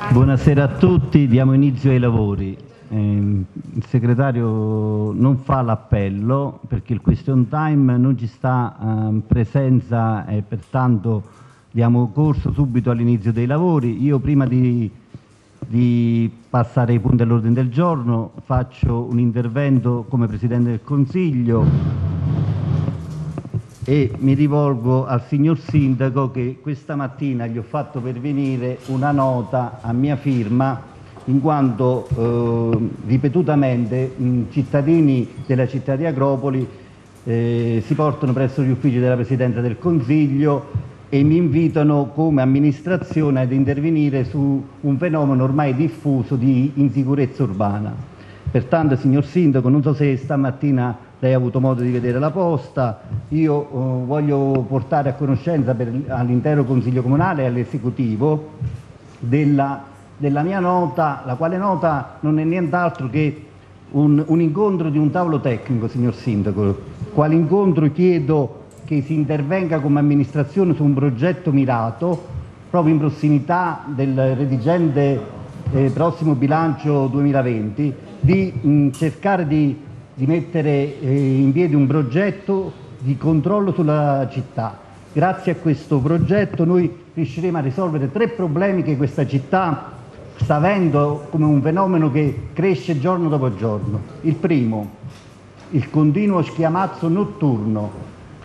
Buonasera a tutti, diamo inizio ai lavori. Il segretario non fa l'appello perché il question time non ci sta presenza e pertanto diamo corso subito all'inizio dei lavori. Io prima di passare ai punti all'ordine del giorno faccio un intervento come Presidente del Consiglio e mi rivolgo al signor Sindaco che questa mattina gli ho fatto pervenire una nota a mia firma in quanto ripetutamente cittadini della città di Agropoli si portano presso gli uffici della Presidenza del Consiglio e mi invitano come amministrazione ad intervenire su un fenomeno ormai diffuso di insicurezza urbana. Pertanto, signor Sindaco, non so se stamattina lei ha avuto modo di vedere la posta, io voglio portare a conoscenza all'intero Consiglio Comunale e all'Esecutivo della mia nota, la quale nota non è nient'altro che un incontro di un tavolo tecnico, signor Sindaco. Quale incontro chiedo che si intervenga come amministrazione su un progetto mirato, proprio in prossimità del redigente prossimo bilancio 2020, di cercare di mettere in piedi un progetto di controllo sulla città. Grazie a questo progetto noi riusciremo a risolvere 3 problemi che questa città sta avendo come un fenomeno che cresce giorno dopo giorno. Il primo, il continuo schiamazzo notturno,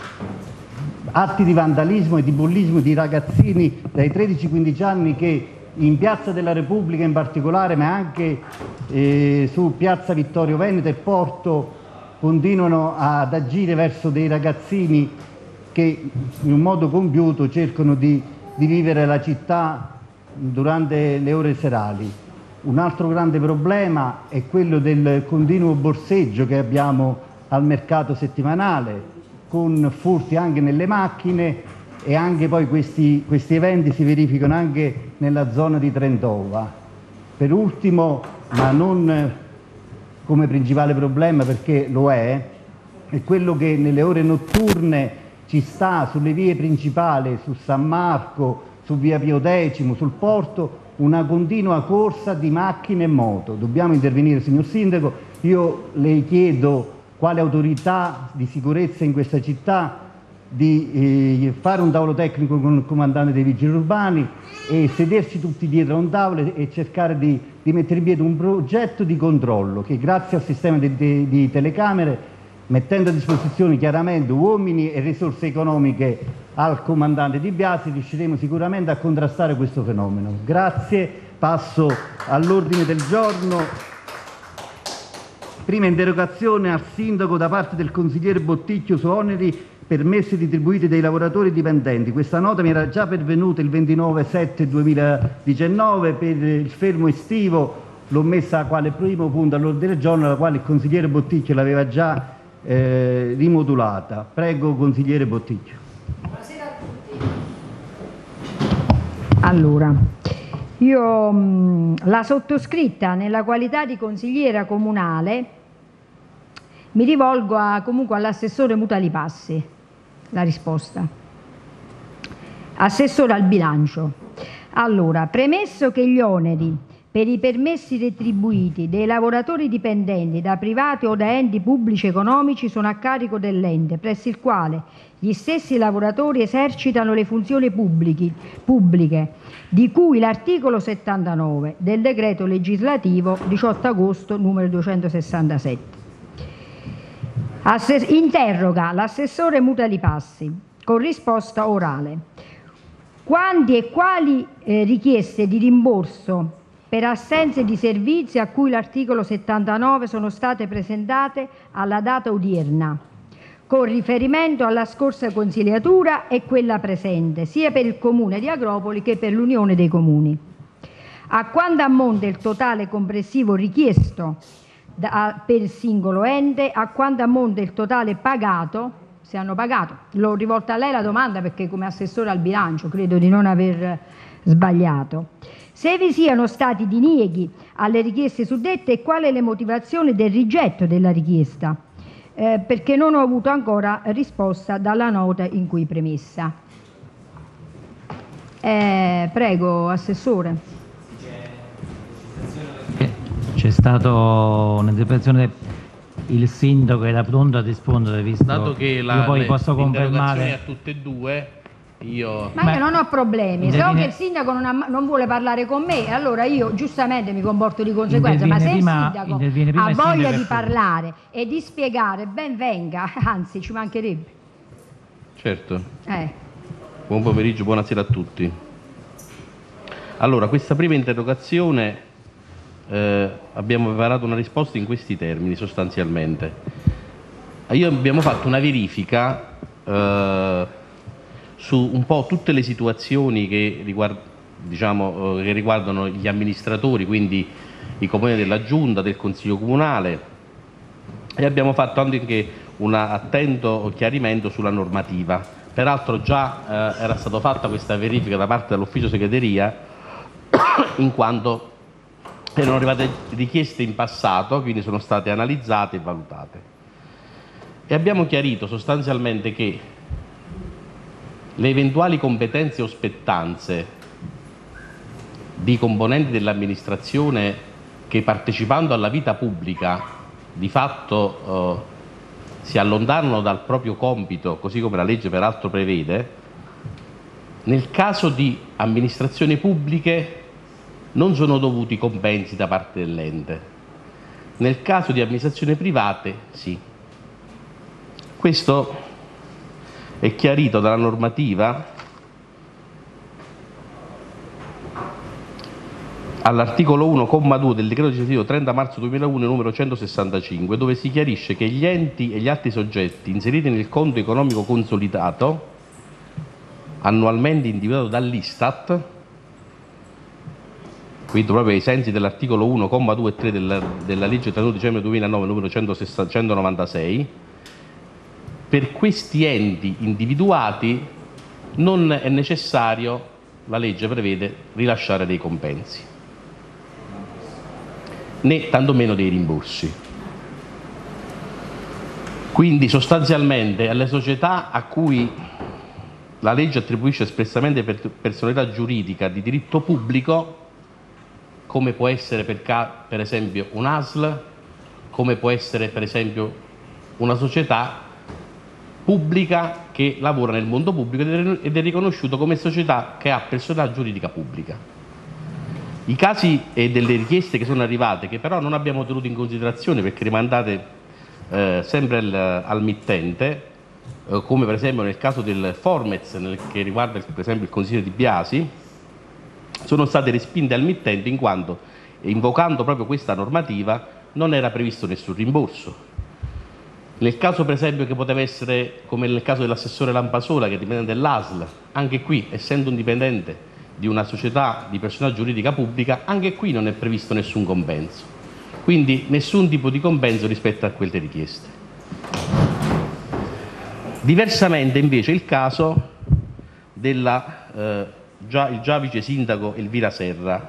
atti di vandalismo e di bullismo di ragazzini dai 13-15 anni che in Piazza della Repubblica in particolare, ma anche su Piazza Vittorio Veneto e Porto, continuano ad agire verso dei ragazzini che in un modo compiuto cercano di vivere la città durante le ore serali. Un altro grande problema è quello del continuo borseggio che abbiamo al mercato settimanale, con furti anche nelle macchine, e anche poi questi eventi si verificano anche nella zona di Trentova. Per ultimo, ma non come principale problema perché lo è quello che nelle ore notturne ci sta sulle vie principali, su San Marco, su via Pio X, sul porto, una continua corsa di macchine e moto. Dobbiamo intervenire, signor Sindaco. Io le chiedo, quale autorità di sicurezza in questa città, di fare un tavolo tecnico con il comandante dei vigili urbani e sedersi tutti dietro a un tavolo e cercare di mettere in piedi un progetto di controllo che, grazie al sistema di telecamere, mettendo a disposizione chiaramente uomini e risorse economiche al comandante Di Biasi, riusciremo sicuramente a contrastare questo fenomeno. Grazie, passo all'ordine del giorno. Prima interrogazione al Sindaco da parte del consigliere Botticchio su oneri permessi retribuiti dai lavoratori dipendenti. Questa nota mi era già pervenuta il 29/7/2019 per il fermo estivo, l'ho messa quale primo punto all'ordine del giorno, la quale il consigliere Botticchio l'aveva già rimodulata. Prego, consigliere Botticchio. Buonasera a tutti. Allora, io la sottoscritta nella qualità di consigliera comunale mi rivolgo comunque all'assessore Mutalipassi. La risposta. Assessore al bilancio. Allora, premesso che gli oneri per i permessi retribuiti dei lavoratori dipendenti da privati o da enti pubblici economici sono a carico dell'ente presso il quale gli stessi lavoratori esercitano le funzioni pubbliche di cui l'articolo 79 del decreto legislativo 18 agosto numero 267. Interroga l'assessore Mutalipassi con risposta orale. Quanti e quali richieste di rimborso per assenze di servizi a cui l'articolo 79 sono state presentate alla data odierna, con riferimento alla scorsa consigliatura e quella presente, sia per il Comune di Agropoli che per l'Unione dei Comuni? A quanto ammonta il totale complessivo richiesto per il singolo ente, a quanto ammonta il totale pagato, se hanno pagato. L'ho rivolta a lei la domanda perché come assessore al bilancio credo di non aver sbagliato. Se vi siano stati dinieghi alle richieste suddette e qual è le motivazioni del rigetto della richiesta, perché non ho avuto ancora risposta dalla nota in cui premessa. Prego, assessore. C'è stata un'interpretazione, il sindaco era pronto a rispondere, visto dato che io poi posso confermare a tutte e due, io non ho problemi, se che il sindaco non vuole parlare con me, allora io giustamente mi comporto di conseguenza, ma se il sindaco ha voglia di parlare e di spiegare, ben venga, anzi ci mancherebbe. Certo. Buon pomeriggio, buonasera a tutti. Allora, questa prima interrogazione abbiamo preparato una risposta in questi termini sostanzialmente. Abbiamo fatto una verifica su un po' tutte le situazioni che riguardano gli amministratori, quindi i comuni della Giunta, del Consiglio Comunale, e abbiamo fatto anche un attento chiarimento sulla normativa. Peraltro già era stata fatta questa verifica da parte dell'ufficio segreteria, in quanto erano arrivate richieste in passato, quindi sono state analizzate e valutate. E abbiamo chiarito sostanzialmente che le eventuali competenze o spettanze di componenti dell'amministrazione che, partecipando alla vita pubblica, di fatto si allontanano dal proprio compito, così come la legge peraltro prevede, nel caso di amministrazioni pubbliche non sono dovuti compensi da parte dell'ente. Nel caso di amministrazioni private sì. Questo è chiarito dalla normativa all'articolo 1,2 del decreto legislativo 30 marzo 2001 numero 165, dove si chiarisce che gli enti e gli altri soggetti inseriti nel conto economico consolidato annualmente individuato dall'Istat, quindi proprio ai sensi dell'articolo 1,2 e 3 della legge 31 dicembre 2009 numero 196, per questi enti individuati non è necessario, la legge prevede, rilasciare dei compensi, né tantomeno dei rimborsi. Quindi sostanzialmente alle società a cui la legge attribuisce espressamente personalità giuridica di diritto pubblico, come può essere per esempio un ASL, come può essere per esempio una società pubblica che lavora nel mondo pubblico ed è riconosciuto come società che ha personalità giuridica pubblica. I casi e delle richieste che sono arrivate, che però non abbiamo tenuto in considerazione perché rimandate sempre al mittente, come per esempio nel caso del Formez, che riguarda per esempio il Consiglio di Biasi, sono state respinte al mittente in quanto, invocando proprio questa normativa, non era previsto nessun rimborso. Nel caso per esempio che poteva essere, come nel caso dell'assessore Lampasola, che è dipendente dell'ASL, anche qui, essendo un dipendente di una società di personalità giuridica pubblica, anche qui non è previsto nessun compenso. Quindi nessun tipo di compenso rispetto a quelle richieste. Diversamente invece il caso della il già vice sindaco Elvira Serra,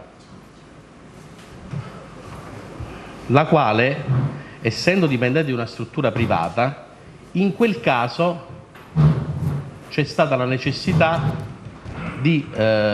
la quale, essendo dipendente di una struttura privata, in quel caso c'è stata la necessità degli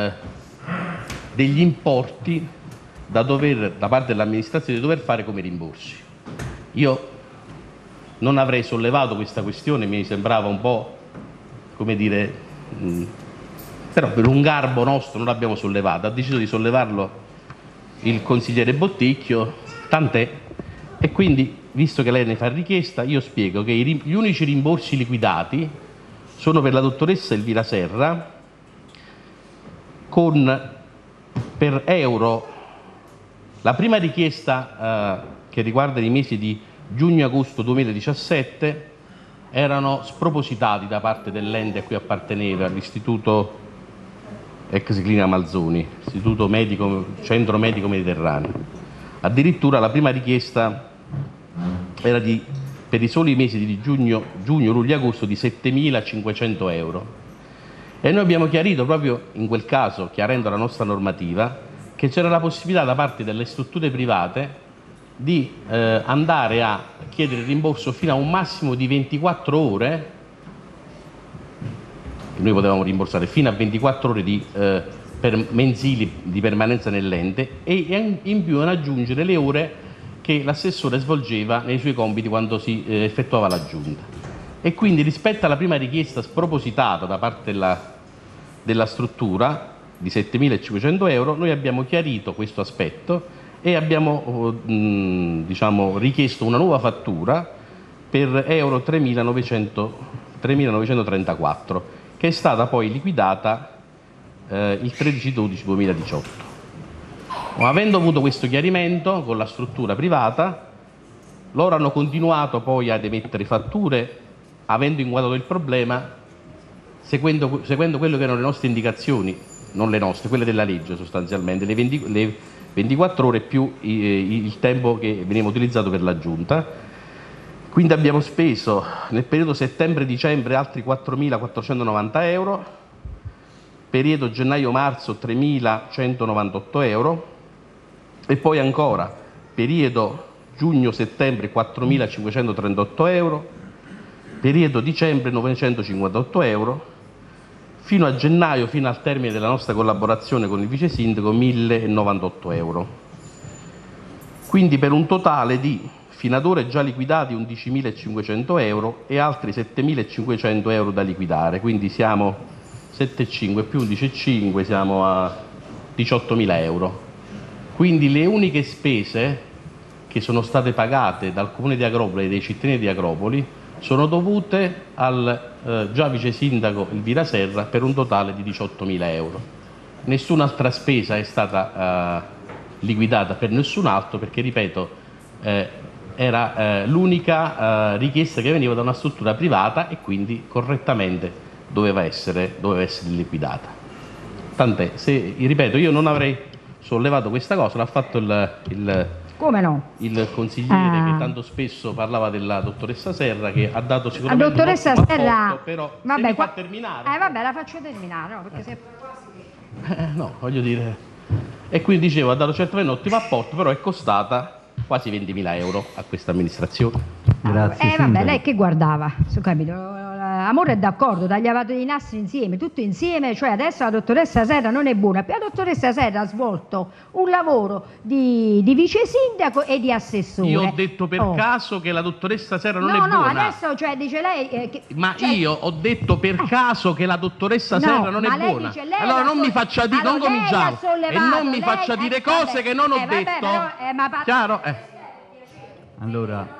importi da parte dell'amministrazione di dover fare come rimborsi. Io non avrei sollevato questa questione, mi sembrava un po', come dire, però per un garbo nostro non l'abbiamo sollevata, ha deciso di sollevarlo il consigliere Botticchio, tant'è, e quindi, visto che lei ne fa richiesta, io spiego che gli unici rimborsi liquidati sono per la dottoressa Elvira Serra, per euro, la prima richiesta che riguarda i mesi di giugno-agosto 2017 erano spropositati da parte dell'ente a cui apparteneva, l'Istituto ex Clinica Malzoni, Istituto Medico, Centro Medico Mediterraneo. Addirittura la prima richiesta era per i soli mesi di giugno, luglio e agosto di 7.500 euro. E noi abbiamo chiarito proprio in quel caso, chiarendo la nostra normativa, che c'era la possibilità da parte delle strutture private di andare a chiedere il rimborso fino a un massimo di 24 ore, che noi potevamo rimborsare fino a 24 ore mensili di permanenza nell'ente, e in più ad aggiungere le ore che l'assessore svolgeva nei suoi compiti quando si effettuava la giunta. E quindi rispetto alla prima richiesta spropositata da parte della struttura di 7.500 euro, noi abbiamo chiarito questo aspetto e abbiamo diciamo, richiesto una nuova fattura per euro 3.934, che è stata poi liquidata il 13/12/2018. Avendo avuto questo chiarimento con la struttura privata, loro hanno continuato poi ad emettere fatture, avendo inquadrato il problema, seguendo quello che erano le nostre indicazioni, non le nostre, quelle della legge sostanzialmente, le 24 ore più il tempo che veniva utilizzato per la giunta. Quindi abbiamo speso nel periodo settembre-dicembre altri 4.490 euro, periodo gennaio-marzo 3.198 euro e poi ancora periodo giugno-settembre 4.538 euro, periodo dicembre 958 euro, fino a gennaio, fino al termine della nostra collaborazione con il vice sindaco, 1.098 euro. Quindi per un totale di fino ad ora già liquidati 11.500 euro e altri 7.500 euro da liquidare, quindi siamo 7,5 più 11,5, siamo a 18.000 euro. Quindi le uniche spese che sono state pagate dal Comune di Agropoli e dai cittadini di Agropoli sono dovute al già vice sindaco Elvira Serra per un totale di 18.000 euro. Nessun'altra spesa è stata liquidata per nessun altro, perché, ripeto, era l'unica richiesta che veniva da una struttura privata e quindi correttamente doveva essere liquidata. Tant'è, ripeto, io non avrei sollevato questa cosa, l'ha fatto come no? Il consigliere che tanto spesso parlava della dottoressa Serra, che ha dato sicuramente la dottoressa un Serra, apporto, però vabbè, se mi fa terminare. Vabbè, la faccio terminare, no, perché no, voglio dire. E quindi dicevo, ha dato certamente un ottimo apporto, però è costata quasi 20.000 euro a questa amministrazione. Grazie. Vabbè, lei che guardava, capito? Amore è d'accordo, tagliavate i nastri insieme, tutto insieme, cioè adesso la dottoressa Serra non è buona, la dottoressa Serra ha svolto un lavoro di vice sindaco e di assessore. Io ho detto per caso che la dottoressa Serra non è buona. No, adesso cioè dice lei... io ho detto per caso che la dottoressa Serra non è buona. Dice, allora non mi faccia dire, non cominciamo, e non mi faccia dire cose che non ho detto. Chiaro? Allora...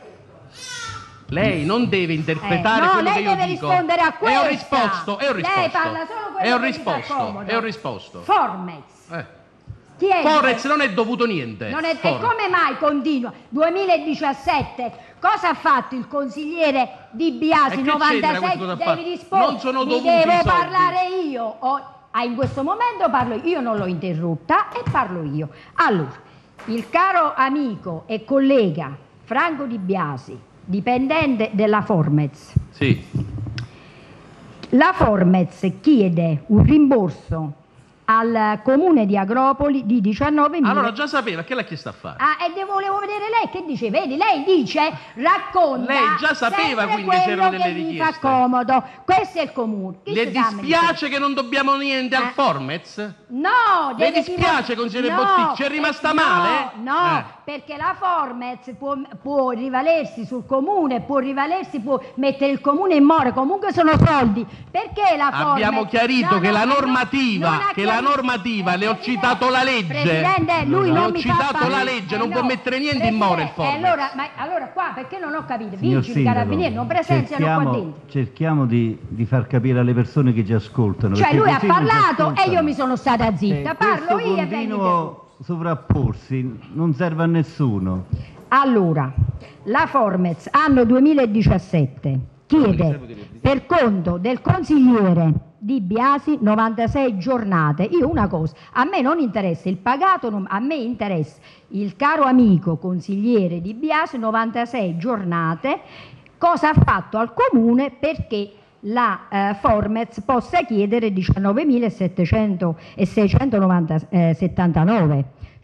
Lei non deve interpretare quello che io dico. No, lei deve rispondere a questo. È un risposto. Lei parla solo quello che gli fa comodo. È un risposto. Formez. Chi è? Formez non è dovuto niente. E come mai continua? 2017. Cosa ha fatto il consigliere Di Biasi? 96. Devi rispondere. Non sono dovuti devo soldi. parlare io. In questo momento parlo io, non l'ho interrotta e parlo io. Allora, il caro amico e collega Franco Di Biasi, dipendente della Formez. Sì. La Formez chiede un rimborso al comune di Agropoli di 19.000. Allora già sapeva, che l'ha chiesto a fare? E volevo vedere lei che dice, vedi, lei dice, racconta. Lei già sapeva quindi c'erano delle richieste. Gli fa comodo. Questo è il comune. Le dispiace che non dobbiamo niente al Formez? No, le dispiace consigliere Botticci? È rimasta male? No, perché la Formez può rivalersi sul comune, può mettere il comune in mora, comunque sono soldi. Perché la Formez? Abbiamo chiarito che la normativa, le ho citato la legge. Presidente, lui non mi fa citato la legge, non può mettere niente in mora il Formez. Allora qua perché non ho capito? Vigili, carabinieri non presenziano qua dentro. Cerchiamo di far capire alle persone che ci ascoltano. Cioè lui ha parlato e io mi sono stata zitta. Parlo io e continuo sovrapporsi non serve a nessuno. Allora, la Formez anno 2017 chiede per conto del consigliere Di Biasi 96 giornate. Io una cosa, a me non interessa il pagato, a me interessa il caro amico consigliere Di Biasi 96 giornate, cosa ha fatto al comune perché la Formez possa chiedere 19.679,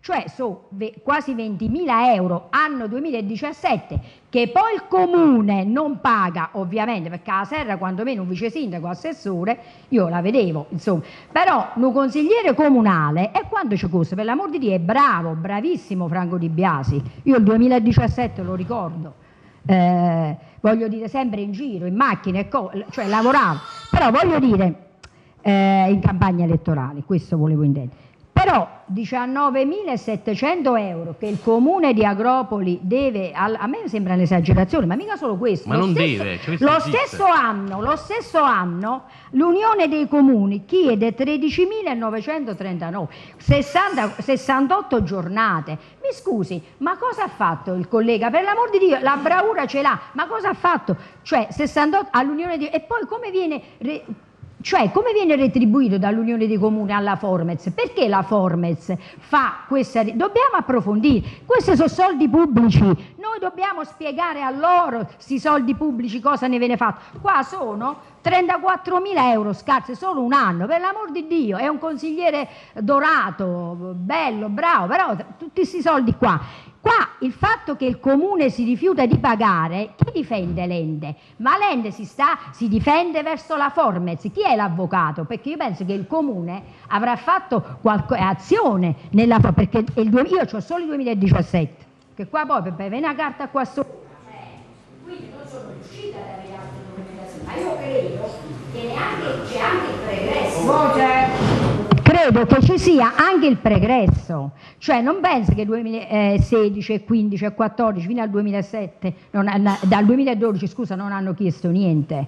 cioè sono quasi 20.000 euro anno 2017, che poi il comune non paga, ovviamente, perché a Serra quantomeno un vice sindaco, assessore, io la vedevo, insomma, però un consigliere comunale, e quanto ci costa? Per l'amor di Dio, è bravo, bravissimo Franco Di Biasi, io il 2017 lo ricordo, voglio dire, sempre in giro, in macchina, cioè lavoravo, però voglio dire, in campagna elettorale, questo volevo intendere. Però 19.700 euro che il comune di Agropoli deve, a me sembra un'esagerazione, ma mica solo questo. Ma lo non stesso, deve, cioè lo stesso anno l'Unione dei Comuni chiede 13.939, 68 giornate. Mi scusi, ma cosa ha fatto il collega? Per l'amor di Dio, la bravura ce l'ha, ma cosa ha fatto? Cioè 68 all'Unione di... E poi come viene... come viene retribuito dall'Unione dei Comuni alla Formez? Perché la Formez fa questa... Dobbiamo approfondire. Questi sono soldi pubblici. Noi dobbiamo spiegare a loro, questi soldi pubblici, cosa ne viene fatto. Qua sono 34.000 euro scarse, solo un anno. Per l'amor di Dio, è un consigliere dorato, bello, bravo, però tutti questi soldi qua. Qua il fatto che il comune si rifiuta di pagare, chi difende l'ente? Ma l'ente si difende verso la Formez. Chi è l'avvocato? Perché io penso che il comune avrà fatto qualche azione nella... Perché io ho solo il 2017, che qua poi per avere una carta qua sopra. Quindi non sono riuscita ad avere altre documentazioni, ma io credo che c'è anche il pregresso. Credo che ci sia anche il pregresso, cioè non penso che 2016, 15 e 14 fino al 2007, dal 2012 scusa, non hanno chiesto niente.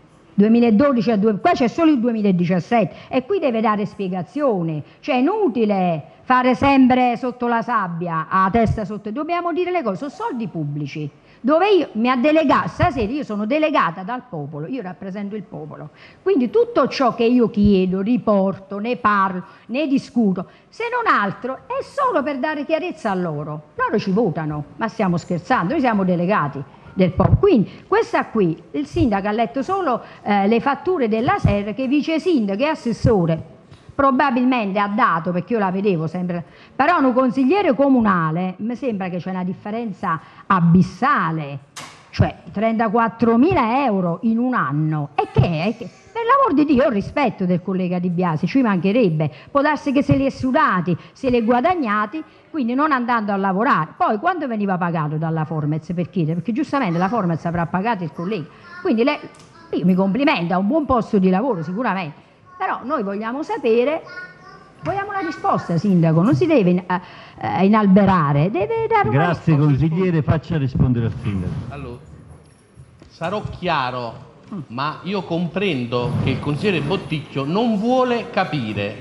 2012 a qua c'è solo il 2017 e qui deve dare spiegazioni, cioè è inutile fare sempre sotto la sabbia, a testa sotto, dobbiamo dire le cose, sono soldi pubblici. Dove io mi ha delegato, stasera io sono delegata dal popolo, io rappresento il popolo, quindi tutto ciò che io chiedo, riporto, ne parlo, ne discuto, se non altro è solo per dare chiarezza a loro ci votano, ma stiamo scherzando, noi siamo delegati del popolo, quindi questa qui, il sindaco ha letto solo le fatture della SER che vice sindaco e assessore probabilmente ha dato, perché io la vedevo sempre, però un consigliere comunale mi sembra che c'è una differenza abissale, cioè 34.000 euro in un anno, e che è? Per l'amor di Dio, io ho rispetto del collega Di Biasi, ci mancherebbe, può darsi che se li è sudati, se li è guadagnati, quindi non andando a lavorare. Poi quando veniva pagato dalla Formez per chiedere? Perché giustamente la Formez avrà pagato il collega, quindi io mi complimento, ha un buon posto di lavoro sicuramente. Però noi vogliamo sapere, vogliamo una risposta, sindaco, non si deve inalberare, deve dare una risposta. Grazie consigliere, faccia rispondere al sindaco. Allora, sarò chiaro, ma io comprendo che il consigliere Botticchio non vuole capire,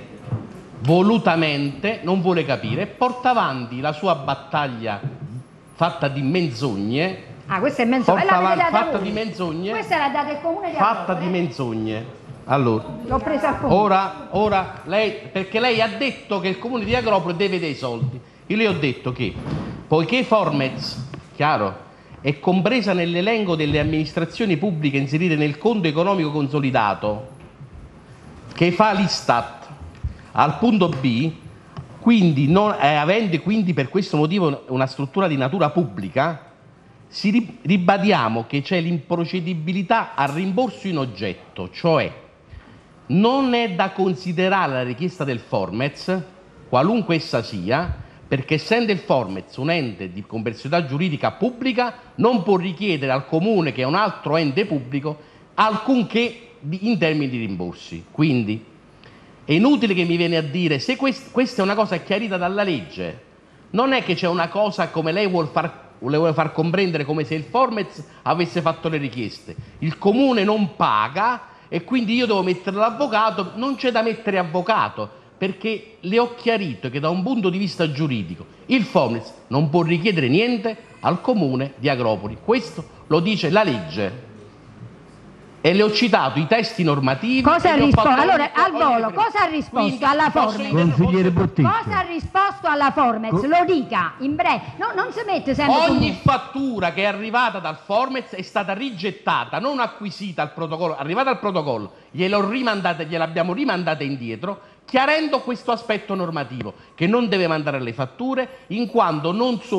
volutamente non vuole capire, e porta avanti la sua battaglia fatta di menzogne. Ah, questa è menzogne. Fatta di menzogne. Questa l'ha data il comune di Fatta di menzogne. Allora, l'ho presa a fondo. ora lei, perché lei ha detto che il comune di Agropoli deve dei soldi. Io le ho detto che, poiché Formez, chiaro, è compresa nell'elenco delle amministrazioni pubbliche inserite nel conto economico consolidato che fa l'Istat al punto B, quindi avendo quindi per questo motivo una struttura di natura pubblica, ribadiamo che c'è l'improcedibilità al rimborso in oggetto, cioè non è da considerare la richiesta del Formez, qualunque essa sia, perché essendo il Formez un ente di complessità giuridica pubblica, non può richiedere al comune, che è un altro ente pubblico, alcunché in termini di rimborsi. Quindi è inutile che mi viene a dire, se questa è una cosa chiarita dalla legge, non è che c'è una cosa come lei vuole far comprendere, come se il Formez avesse fatto le richieste. Il comune non paga e quindi io devo mettere l'avvocato. Non c'è da mettere avvocato, perché le ho chiarito che da un punto di vista giuridico il Formez non può richiedere niente al comune di Agropoli. Questo lo dice la legge. E le ho citato i testi normativi. Cosa ha risposto? Allora, al volo, cosa ha risposto alla Formez? Consigliere Botticchio. Cosa ha risposto alla Formez? Lo dica, in breve. No, non si mette sempre Ogni fattura che è arrivata dal Formez è stata rigettata, non acquisita al protocollo, arrivata al protocollo, gliel'abbiamo rimandata indietro, chiarendo questo aspetto normativo, che non deve mandare le fatture in quanto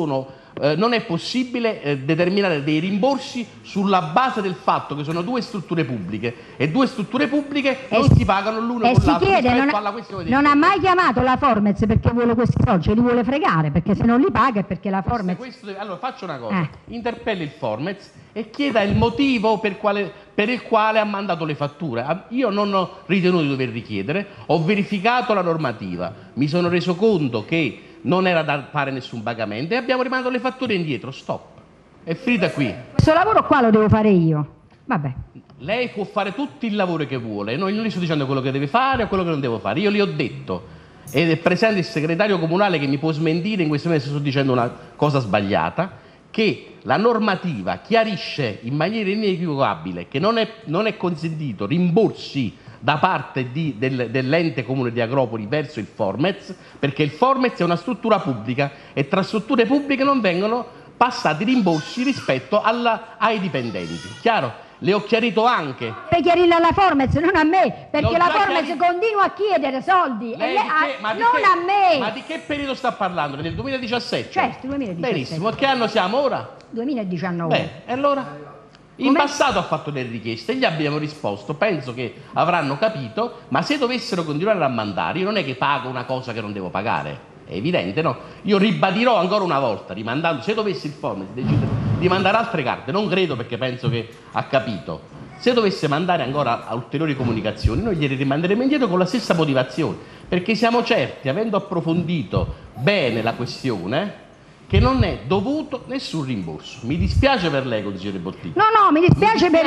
non è possibile determinare dei rimborsi sulla base del fatto che sono due strutture pubbliche e due strutture pubbliche non si pagano l'uno con l'altro rispetto alla questione non ha mai chiamato la Formez perché vuole questi soldi, ce li vuole fregare, perché se non li paga è perché la Formez... Allora faccio una cosa, interpelli il Formez e chieda il motivo per il quale ha mandato le fatture. Io non ho ritenuto di dover richiedere, ho verificato la normativa, mi sono reso conto che non era da fare nessun pagamento e abbiamo rimandato le fatture indietro, stop. È finita qui. Questo lavoro qua lo devo fare io. Vabbè. Lei può fare tutto il lavoro che vuole, non gli sto dicendo quello che deve fare o quello che non devo fare. Io le ho detto, ed è presente il segretario comunale che mi può smentire in questo momento se sto dicendo una cosa sbagliata, che la normativa chiarisce in maniera inequivocabile che non è consentito rimborsi da parte dell'ente comune di Agropoli verso il Formez, perché il Formez è una struttura pubblica e tra strutture pubbliche non vengono passati rimborsi rispetto ai dipendenti. Chiaro? Le ho chiarito anche. Per chiarirla alla Formez, non a me, perché la Formez continua a chiedere soldi non a me. Ma di che periodo sta parlando? Del 2017? Certo, 2017. Benissimo, che anno siamo ora? 2019. Beh, e allora? In passato ha fatto delle richieste, gli abbiamo risposto, penso che avranno capito, ma se dovessero continuare a mandare, io non è che pago una cosa che non devo pagare, è evidente, no? Io ribadirò ancora una volta, rimandando, se dovesse il Formez decidere di mandare altre carte, non credo perché penso che ha capito, se dovesse mandare ancora ulteriori comunicazioni, noi gliele rimanderemo indietro con la stessa motivazione, perché siamo certi, avendo approfondito bene la questione, che non è dovuto nessun rimborso. Mi dispiace per lei, consigliere Bottiglio. No, mi dispiace per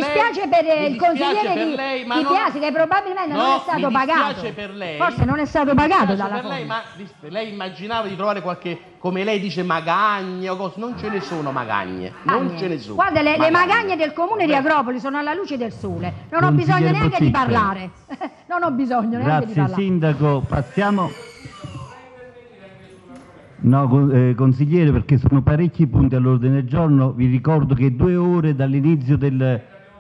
il consigliere di Piasi, che probabilmente non è stato pagato. Per lei, forse non è stato pagato dalla Formez. Ma lei immaginava di trovare qualche, come lei dice, magagne o cose? Non ce ne sono magagne. Non ce ne sono. Guarda, le magagne del comune di Agropoli sono alla luce del sole. Non ho bisogno neanche di parlare. Non ho bisogno neanche di parlare. Grazie Sindaco, passiamo... No, consigliere, perché sono parecchi punti all'ordine del giorno. Vi ricordo che 2 ore dall'inizio del...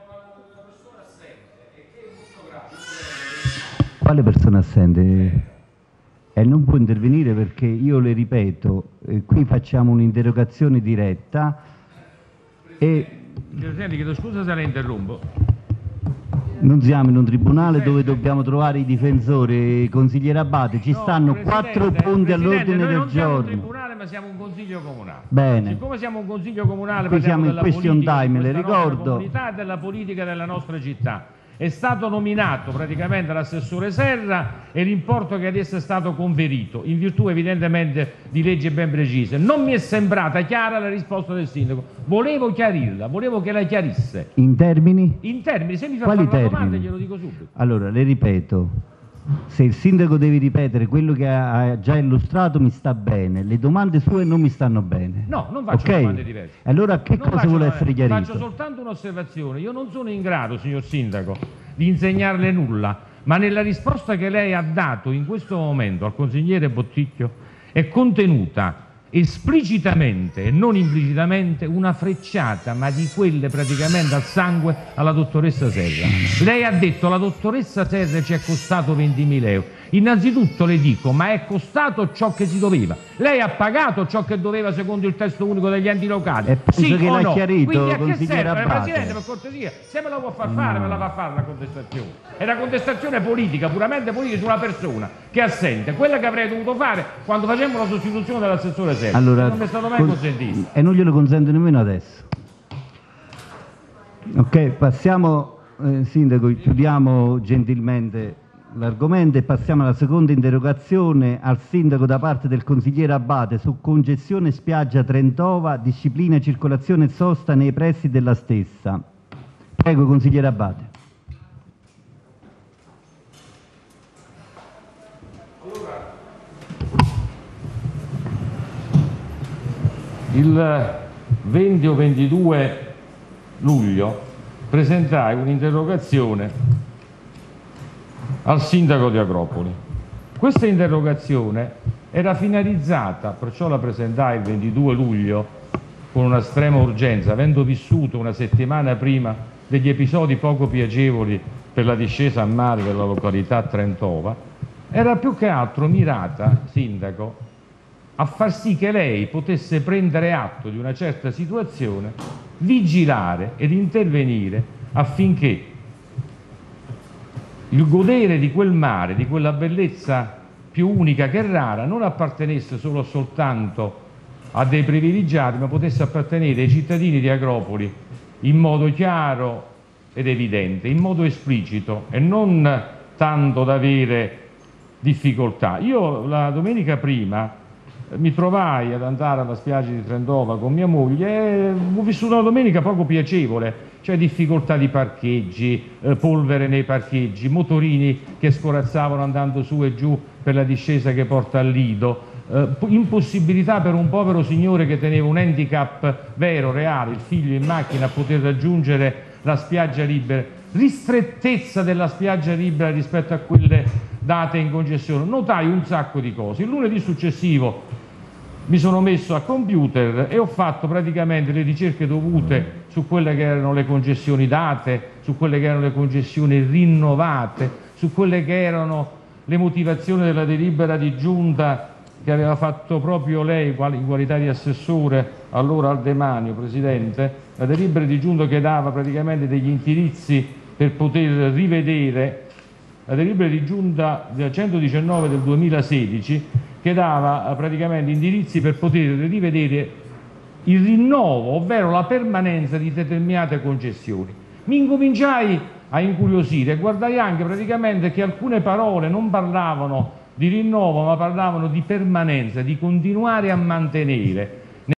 Quale persona assente? Non può intervenire perché io le ripeto, qui facciamo un'interrogazione diretta e... Presidente, chiedo scusa se la interrompo. Non siamo in un tribunale dove dobbiamo trovare i difensori, consigliere Abate, ci stanno 4 punti all'ordine del giorno. Non siamo un tribunale ma siamo un consiglio comunale. Bene. Siccome siamo un consiglio comunale, qui siamo in question time, le ricordo. Della comunità e della politica della nostra città. È stato nominato praticamente l'assessore Serra e l'importo che adesso è stato conferito, in virtù evidentemente di leggi ben precise. Non mi è sembrata chiara la risposta del sindaco, volevo chiarirla, volevo che la chiarisse. In termini? In termini, se mi fa Quali fare una termini? domanda glielo dico subito. Allora, le ripeto, se il sindaco deve ripetere quello che ha già illustrato mi sta bene, le domande sue non mi stanno bene. No, non faccio domande diverse. Allora che cosa vuole essere chiarito? Faccio soltanto un'osservazione, io non sono in grado, signor sindaco, di insegnarle nulla, ma nella risposta che lei ha dato in questo momento al consigliere Bottiglio è contenuta esplicitamente e non implicitamente una frecciata, ma di quelle praticamente al sangue, alla dottoressa Serra. Lei ha detto la dottoressa Serra ci è costato 20.000 euro. Innanzitutto le dico, ma è costato ciò che si doveva? Lei ha pagato ciò che doveva secondo il testo unico degli enti locali? Sì che o no? Chiarito, quindi a che serve? Abate. Presidente, per cortesia, se me la può far fare, me la fa fare la contestazione. È una contestazione politica, puramente politica, su una persona che è assente, quella che avrei dovuto fare quando facemmo la sostituzione dell'assessore Serra. Allora, non mi è stato mai consentito. E non glielo consente nemmeno adesso. Ok, passiamo, sindaco, chiudiamo gentilmente l'argomento e passiamo alla seconda interrogazione al sindaco da parte del consigliere Abate su concessione spiaggia Trentova, disciplina circolazione e sosta nei pressi della stessa. Prego, consigliere Abate. Il 20 o 22 luglio presentai un'interrogazione al sindaco di Agropoli. Questa interrogazione era finalizzata, perciò la presentai il 22 luglio con una estrema urgenza, avendo vissuto una settimana prima degli episodi poco piacevoli per la discesa a mare della località Trentova, era più che altro mirata, Sindaco, a far sì che lei potesse prendere atto di una certa situazione, vigilare ed intervenire affinché il godere di quel mare, di quella bellezza più unica che rara, non appartenesse solo soltanto a dei privilegiati, ma potesse appartenere ai cittadini di Agropoli in modo chiaro ed evidente, in modo esplicito e non tanto da avere difficoltà. Io la domenica prima mi trovai ad andare alla spiaggia di Trendova con mia moglie e ho vissuto una domenica poco piacevole, cioè difficoltà di parcheggi, polvere nei parcheggi, motorini che scorazzavano andando su e giù per la discesa che porta al lido, impossibilità per un povero signore che teneva un handicap vero, reale, il figlio in macchina, a poter raggiungere la spiaggia libera, ristrettezza della spiaggia libera rispetto a quelle date in concessione. Notai un sacco di cose. Il lunedì successivo mi sono messo a computer e ho fatto praticamente le ricerche dovute su quelle che erano le concessioni date, su quelle che erano le concessioni rinnovate, su quelle che erano le motivazioni della delibera di giunta che aveva fatto proprio lei in qualità di assessore allora al demanio, Presidente, la delibera di giunta che dava praticamente degli indirizzi per poter rivedere, la delibera di giunta 119 del 2016 che dava praticamente indirizzi per poter rivedere il rinnovo, ovvero la permanenza di determinate concessioni. Mi incominciai a incuriosire e guardai anche praticamente che alcune parole non parlavano di rinnovo ma parlavano di permanenza, di continuare a mantenere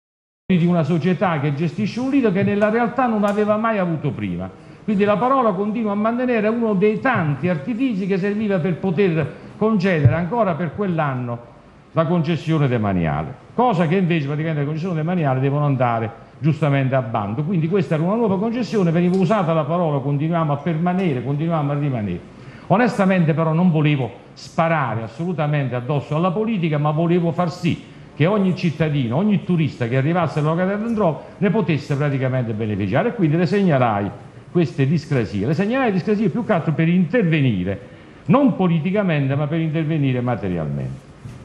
di una società che gestisce un lido che nella realtà non aveva mai avuto prima. Quindi la parola continua a mantenere è uno dei tanti artifici che serviva per poter concedere ancora per quell'anno la concessione demaniale, cosa che invece praticamente le concessioni demaniali devono andare giustamente a bando. Quindi questa era una nuova concessione, veniva usata la parola continuiamo a permanere, continuiamo a rimanere. Onestamente però non volevo sparare assolutamente addosso alla politica, ma volevo far sì che ogni cittadino, ogni turista che arrivasse alla località di Trendova ne potesse praticamente beneficiare, e quindi le segnalai queste discrasie. Le segnalai discrasie più che altro per intervenire, non politicamente, ma per intervenire materialmente.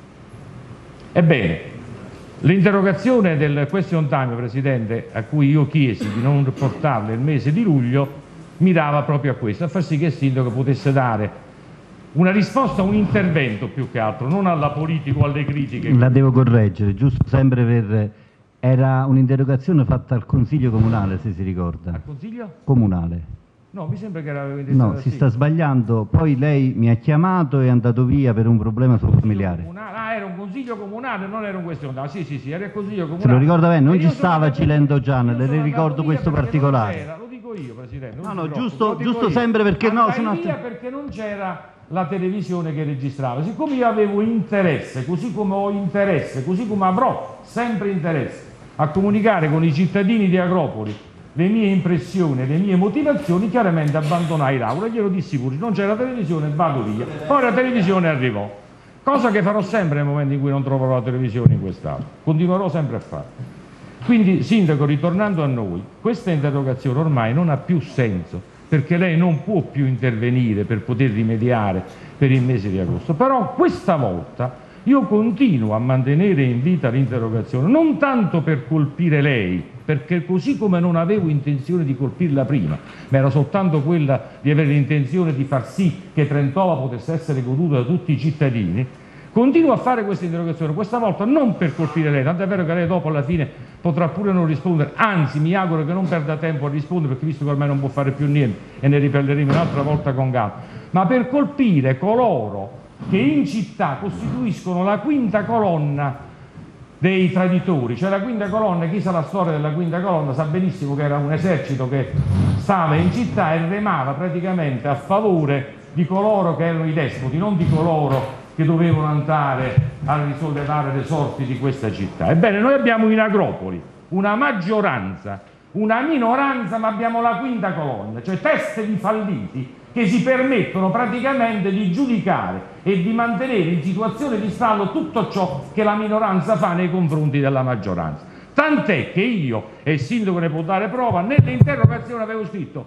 Ebbene, l'interrogazione del question time, Presidente, a cui io chiesi di non portarla il mese di luglio, mirava proprio a questo, a far sì che il Sindaco potesse dare una risposta, un intervento più che altro, non alla politica o alle critiche. La devo correggere, giusto sempre per... Era un'interrogazione fatta al Consiglio Comunale, se si ricorda. Al Consiglio? Comunale. No, mi sembra che era... No, si sta sbagliando. Poi lei mi ha chiamato e è andato via per un problema suo familiare. Ah, era un Consiglio Comunale, non era un question time. Sì, era il Consiglio Comunale. Se lo ricorda bene, non ci stava Cilento Gian, le ricordo questo particolare. Lo dico io, Presidente. No, giusto sempre perché no, se no... perché non c'era la televisione che registrava. Siccome io avevo interesse, così come ho interesse, così come avrò sempre interesse a comunicare con i cittadini di Agropoli le mie impressioni, le mie motivazioni, chiaramente abbandonai l'aula, glielo dissi pure, non c'è la televisione, vado via. Poi la televisione arrivò, cosa che farò sempre nel momento in cui non troverò la televisione in quest'aula, continuerò sempre a fare. Quindi, Sindaco, ritornando a noi, questa interrogazione ormai non ha più senso, perché lei non può più intervenire per poter rimediare per il mese di agosto, però questa volta io continuo a mantenere in vita l'interrogazione, non tanto per colpire lei, perché così come non avevo intenzione di colpirla prima, ma era soltanto quella di avere l'intenzione di far sì che Trentova potesse essere goduta da tutti i cittadini, continuo a fare questa interrogazione, questa volta non per colpire lei, tanto è vero che lei dopo alla fine potrà pure non rispondere, anzi mi auguro che non perda tempo a rispondere, perché visto che ormai non può fare più niente e ne riparleremo un'altra volta con calma, ma per colpire coloro che in città costituiscono la quinta colonna dei traditori, cioè la quinta colonna, chi sa la storia della quinta colonna sa benissimo che era un esercito che stava in città e remava praticamente a favore di coloro che erano i despoti, non di coloro che dovevano andare a risollevare le sorti di questa città. Ebbene, noi abbiamo in Agropoli una maggioranza, una minoranza, ma abbiamo la quinta colonna, cioè teste di falliti che si permettono praticamente di giudicare e di mantenere in situazione di stallo tutto ciò che la minoranza fa nei confronti della maggioranza. Tant'è che io, e il Sindaco ne può dare prova, nell'interrogazione avevo scritto: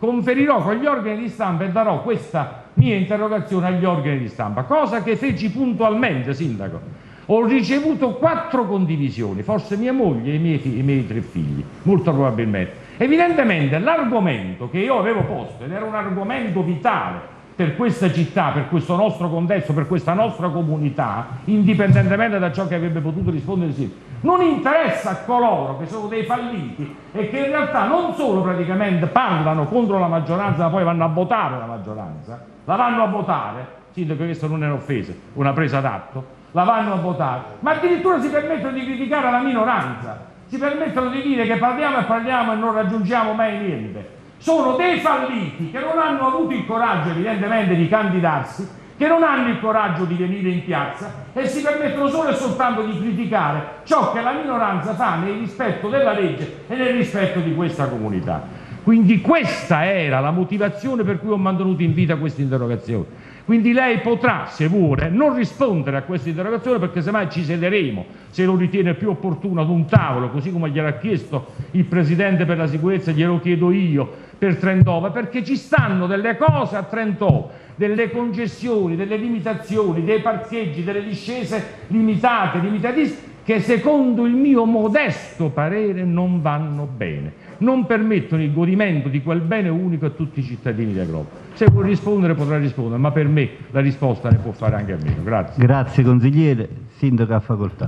conferirò con gli organi di stampa e darò questa mia interrogazione agli organi di stampa, cosa che feci puntualmente, Sindaco. Ho ricevuto 4 condivisioni, forse mia moglie e i miei 3 figli, molto probabilmente. Evidentemente l'argomento che io avevo posto, ed era un argomento vitale per questa città, per questo nostro contesto, per questa nostra comunità, indipendentemente da ciò che avrebbe potuto rispondere sì, non interessa a coloro che sono dei falliti e che in realtà non solo praticamente parlano contro la maggioranza, ma poi vanno a votare la maggioranza, la vanno a votare, Sindaco, questo non è un'offesa, una presa d'atto, la vanno a votare, ma addirittura si permettono di criticare la minoranza, si permettono di dire che parliamo e non raggiungiamo mai niente. Sono dei falliti che non hanno avuto il coraggio evidentemente di candidarsi, che non hanno il coraggio di venire in piazza e si permettono solo e soltanto di criticare ciò che la minoranza fa nel rispetto della legge e nel rispetto di questa comunità. Quindi questa era la motivazione per cui ho mantenuto in vita questa interrogazione. Quindi lei potrà, se vuole, non rispondere a questa interrogazione, perché semmai ci siederemo, se lo ritiene più opportuno, ad un tavolo, così come gliel'ha chiesto il Presidente per la sicurezza, glielo chiedo io per Trentova, perché ci stanno delle cose a Trentova, delle concessioni, delle limitazioni, dei parcheggi, delle discese limitate, limitatissime, che secondo il mio modesto parere non vanno bene, non permettono il godimento di quel bene unico a tutti i cittadini del globo. Se vuol rispondere potrà rispondere, ma per me la risposta ne può fare anche a meno. Grazie. Grazie consigliere. Sindaco, a facoltà.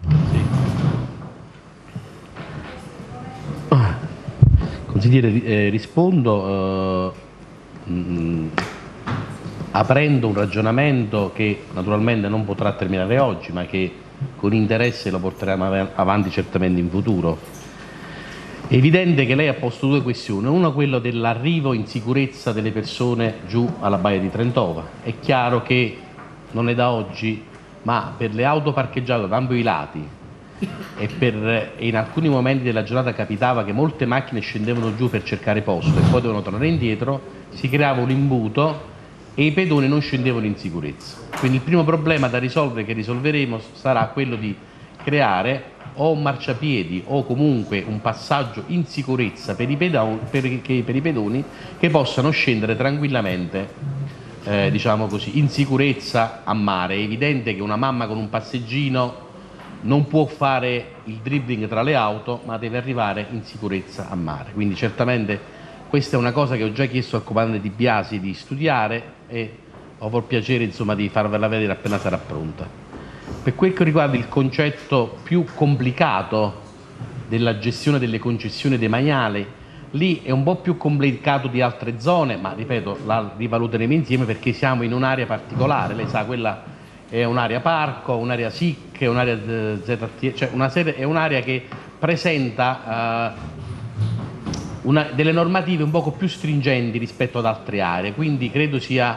Consigliere, rispondo aprendo un ragionamento che naturalmente non potrà terminare oggi, ma che con interesse lo porteremo avanti certamente in futuro. È evidente che lei ha posto 2 questioni, una quella dell'arrivo in sicurezza delle persone giù alla Baia di Trentova. È chiaro che non è da oggi, ma per le auto parcheggiate da ambo i lati e in alcuni momenti della giornata capitava che molte macchine scendevano giù per cercare posto e poi dovevano tornare indietro, si creava un imbuto e i pedoni non scendevano in sicurezza. Quindi il primo problema da risolvere, che risolveremo, sarà quello di creare o un marciapiedi o comunque un passaggio in sicurezza per i pedoni che possano scendere tranquillamente diciamo così, in sicurezza a mare. È evidente che una mamma con un passeggino non può fare il dribbling tra le auto, ma deve arrivare in sicurezza a mare. Quindi certamente questa è una cosa che ho già chiesto al comandante Di Biasi di studiare e ho il piacere insomma di farvela vedere appena sarà pronta. Per quel che riguarda il concetto più complicato della gestione delle concessioni demaniali, lì è un po' più complicato di altre zone, ma ripeto, la rivaluteremo insieme perché siamo in un'area particolare. Lei sa, quella è un'area parco, un'area SIC, un'area ZT, cioè è un'area che presenta delle normative un poco più stringenti rispetto ad altre aree, quindi credo sia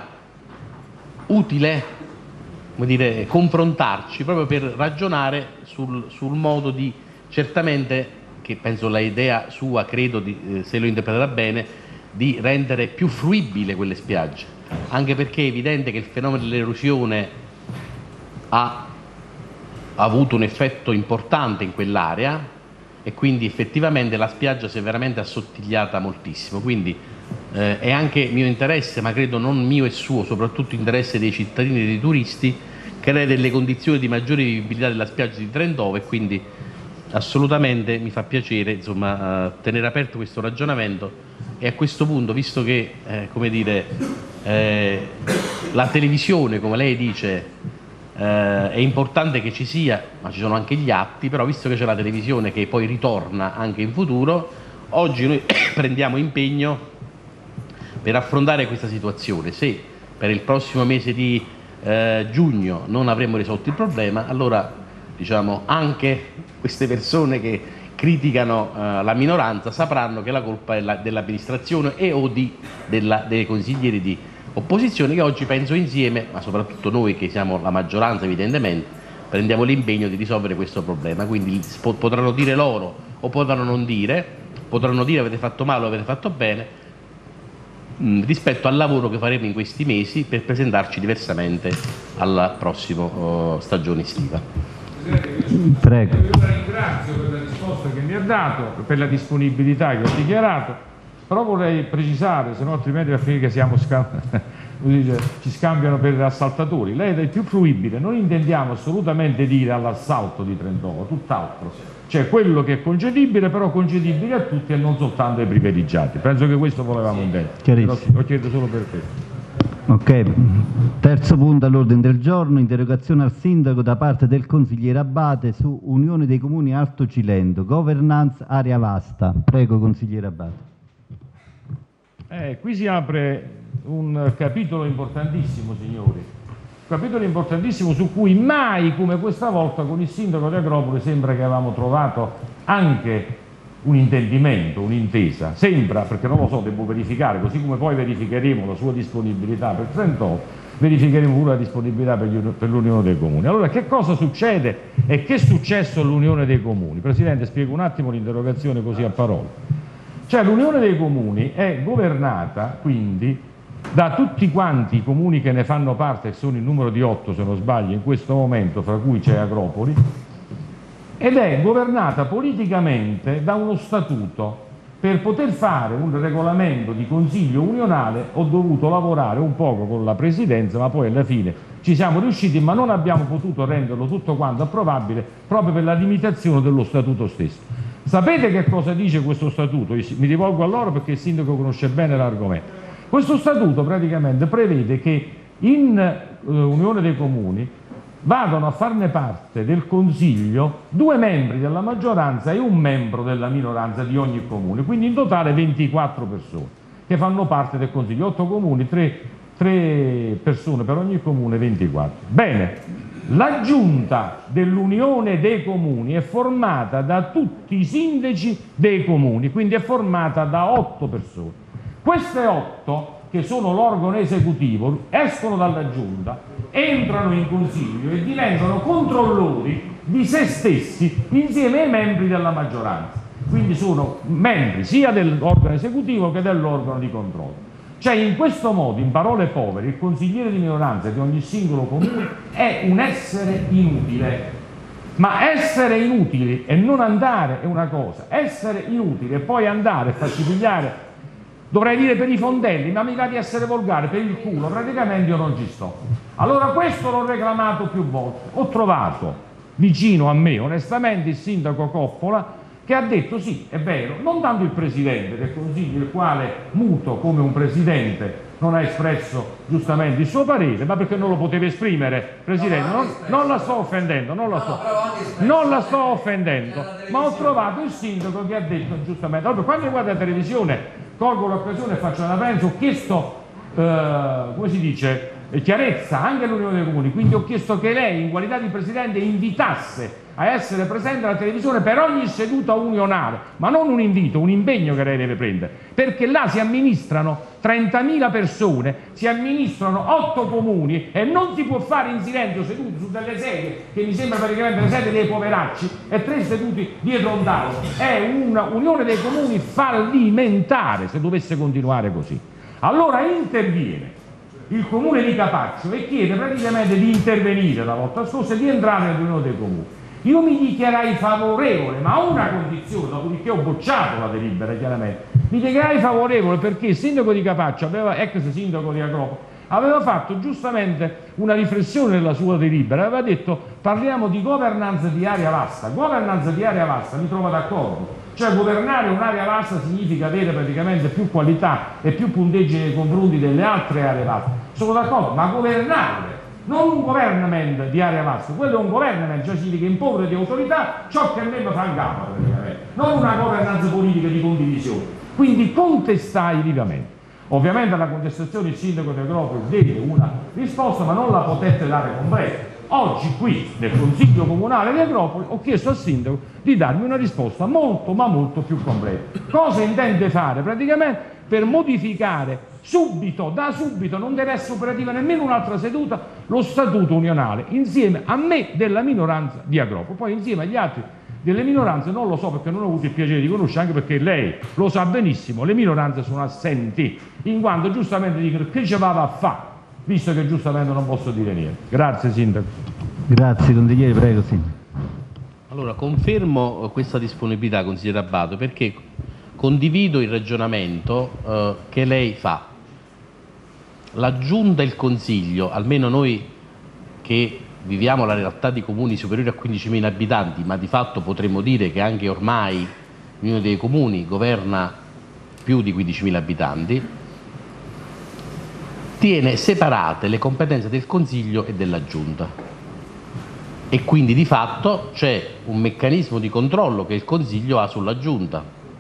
utile, come dire, confrontarci proprio per ragionare sul modo di, certamente, che penso la idea sua, credo, se l'ho interpretata bene, di rendere più fruibile quelle spiagge, anche perché è evidente che il fenomeno dell'erosione ha avuto un effetto importante in quell'area e quindi effettivamente la spiaggia si è veramente assottigliata moltissimo. Quindi è anche mio interesse, ma credo non mio e suo, soprattutto interesse dei cittadini e dei turisti, creare delle condizioni di maggiore vivibilità della spiaggia di Trentova, e quindi assolutamente mi fa piacere insomma tenere aperto questo ragionamento. E a questo punto, visto che come dire, la televisione, come lei dice, è importante che ci sia, ma ci sono anche gli atti, però visto che c'è la televisione che poi ritorna anche in futuro, oggi noi prendiamo impegno per affrontare questa situazione. Se per il prossimo mese di giugno non avremo risolto il problema, allora diciamo anche queste persone che criticano la minoranza sapranno che la colpa è dell'amministrazione e o dei consiglieri di opposizione, che oggi penso insieme, ma soprattutto noi che siamo la maggioranza evidentemente, prendiamo l'impegno di risolvere questo problema. Quindi potranno dire loro o potranno non dire, potranno dire avete fatto male o avete fatto bene, rispetto al lavoro che faremo in questi mesi per presentarci diversamente alla prossima stagione estiva. Prego. Io la ringrazio per la risposta che mi ha dato, per la disponibilità che ho dichiarato. Però vorrei precisare, se no altrimenti va a finire che ci scambiano per assaltatori. Lei è il più fruibile, non intendiamo assolutamente dire all'assalto di Trentova, tutt'altro. Cioè quello che è concedibile, però concedibile a tutti e non soltanto ai privilegiati. Penso che questo volevamo intendere. Lo chiedo solo per questo. Ok, terzo punto all'ordine del giorno, interrogazione al sindaco da parte del consigliere Abate su Unione dei Comuni Alto Cilento, governance area vasta. Prego consigliere Abate. Qui si apre un capitolo importantissimo, signori, un capitolo importantissimo su cui mai come questa volta con il sindaco di Agropoli sembra che avevamo trovato anche un intendimento, un'intesa. Sembra, perché non lo so, devo verificare, così come poi verificheremo la sua disponibilità per Trentova, verificheremo pure la disponibilità per l'Unione dei Comuni. Allora, che cosa succede e che è successo all'Unione dei Comuni? Presidente, spiego un attimo l'interrogazione così a parole. Cioè l'Unione dei Comuni è governata quindi da tutti quanti i comuni che ne fanno parte, che sono il numero di 8 se non sbaglio in questo momento, fra cui c'è Agropoli, ed è governata politicamente da uno statuto. Per poter fare un regolamento di consiglio unionale ho dovuto lavorare un poco con la presidenza, ma poi alla fine ci siamo riusciti, ma non abbiamo potuto renderlo tutto quanto approvabile proprio per la limitazione dello statuto stesso. Sapete che cosa dice questo statuto? Mi rivolgo a loro perché il sindaco conosce bene l'argomento. Questo statuto praticamente prevede che in Unione dei Comuni vadano a farne parte del Consiglio 2 membri della maggioranza e 1 membro della minoranza di ogni comune, quindi in totale 24 persone che fanno parte del Consiglio, 8 comuni, 3 persone per ogni comune, 24. Bene. La giunta dell'Unione dei Comuni è formata da tutti i sindaci dei comuni, quindi è formata da 8 persone. Queste 8, che sono l'organo esecutivo, escono dalla giunta, entrano in consiglio e diventano controllori di se stessi insieme ai membri della maggioranza. Quindi sono membri sia dell'organo esecutivo che dell'organo di controllo. Cioè in questo modo, in parole povere, il consigliere di minoranza di ogni singolo comune è un essere inutile. Ma essere inutili e non andare è una cosa, essere inutili e poi andare e farci pigliare, dovrei dire per i fondelli, ma mi va di essere volgare, per il culo, praticamente io non ci sto. Allora questo l'ho reclamato più volte. Ho trovato vicino a me, onestamente, il sindaco Coppola, che ha detto sì, è vero, non tanto il Presidente del Consiglio, il quale, muto come un Presidente, non ha espresso giustamente il suo parere, ma perché non lo poteva esprimere, Presidente, non la sto offendendo, non la sto offendendo, ma ho trovato il sindaco che ha detto giustamente. Allora, quando guardo la televisione, colgo l'occasione e faccio una pensa, ho chiesto, come si dice, chiarezza anche all'Unione dei Comuni, quindi ho chiesto che lei, in qualità di Presidente, invitasse a essere presente alla televisione per ogni seduta unionale, ma non un invito, un impegno che lei deve prendere, perché là si amministrano 30.000 persone, si amministrano 8 comuni e non si può fare in silenzio seduti su delle sedie, che mi sembra praticamente le sedie dei poveracci, e 3 seduti dietro un tavolo. È una Unione dei Comuni fallimentare se dovesse continuare così. Allora interviene il comune di Capaccio e chiede praticamente di intervenire la volta scorsa e di entrare nell'Unione dei Comuni. Io mi dichiarai favorevole, ma a una condizione, dopodiché ho bocciato la delibera chiaramente, mi dichiarai favorevole perché il sindaco di Capaccio, ex sindaco di Agropoli, aveva fatto giustamente una riflessione nella sua delibera, aveva detto parliamo di governance di area vasta. Governance di area vasta mi trovo d'accordo, cioè governare un'area vasta significa avere praticamente più qualità e più punteggi nei confronti delle altre aree vaste, sono d'accordo, ma governare, non un government di area vasta, quello è un government, cioè significa imporre di autorità ciò che a me mi fa in capo, non una governance politica di condivisione. Quindi contestai vivamente. Ovviamente alla contestazione il sindaco di Agropoli deve una risposta, ma non la potette dare completa. Oggi qui nel Consiglio Comunale di Agropoli ho chiesto al sindaco di darmi una risposta molto ma molto più completa. Cosa intende fare praticamente per modificare subito, da subito, non deve essere operativa nemmeno un'altra seduta, lo statuto unionale insieme a me della minoranza di Agropoli, poi insieme agli altri delle minoranze non lo so perché non ho avuto il piacere di conoscere, anche perché lei lo sa benissimo, le minoranze sono assenti, in quanto giustamente dicono che ci vado a fare, visto che giustamente non posso dire niente. Grazie sindaco. Grazie consigliere, prego sindaco. Allora confermo questa disponibilità consigliere Abbato perché condivido il ragionamento che lei fa. La Giunta e il Consiglio, almeno noi che viviamo la realtà di comuni superiori a 15.000 abitanti, ma di fatto potremmo dire che anche ormai ognuno dei comuni governa più di 15.000 abitanti, tiene separate le competenze del Consiglio e della Giunta. E quindi di fatto c'è un meccanismo di controllo che il Consiglio ha sulla Giunta.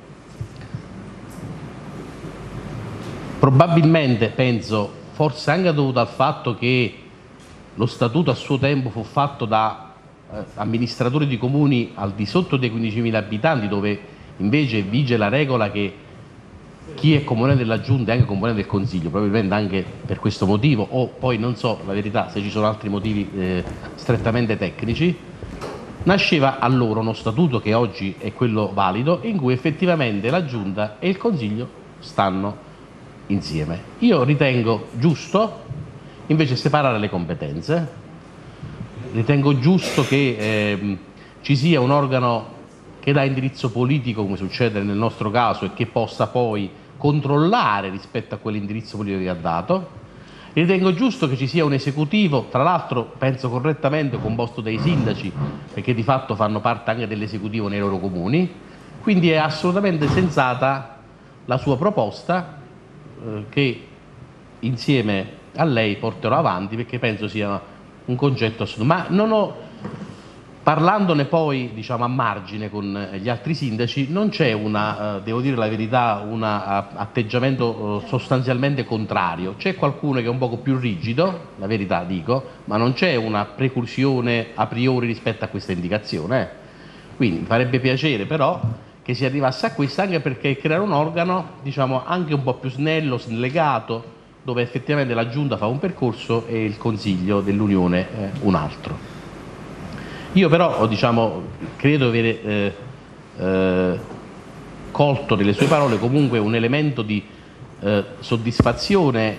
Probabilmente, penso, forse anche dovuto al fatto che lo statuto a suo tempo fu fatto da amministratori di comuni al di sotto dei 15.000 abitanti, dove invece vige la regola che chi è componente della Giunta è anche componente del Consiglio, probabilmente anche per questo motivo, o poi non so la verità se ci sono altri motivi strettamente tecnici. Nasceva allora uno statuto che oggi è quello valido, in cui effettivamente la Giunta e il Consiglio stanno insieme. Io ritengo giusto invece separare le competenze, ritengo giusto che ci sia un organo che dà indirizzo politico, come succede nel nostro caso, e che possa poi controllare rispetto a quell'indirizzo politico che ha dato. Ritengo giusto che ci sia un esecutivo, tra l'altro penso correttamente composto dai sindaci, perché di fatto fanno parte anche dell'esecutivo nei loro comuni, quindi è assolutamente sensata la sua proposta, che insieme a lei porterò avanti, perché penso sia un concetto assoluto. Ma non ho, parlandone poi diciamo a margine con gli altri sindaci, non c'è devo dire la verità, un atteggiamento sostanzialmente contrario. C'è qualcuno che è un poco più rigido, la verità dico, ma non c'è una preclusione a priori rispetto a questa indicazione. Quindi mi farebbe piacere però che si arrivasse a questo, anche perché creare un organo diciamo anche un po' più snello, slegato, dove effettivamente la Giunta fa un percorso e il Consiglio dell'Unione un altro. Io però diciamo, credo di avere colto nelle sue parole comunque un elemento di soddisfazione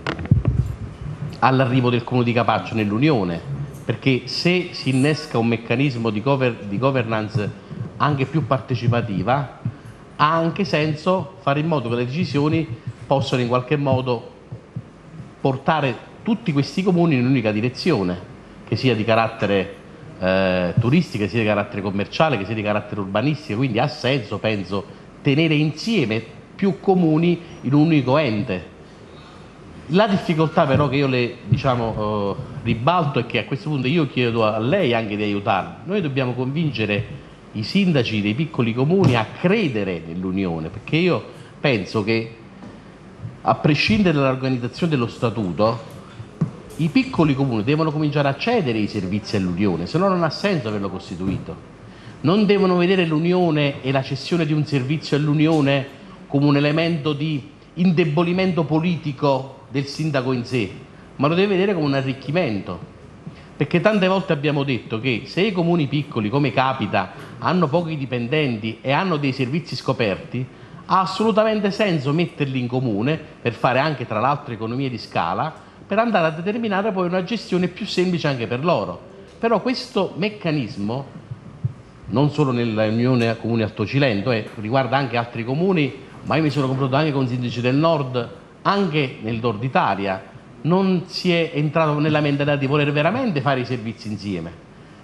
all'arrivo del Comune di Capaccio nell'Unione, perché se si innesca un meccanismo di governance anche più partecipativa, ha anche senso fare in modo che le decisioni possano in qualche modo portare tutti questi comuni in un'unica direzione, che sia di carattere turistico, che sia di carattere commerciale, che sia di carattere urbanistico. Quindi ha senso, penso, tenere insieme più comuni in un unico ente. La difficoltà però che io le ribalto è che a questo punto io chiedo a lei anche di aiutarmi. Noi dobbiamo convincere i sindaci dei piccoli comuni a credere nell'Unione, perché io penso che, a prescindere dall'organizzazione dello statuto, i piccoli comuni devono cominciare a cedere i servizi all'Unione, se no non ha senso averlo costituito. Non devono vedere l'Unione e la cessione di un servizio all'Unione come un elemento di indebolimento politico del sindaco in sé, ma lo deve vedere come un arricchimento. Perché tante volte abbiamo detto che se i comuni piccoli, come capita, hanno pochi dipendenti e hanno dei servizi scoperti, ha assolutamente senso metterli in comune per fare anche tra l'altro economie di scala, per andare a determinare poi una gestione più semplice anche per loro. Però questo meccanismo, non solo nell'Unione Comuni Alto Cilento, riguarda anche altri comuni, ma io mi sono confrontato anche con sindaci del nord, anche nel nord Italia, non si è entrato nella mentalità di voler veramente fare i servizi insieme.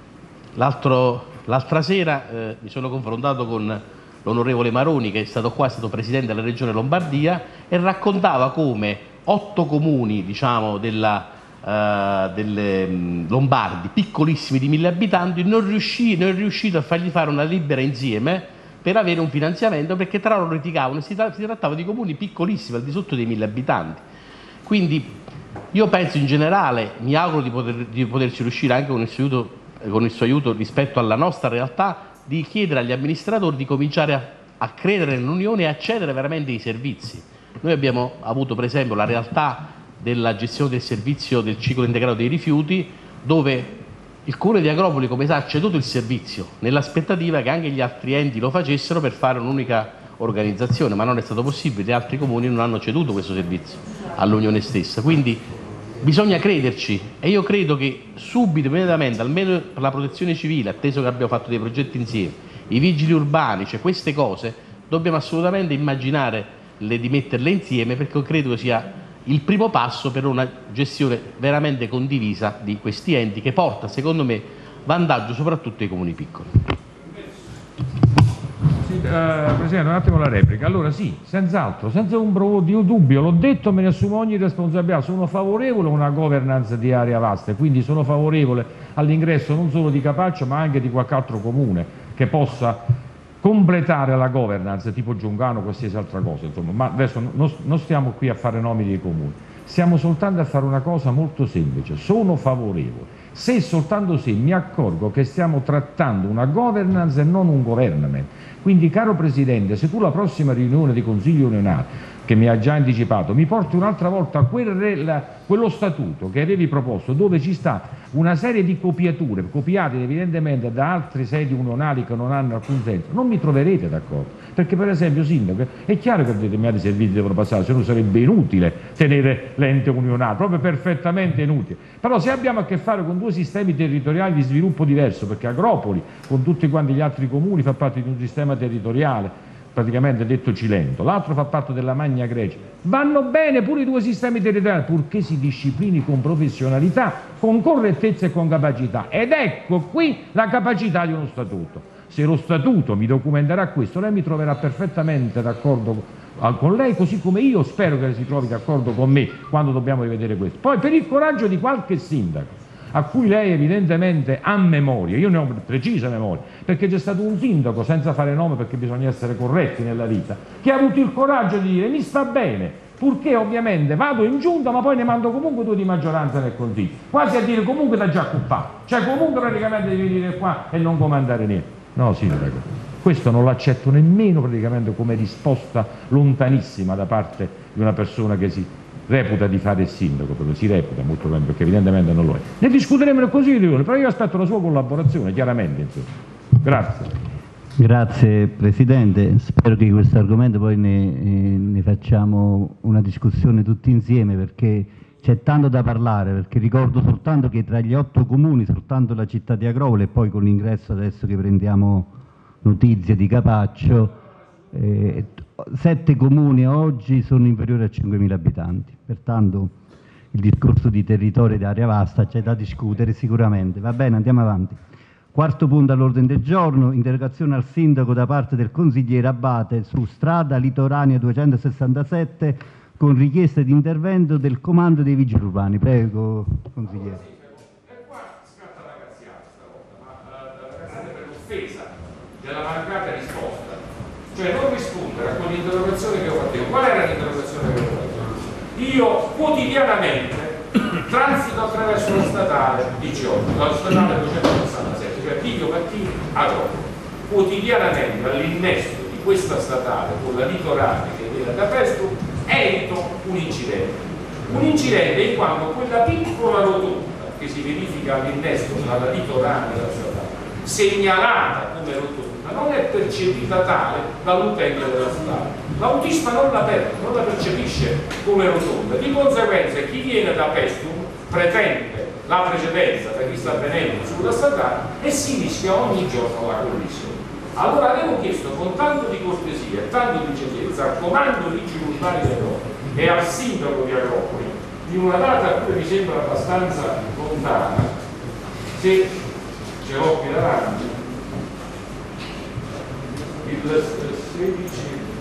L'altra sera mi sono confrontato con l'onorevole Maroni, che è stato qua, è stato presidente della regione Lombardia, e raccontava come 8 comuni diciamo delle Lombardi, piccolissimi di 1000 abitanti, non è riuscito a fargli fare una libera insieme per avere un finanziamento, perché tra loro litigavano. Si trattava di comuni piccolissimi, al di sotto dei 1000 abitanti. Quindi io penso in generale, mi auguro di poterci riuscire anche con il suo aiuto rispetto alla nostra realtà, di chiedere agli amministratori di cominciare a credere nell'Unione e a cedere veramente i servizi. Noi abbiamo avuto per esempio la realtà della gestione del servizio del ciclo integrato dei rifiuti, dove il Comune di Agropoli, come sa, ha ceduto il servizio nell'aspettativa che anche gli altri enti lo facessero per fare un'unica organizzazione, ma non è stato possibile, gli altri comuni non hanno ceduto questo servizio all'Unione stessa. Quindi bisogna crederci, e io credo che subito, immediatamente, almeno per la protezione civile, atteso che abbiamo fatto dei progetti insieme, i vigili urbani, cioè queste cose, dobbiamo assolutamente immaginare di metterle insieme, perché credo che sia il primo passo per una gestione veramente condivisa di questi enti, che porta, secondo me, vantaggio soprattutto ai comuni piccoli. Presidente, un attimo la replica. Allora sì, senz'altro, senza un dubbio, l'ho detto, me ne assumo ogni responsabilità, sono favorevole a una governance di area vasta e quindi sono favorevole all'ingresso non solo di Capaccio ma anche di qualche altro comune che possa completare la governance, tipo Giungano, qualsiasi altra cosa, insomma. Ma adesso non stiamo qui a fare nomi dei comuni, stiamo soltanto a fare una cosa molto semplice: sono favorevole se e soltanto se mi accorgo che stiamo trattando una governance e non un government. Quindi, caro Presidente, se tu la prossima riunione di Consiglio Unionale, che mi ha già anticipato, mi porti un'altra volta quello statuto che avevi proposto, dove ci sta una serie di copiature, copiate evidentemente da altre sedi unionali che non hanno alcun senso, non mi troverete d'accordo. Perché, per esempio, Sindaco, è chiaro che determinati servizi devono passare, se no sarebbe inutile tenere l'ente unionale, proprio perfettamente inutile. Però se abbiamo a che fare con due sistemi territoriali di sviluppo diverso, perché Agropoli, con tutti quanti gli altri comuni, fa parte di un sistema territoriale praticamente detto Cilento, l'altro fa parte della Magna Grecia, vanno bene pure i due sistemi territoriali, purché si disciplini con professionalità, con correttezza e con capacità. Ed ecco qui la capacità di uno statuto. Se lo statuto mi documenterà questo, lei mi troverà perfettamente d'accordo con lei, così come io spero che si trovi d'accordo con me quando dobbiamo rivedere questo. Poi, per il coraggio di qualche sindaco a cui lei evidentemente ha memoria, io ne ho precisa memoria, perché c'è stato un sindaco, senza fare nome perché bisogna essere corretti nella vita, che ha avuto il coraggio di dire: mi sta bene, purché ovviamente vado in giunta ma poi ne mando comunque due di maggioranza nel Consiglio, quasi a dire comunque da già occupato, cioè comunque praticamente devi venire qua e non comandare niente. No, sindaco, questo non l'accetto nemmeno praticamente come risposta lontanissima da parte di una persona che si reputa di fare il sindaco, però si reputa molto bene, perché evidentemente non lo è. Ne discuteremo nel Consiglio di Riunione, però io aspetto la sua collaborazione, chiaramente, insomma. Grazie. Grazie Presidente, spero che questo argomento poi ne facciamo una discussione tutti insieme, perché c'è tanto da parlare, perché ricordo soltanto che tra gli 8 comuni, soltanto la città di Agropoli, e poi con l'ingresso adesso che prendiamo notizie di Capaccio, 7 comuni oggi sono inferiori a 5.000 abitanti, pertanto il discorso di territorio ed area vasta c'è da discutere sicuramente. Va bene, andiamo avanti. Quarto punto all'ordine del giorno: interrogazione al sindaco da parte del consigliere Abate su strada litoranea 267 con richiesta di intervento del comando dei vigili urbani. Prego, consigliere. E qua scatta la cazziata stavolta, ma la cazziata per l'offesa della mancata risposta. Cioè non rispondere a quell'interrogazione che ho fatto io. Qual era l'interrogazione che ho fatto io? Quotidianamente transito attraverso la statale 18, la statale 267, cioè Livio Mattini Agropoli. Quotidianamente all'innesto di questa statale con la litorale che viene da Pesto evito un incidente. Un incidente in quanto quella piccola rotonda che si verifica all'innesto dalla litorale della statale, segnalata come rotonda, non è percepita tale dall'utente della strada. L'autista non la percepisce come rotonda, di conseguenza chi viene da Pestum pretende la precedenza da chi sta venendo sulla statale e si rischia ogni giorno la collisione. Allora avevo chiesto con tanto di cortesia e tanto di gentilezza al comando vigili urbani di Agropoli e al sindaco di Agropoli, in una data a cui mi sembra abbastanza lontana, se ce l'ho qui davanti, il 16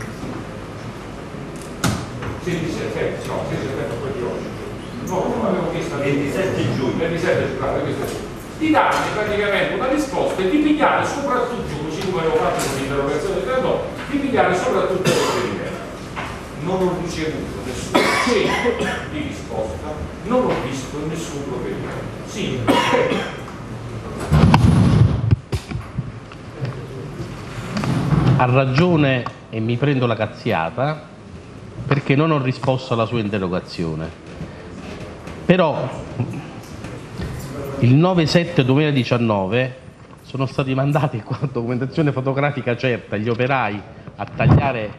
settembre, no, 6 settembre poi di oggi, no, non avevo chiesto 27 giugno, di darmi praticamente una risposta e di pigliare soprattutto, così come avevo fatto con l'interrogazione del Creatore, di pigliare soprattutto il riferimento. Non ho ricevuto nessun cenno di risposta, non ho visto nessun provvedimento. Sì. Ha ragione e mi prendo la cazziata perché non ho risposto alla sua interrogazione. Però il 9/7/2019 sono stati mandati con documentazione fotografica certa gli operai a tagliare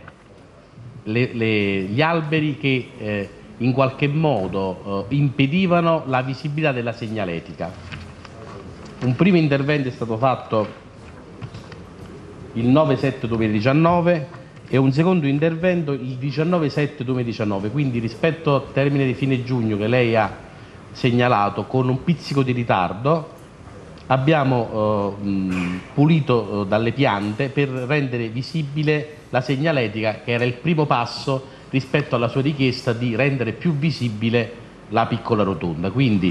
gli alberi che in qualche modo impedivano la visibilità della segnaletica. Un primo intervento è stato fatto il 9/7/2019 e un secondo intervento il 19/7/2019, quindi rispetto al termine di fine giugno che lei ha segnalato con un pizzico di ritardo, abbiamo pulito dalle piante per rendere visibile la segnaletica, che era il primo passo rispetto alla sua richiesta di rendere più visibile la piccola rotonda. Quindi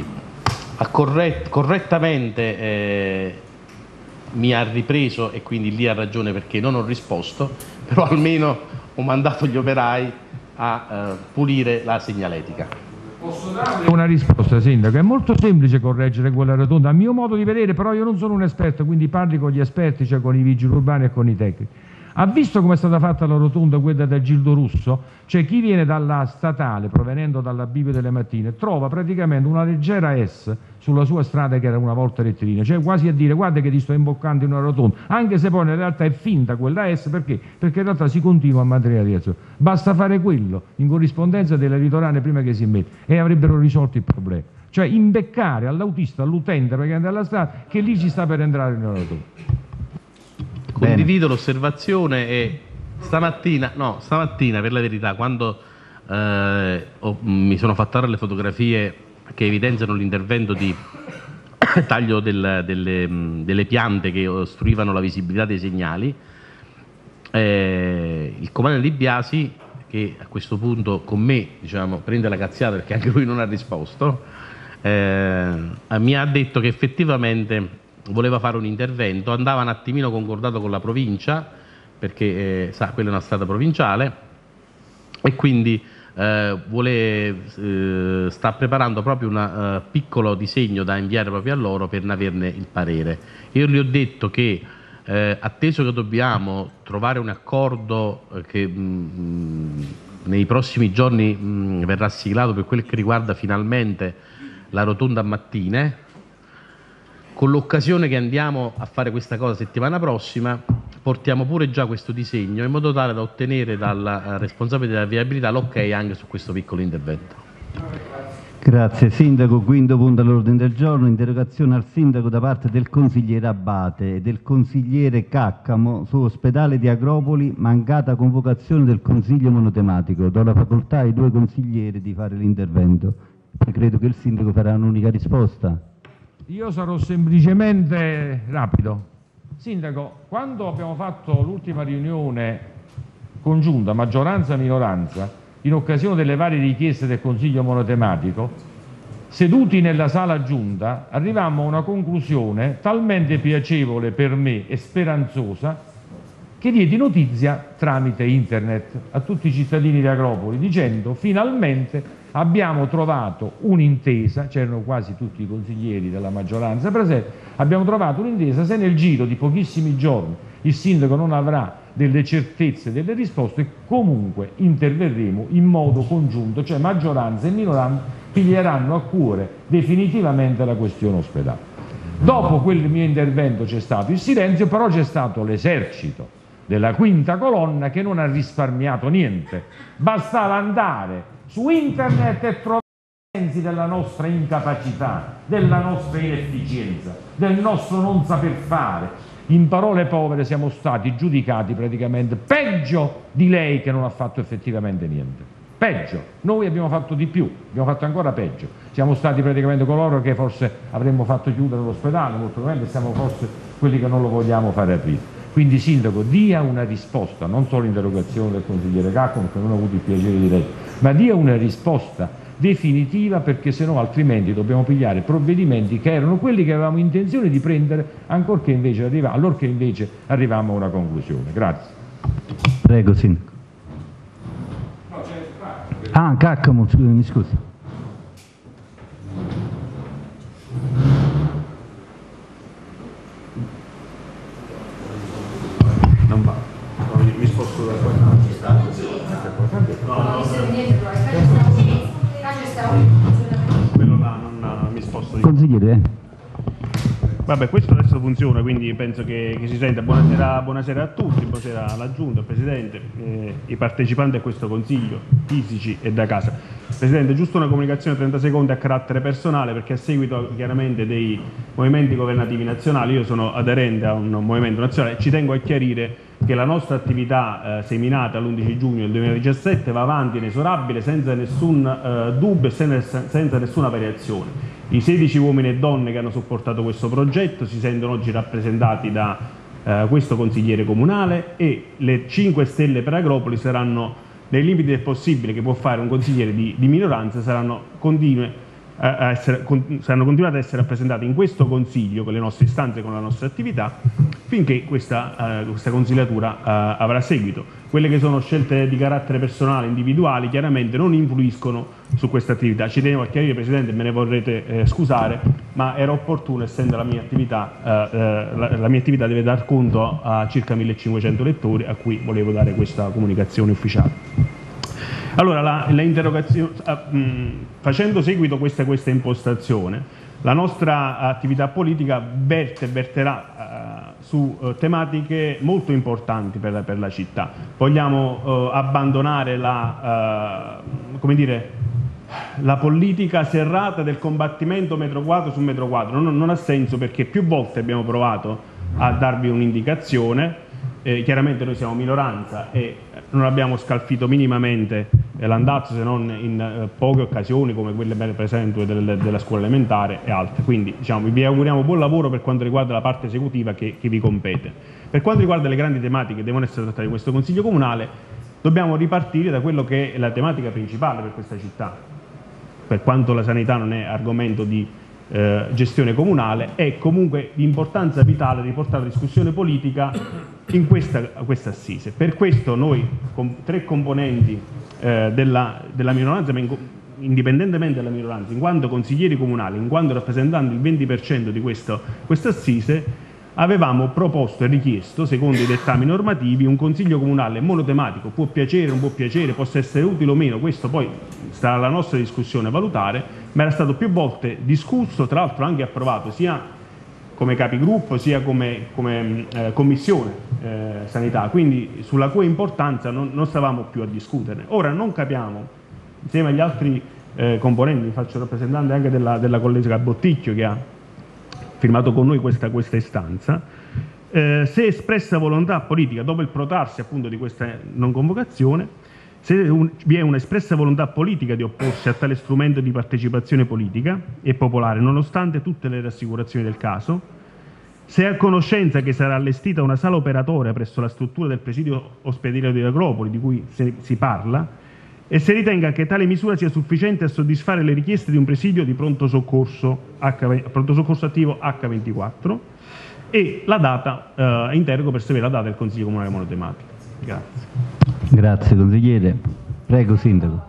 correttamente mi ha ripreso, e quindi lì ha ragione perché non ho risposto, però almeno ho mandato gli operai a pulire la segnaletica. Posso darle una risposta, Sindaco? È molto semplice correggere quella rotonda, a mio modo di vedere, però io non sono un esperto, quindi parli con gli esperti, cioè con i vigili urbani e con i tecnici. Ha visto come è stata fatta la rotonda, quella da Gildo Russo? Cioè chi viene dalla statale, provenendo dalla Bivio delle Mattine, trova praticamente una leggera S sulla sua strada che era una volta rettilinea, cioè quasi a dire guarda che ti sto imboccando in una rotonda, anche se poi in realtà è finta quella S, perché? Perché in realtà si continua a materializzazione. Basta fare quello in corrispondenza delle litorane prima che si mette e avrebbero risolto il problema. Cioè imbeccare all'autista, all'utente della strada che lì ci sta per entrare in una rotonda. Condivido l'osservazione e stamattina per la verità, quando mi sono fatto le fotografie che evidenziano l'intervento di taglio delle piante che ostruivano la visibilità dei segnali, il comandante Di Biasi, che a questo punto con me prende la cazziata perché anche lui non ha risposto, mi ha detto che effettivamente voleva fare un intervento, andava un attimino concordato con la provincia, perché quella è una strada provinciale, e quindi sta preparando proprio un piccolo disegno da inviare proprio a loro per averne il parere. Io gli ho detto che atteso che dobbiamo trovare un accordo che nei prossimi giorni verrà siglato per quel che riguarda finalmente la rotonda a Mattine, con l'occasione che andiamo a fare questa cosa settimana prossima, portiamo pure già questo disegno in modo tale da ottenere dal responsabile della viabilità l'ok anche su questo piccolo intervento. Grazie Sindaco. Quinto punto all'ordine del giorno, interrogazione al Sindaco da parte del consigliere Abbate e del consigliere Caccamo su ospedale di Agropoli, mancata convocazione del consiglio monotematico. Do la facoltà ai due consiglieri di fare l'intervento. Credo che il Sindaco farà un'unica risposta. Io sarò semplicemente rapido. Sindaco, quando abbiamo fatto l'ultima riunione congiunta, maggioranza e minoranza, in occasione delle varie richieste del Consiglio monotematico, seduti nella sala giunta, arrivammo a una conclusione talmente piacevole per me e speranzosa che diedi notizia tramite internet a tutti i cittadini di Agropoli dicendo finalmente abbiamo trovato un'intesa, c'erano quasi tutti i consiglieri della maggioranza presenti, abbiamo trovato un'intesa, se nel giro di pochissimi giorni il sindaco non avrà delle certezze, delle risposte, comunque interverremo in modo congiunto, cioè maggioranza e minoranza piglieranno a cuore definitivamente la questione ospedale. Dopo quel mio intervento c'è stato il silenzio, però c'è stato l'esercito della quinta colonna che non ha risparmiato niente, bastava andare su internet e trovare evidenze della nostra incapacità, della nostra inefficienza, del nostro non saper fare. In parole povere siamo stati giudicati praticamente peggio di lei che non ha fatto effettivamente niente. Peggio, noi abbiamo fatto di più, abbiamo fatto ancora peggio. Siamo stati praticamente coloro che forse avremmo fatto chiudere l'ospedale, molto probabilmente siamo forse quelli che non lo vogliamo fare aprire. Quindi Sindaco, dia una risposta, non solo l'interrogazione del consigliere Caccamo, che non ho avuto il piacere di leggere, ma dia una risposta definitiva, perché sennò altrimenti dobbiamo pigliare provvedimenti che erano quelli che avevamo intenzione di prendere, allorché invece arrivavamo a una conclusione. Grazie. Prego Sindaco. Caccamo, mi scusi. Non va, mi sposto da qua. Non ci sta. Quello là, non mi sposto di qua. Consigliere. Vabbè, questo adesso funziona, quindi penso che si senta. Buonasera a tutti, buonasera alla Giunta, al Presidente, i partecipanti a questo Consiglio, fisici e da casa. Presidente, giusto una comunicazione 30 secondi a carattere personale, perché a seguito chiaramente dei movimenti governativi nazionali, io sono aderente a un movimento nazionale, ci tengo a chiarire che la nostra attività seminata l'11 giugno del 2017 va avanti inesorabile, senza nessun dubbio e senza nessuna variazione. I 16 uomini e donne che hanno supportato questo progetto si sentono oggi rappresentati da questo consigliere comunale, e le 5 stelle per Agropoli saranno, nei limiti del possibile che può fare un consigliere di minoranza, saranno continuate ad essere rappresentate in questo Consiglio con le nostre istanze e con la nostra attività, finché questa consigliatura avrà seguito. Quelle che sono scelte di carattere personale, individuali, chiaramente non influiscono su questa attività. Ci tenevo a chiarire, Presidente, me ne vorrete scusare, ma era opportuno, essendo la mia attività deve dar conto a circa 1500 lettori a cui volevo dare questa comunicazione ufficiale. Allora, facendo seguito a questa impostazione, la nostra attività politica verterà su tematiche molto importanti per la città. Vogliamo abbandonare la politica serrata del combattimento metro quadro su metro quadro. Non ha senso, perché più volte abbiamo provato a darvi un'indicazione. Chiaramente noi siamo minoranza e non abbiamo scalfito minimamente l'andazzo, se non in poche occasioni come quelle per esempio della scuola elementare e altre. Quindi vi auguriamo buon lavoro per quanto riguarda la parte esecutiva che vi compete. Per quanto riguarda le grandi tematiche che devono essere trattate in questo Consiglio Comunale, dobbiamo ripartire da quello che è la tematica principale per questa città. Per quanto la sanità non è argomento di gestione comunale, è comunque di importanza vitale riportare la discussione politica in questa assise. Per questo noi, con 3 componenti della minoranza, ma indipendentemente dalla minoranza, in quanto consiglieri comunali, in quanto rappresentanti il 20% di questa assise, avevamo proposto e richiesto, secondo i dettami normativi, un consiglio comunale monotematico. Può piacere, non può piacere, possa essere utile o meno, questo poi sta alla nostra discussione a valutare, ma era stato più volte discusso, tra l'altro anche approvato, sia come capigruppo sia come commissione sanità, quindi sulla cui importanza non stavamo più a discuterne. Ora non capiamo, insieme agli altri componenti, mi faccio rappresentante anche della collega Botticchio che ha firmato con noi questa istanza, se espressa volontà politica dopo il protrarsi appunto di questa non convocazione, se vi è un'espressa volontà politica di opporsi a tale strumento di partecipazione politica e popolare, nonostante tutte le rassicurazioni del caso, se è a conoscenza che sarà allestita una sala operatoria presso la struttura del presidio ospedaliero di Agropoli, di cui si parla, e se ritenga che tale misura sia sufficiente a soddisfare le richieste di un presidio di pronto soccorso attivo H24, e la data, interrogo per sapere la data del Consiglio Comunale monotematico. Grazie. Grazie consigliere. Prego Sindaco.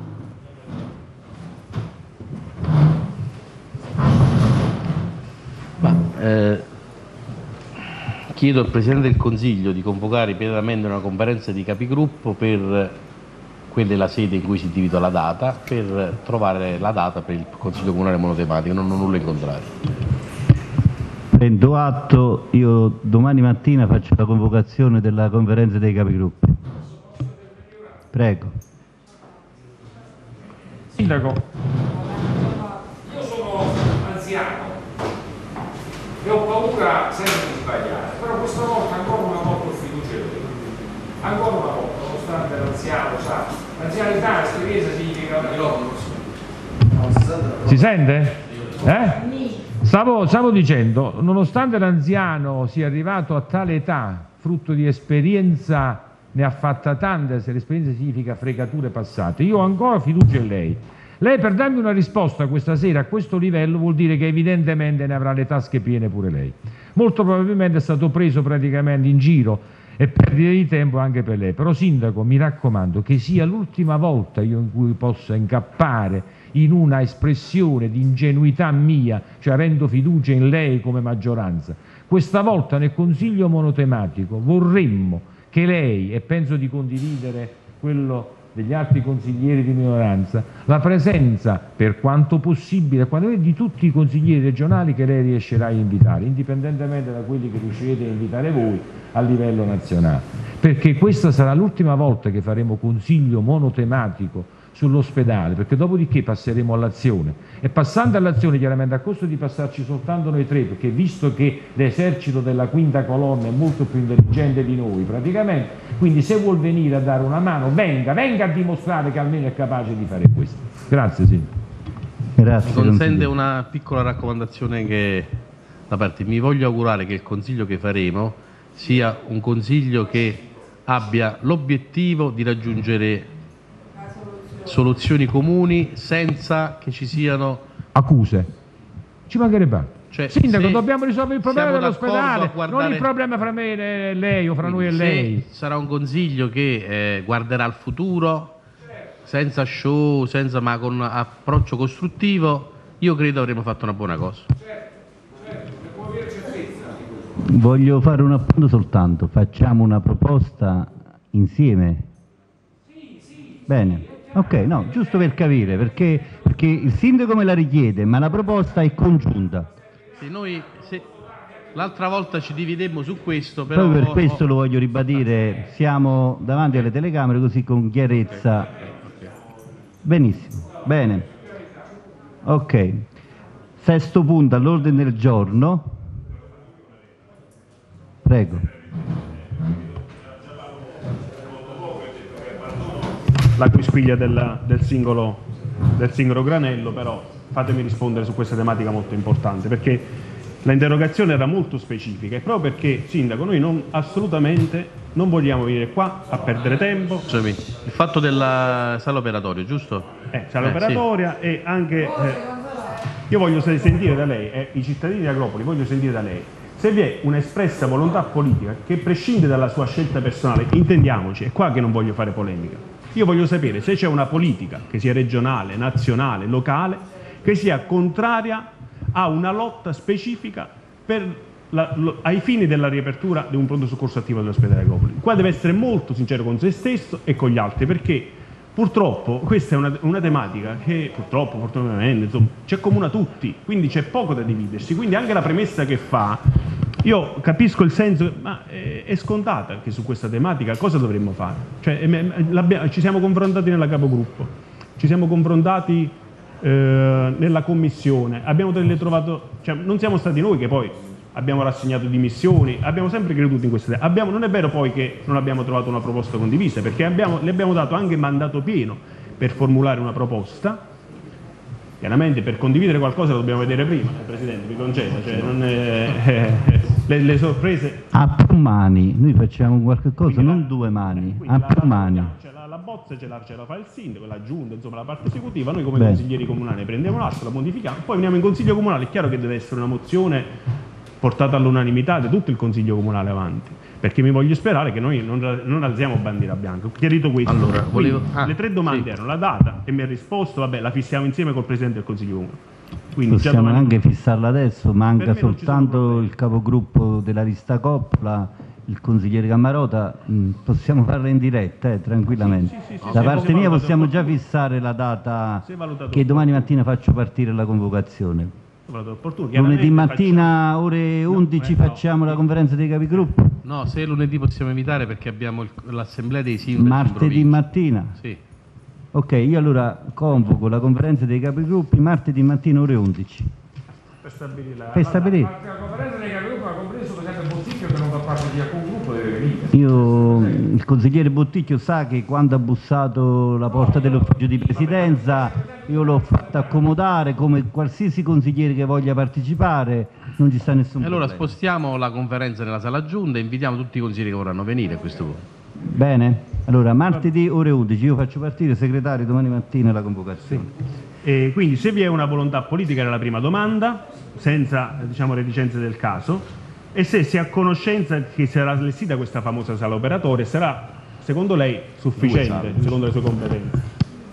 Chiedo al Presidente del Consiglio di convocare immediatamente una conferenza di capigruppo per quella è la sede in cui si individua la data, per trovare la data per il Consiglio Comunale monotematico. Non ho nulla in contrario. Prendo atto, io domani mattina faccio la convocazione della conferenza dei capigruppi. Prego. Sindaco, io sono anziano e ho paura sempre di sbagliare, però questa volta ancora una volta ho fiducia in lui. Ancora una volta, nonostante l'anziano, sa, l'anzianità, esperienza significa... Si sente? Stavo dicendo, nonostante l'anziano sia arrivato a tale età, frutto di esperienza, ne ha fatta tante, se l'esperienza significa fregature passate, io ho ancora fiducia in lei. Lei, per darmi una risposta questa sera a questo livello, vuol dire che evidentemente ne avrà le tasche piene pure lei. Molto probabilmente è stato preso praticamente in giro e perdita di tempo anche per lei. Però Sindaco, mi raccomando che sia l'ultima volta io in cui possa incappare in una espressione di ingenuità mia, cioè avendo fiducia in lei come maggioranza. Questa volta nel Consiglio monotematico vorremmo che lei, e penso di condividere quello degli altri consiglieri di minoranza, la presenza per quanto possibile di tutti i consiglieri regionali che lei riuscirà a invitare, indipendentemente da quelli che riuscirete a invitare voi a livello nazionale, perché questa sarà l'ultima volta che faremo consiglio monotematico sull'ospedale, perché dopodiché passeremo all'azione, e passando all'azione chiaramente a costo di passarci soltanto noi tre, perché visto che l'esercito della quinta colonna è molto più intelligente di noi praticamente, quindi se vuol venire a dare una mano venga a dimostrare che almeno è capace di fare questo. Grazie Sindaco. Grazie. Mi consente una piccola raccomandazione che da parte, mi voglio augurare che il consiglio che faremo sia un consiglio che abbia l'obiettivo di raggiungere soluzioni comuni senza che ci siano accuse. Ci mancherebbe altro. Cioè, Sindaco, dobbiamo risolvere il problema dell'ospedale, non il problema fra me e lei o fra noi e lei. Sarà un consiglio che guarderà al futuro senza show, ma con approccio costruttivo, io credo avremo fatto una buona cosa. Voglio fare un appunto soltanto, facciamo una proposta insieme? Bene, ok, no, giusto per capire, perché il sindaco me la richiede, ma la proposta è congiunta. L'altra volta ci dividemmo su questo, però... Proprio per questo lo voglio ribadire, siamo davanti alle telecamere così con chiarezza. Benissimo, bene. Ok, sesto punto all'ordine del giorno. Prego. La quisquiglia del singolo granello, però fatemi rispondere su questa tematica molto importante, perché l'interrogazione era molto specifica e proprio perché, Sindaco, noi assolutamente non vogliamo venire qua a perdere tempo. Il fatto della sala operatoria, giusto? Sala operatoria, sì. E anche io voglio sentire da lei, i cittadini di Agropoli, voglio sentire da lei se vi è un'espressa volontà politica che prescinde dalla sua scelta personale. Intendiamoci, è qua che non voglio fare polemica. Io voglio sapere se c'è una politica, che sia regionale, nazionale, locale, che sia contraria a una lotta specifica ai fini della riapertura di un pronto soccorso attivo dell'ospedale Agropoli. Qua deve essere molto sincero con se stesso e con gli altri, perché purtroppo questa è una tematica che fortunatamente insomma, ci accomuna tutti, quindi c'è poco da dividersi. Quindi anche la premessa che fa, io capisco il senso, ma è scontata che su questa tematica cosa dovremmo fare? Cioè, ci siamo confrontati nella capogruppo, ci siamo confrontati nella commissione, abbiamo trovato, cioè, non siamo stati noi che poi abbiamo rassegnato dimissioni, abbiamo sempre creduto in queste idee. Non è vero poi che non abbiamo trovato una proposta condivisa, perché le abbiamo dato anche mandato pieno per formulare una proposta. Chiaramente per condividere qualcosa lo dobbiamo vedere prima, Presidente, mi conceda, cioè non le sorprese... A più mani, noi facciamo qualche cosa, non due mani, a più mani. La bozza ce la fa il sindaco, la giunta, insomma la parte esecutiva, noi come consiglieri comunali prendiamo l'atto, la modifichiamo, poi veniamo in consiglio comunale. È chiaro che deve essere una mozione portata all'unanimità di tutto il consiglio comunale avanti, perché mi voglio sperare che noi non alziamo bandiera bianca. Ho chiarito questo. Allora, le tre domande erano la data e mi ha risposto, vabbè, la fissiamo insieme col Presidente del Consiglio Comunale. Quindi possiamo anche fissarla adesso, manca soltanto il capogruppo della lista Coppola, il consigliere Cammarota, possiamo farla in diretta tranquillamente. Da parte mia possiamo già fissare la data che domani mattina faccio partire la convocazione. Lunedì mattina ore 11 facciamo la conferenza dei capigruppo? No, se lunedì possiamo evitare perché abbiamo l'assemblea dei sindaci. Martedì mattina? Sì. Ok, io allora convoco la conferenza dei capigruppi martedì mattina ore 11. Per stabilire la conferenza dei capigruppi ha compreso per esempio Botticchio che non fa parte di alcun gruppo, deve venire. Il consigliere Botticchio sa che quando ha bussato la porta dell'ufficio di presidenza io l'ho fatta accomodare come qualsiasi consigliere che voglia partecipare, non ci sta nessun problema. Allora spostiamo la conferenza nella sala giunta e invitiamo tutti i consiglieri che vorranno venire a questo punto. Bene, allora martedì ore 11 io faccio partire, segretario, domani mattina la convocazione. E quindi se vi è una volontà politica era la prima domanda, senza reticenze del caso, e se si è a conoscenza che sarà allestita questa famosa sala operatoria, sarà secondo lei sufficiente, secondo le sue competenze?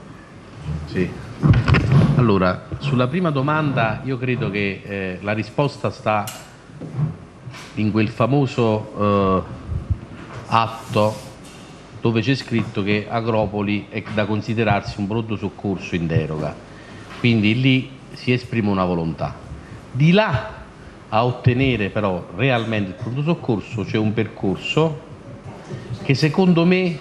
Sì. Allora, sulla prima domanda io credo che la risposta sta in quel famoso atto dove c'è scritto che Agropoli è da considerarsi un pronto soccorso in deroga, quindi lì si esprime una volontà. Di là a ottenere però realmente il pronto soccorso c'è un percorso che secondo me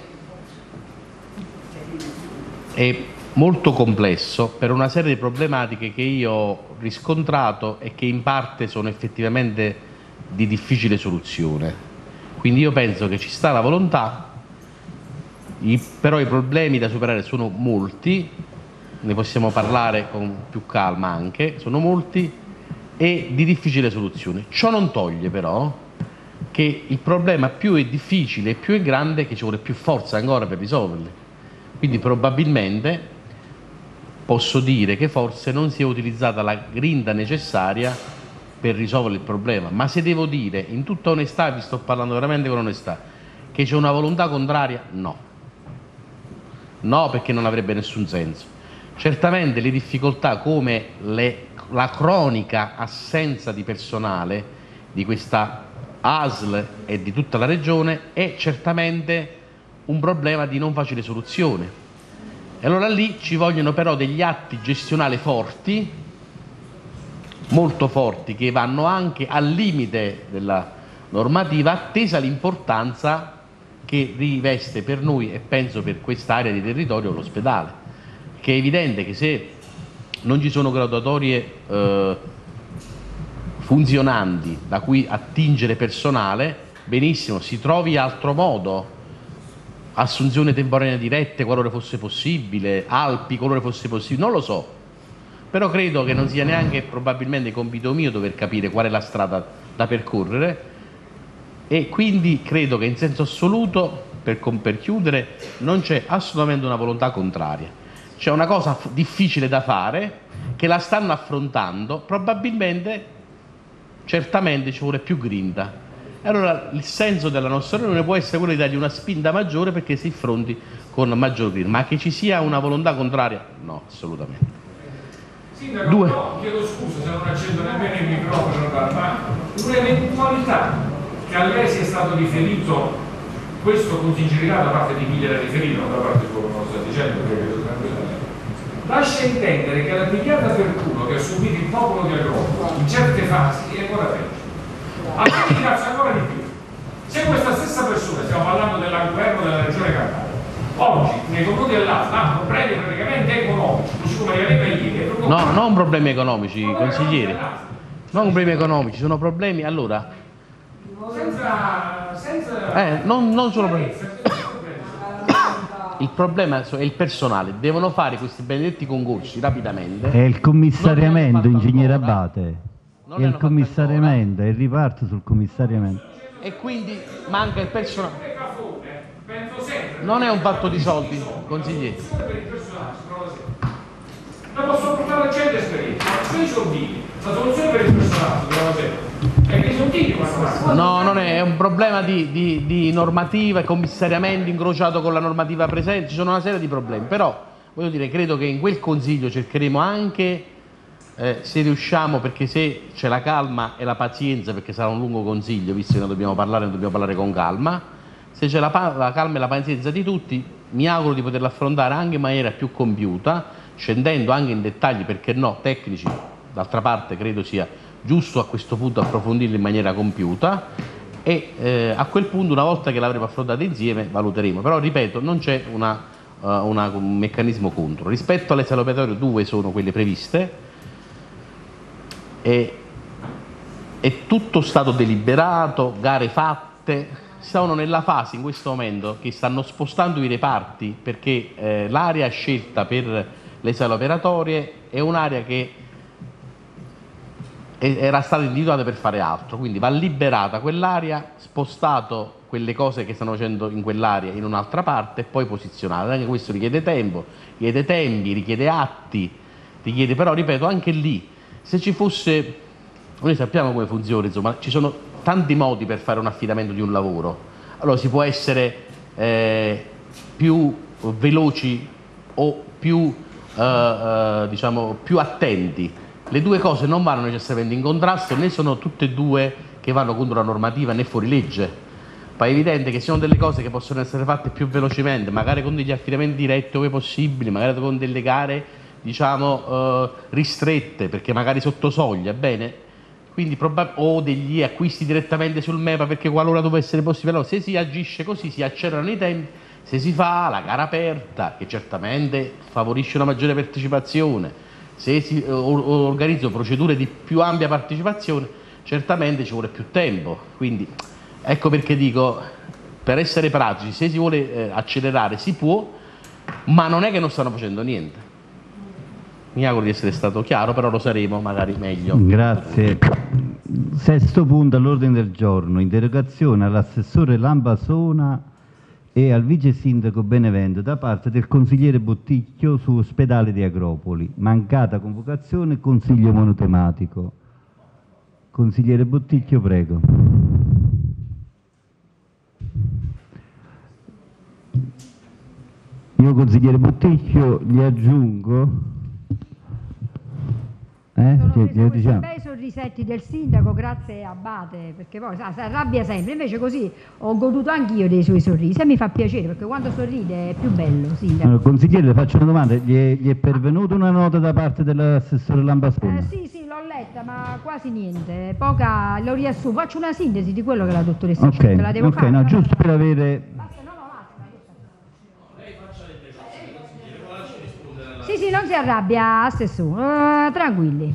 è molto complesso per una serie di problematiche che io ho riscontrato e che in parte sono effettivamente di difficile soluzione. Quindi io penso che ci sta la volontà, però i problemi da superare sono molti, ne possiamo parlare con più calma anche, sono molti e di difficile soluzione. Ciò non toglie però che il problema più è difficile e più è grande, che ci vuole più forza ancora per risolverli. Quindi probabilmente posso dire che forse non si è utilizzata la grinta necessaria per risolvere il problema, ma se devo dire in tutta onestà, vi sto parlando veramente con onestà, che c'è una volontà contraria, no. No, perché non avrebbe nessun senso. Certamente le difficoltà come la cronica assenza di personale di questa ASL e di tutta la regione è certamente un problema di non facile soluzione. E allora lì ci vogliono però degli atti gestionali forti, molto forti, che vanno anche al limite della normativa, attesa l'importanza che riveste per noi e penso per quest'area di territorio l'ospedale, che è evidente che se non ci sono graduatorie funzionanti da cui attingere personale, benissimo, si trovi altro modo, assunzione temporanea dirette qualora fosse possibile, Alpi qualora fosse possibile, non lo so, però credo che non sia neanche probabilmente compito mio dover capire qual è la strada da percorrere e quindi credo che in senso assoluto, per chiudere, non c'è assolutamente una volontà contraria, c'è una cosa difficile da fare che la stanno affrontando, probabilmente, certamente ci vuole più grinta. Allora il senso della nostra riunione può essere quello di dargli una spinta maggiore perché si affronti con maggior grinta, ma che ci sia una volontà contraria? No, assolutamente. Sindaco, no, chiedo scusa se non accendo nemmeno il microfono, ma un'eventualità che a lei sia stato riferito questo consiglierità da parte di chi gliel'ha riferito, non da parte sua, non lo sta dicendo, perché lascia intendere che la pigliata per culo che ha subito il popolo di Agropoli in certe fasi è ancora peggio. A me mi piace ancora di più. Se questa stessa persona, stiamo parlando del governo della regione Campania, oggi nei confronti dell'altro ha problemi praticamente economici, così come aveva ieri. No, non problemi economici, consigliere. Non problemi economici, sono problemi, allora. Non sono problemi. Il problema è il personale, devono fare questi benedetti concorsi rapidamente. È il commissariamento, ingegnere Abate. È il commissariamento, è il riparto sul commissariamento. E quindi manca il personale. Non è un fatto di soldi, consigliere. La posso portare la gente esperienza, ma i soldini, la soluzione per il personale si trova sempre. È che i soldini vanno. No, non è un problema di normativa e commissariamento incrociato con la normativa presente, ci sono una serie di problemi, però voglio dire, credo che in quel consiglio cercheremo anche, se riusciamo, perché se c'è la calma e la pazienza, perché sarà un lungo consiglio, visto che ne dobbiamo parlare con calma, se c'è la calma e la pazienza di tutti, mi auguro di poterla affrontare anche in maniera più compiuta, scendendo anche in dettagli, perché no, tecnici, d'altra parte credo sia giusto a questo punto approfondirli in maniera compiuta e a quel punto, una volta che l'avremo affrontata insieme, valuteremo. Però ripeto, non c'è un meccanismo contro. Rispetto alle sale operatorie, 2 sono quelle previste e è tutto stato deliberato, gare fatte, sono nella fase in questo momento che stanno spostando i reparti perché l'area scelta per le sale operatorie è un'area che era stata individuata per fare altro, quindi va liberata quell'area, spostato quelle cose che stanno facendo in quell'area in un'altra parte e poi posizionata. Anche questo richiede tempo, richiede tempi, richiede atti, richiede, però ripeto, anche lì, se ci fosse, noi sappiamo come funziona, insomma, ci sono tanti modi per fare un affidamento di un lavoro. Allora si può essere più veloci o più, diciamo, più attenti. Le due cose non vanno necessariamente in contrasto, né sono tutte e due che vanno contro la normativa né fuori legge. Poi è evidente che sono delle cose che possono essere fatte più velocemente, magari con degli affidamenti diretti ove possibile, magari con delle gare, diciamo, ristrette, perché magari sotto soglia, bene? Quindi o degli acquisti direttamente sul MEPA, perché qualora dovesse essere possibile, allora, se si agisce così si accelerano i tempi, se si fa la gara aperta, che certamente favorisce una maggiore partecipazione, se si organizzano procedure di più ampia partecipazione, certamente ci vuole più tempo. Quindi ecco perché dico, per essere pratici, se si vuole accelerare si può, ma non è che non stanno facendo niente. Mi auguro di essere stato chiaro, però lo saremo magari meglio. Grazie. Sesto punto all'ordine del giorno, interrogazione all'assessore Lambasona e al vice sindaco Benevento da parte del consigliere Botticchio su ospedale di Agropoli. Mancata convocazione, consiglio monotematico. Consigliere Botticchio, prego. Io, consigliere Botticchio, gli aggiungo. Sono Glielo diciamo. bei sorrisetti del sindaco, grazie Abate, perché poi si arrabbia sempre, invece così ho goduto anch'io dei suoi sorrisi e mi fa piacere, perché quando sorride è più bello, sindaco. Consigliere, le faccio una domanda, gli è pervenuta una nota da parte dell'assessore Lambasona? Sì, l'ho letta, ma quasi niente, poca, lo riassumo, faccio una sintesi di quello che la dottoressa ha detto, la devo fare? No, giusto per avere... Sì, non si arrabbia, assessore, tranquilli.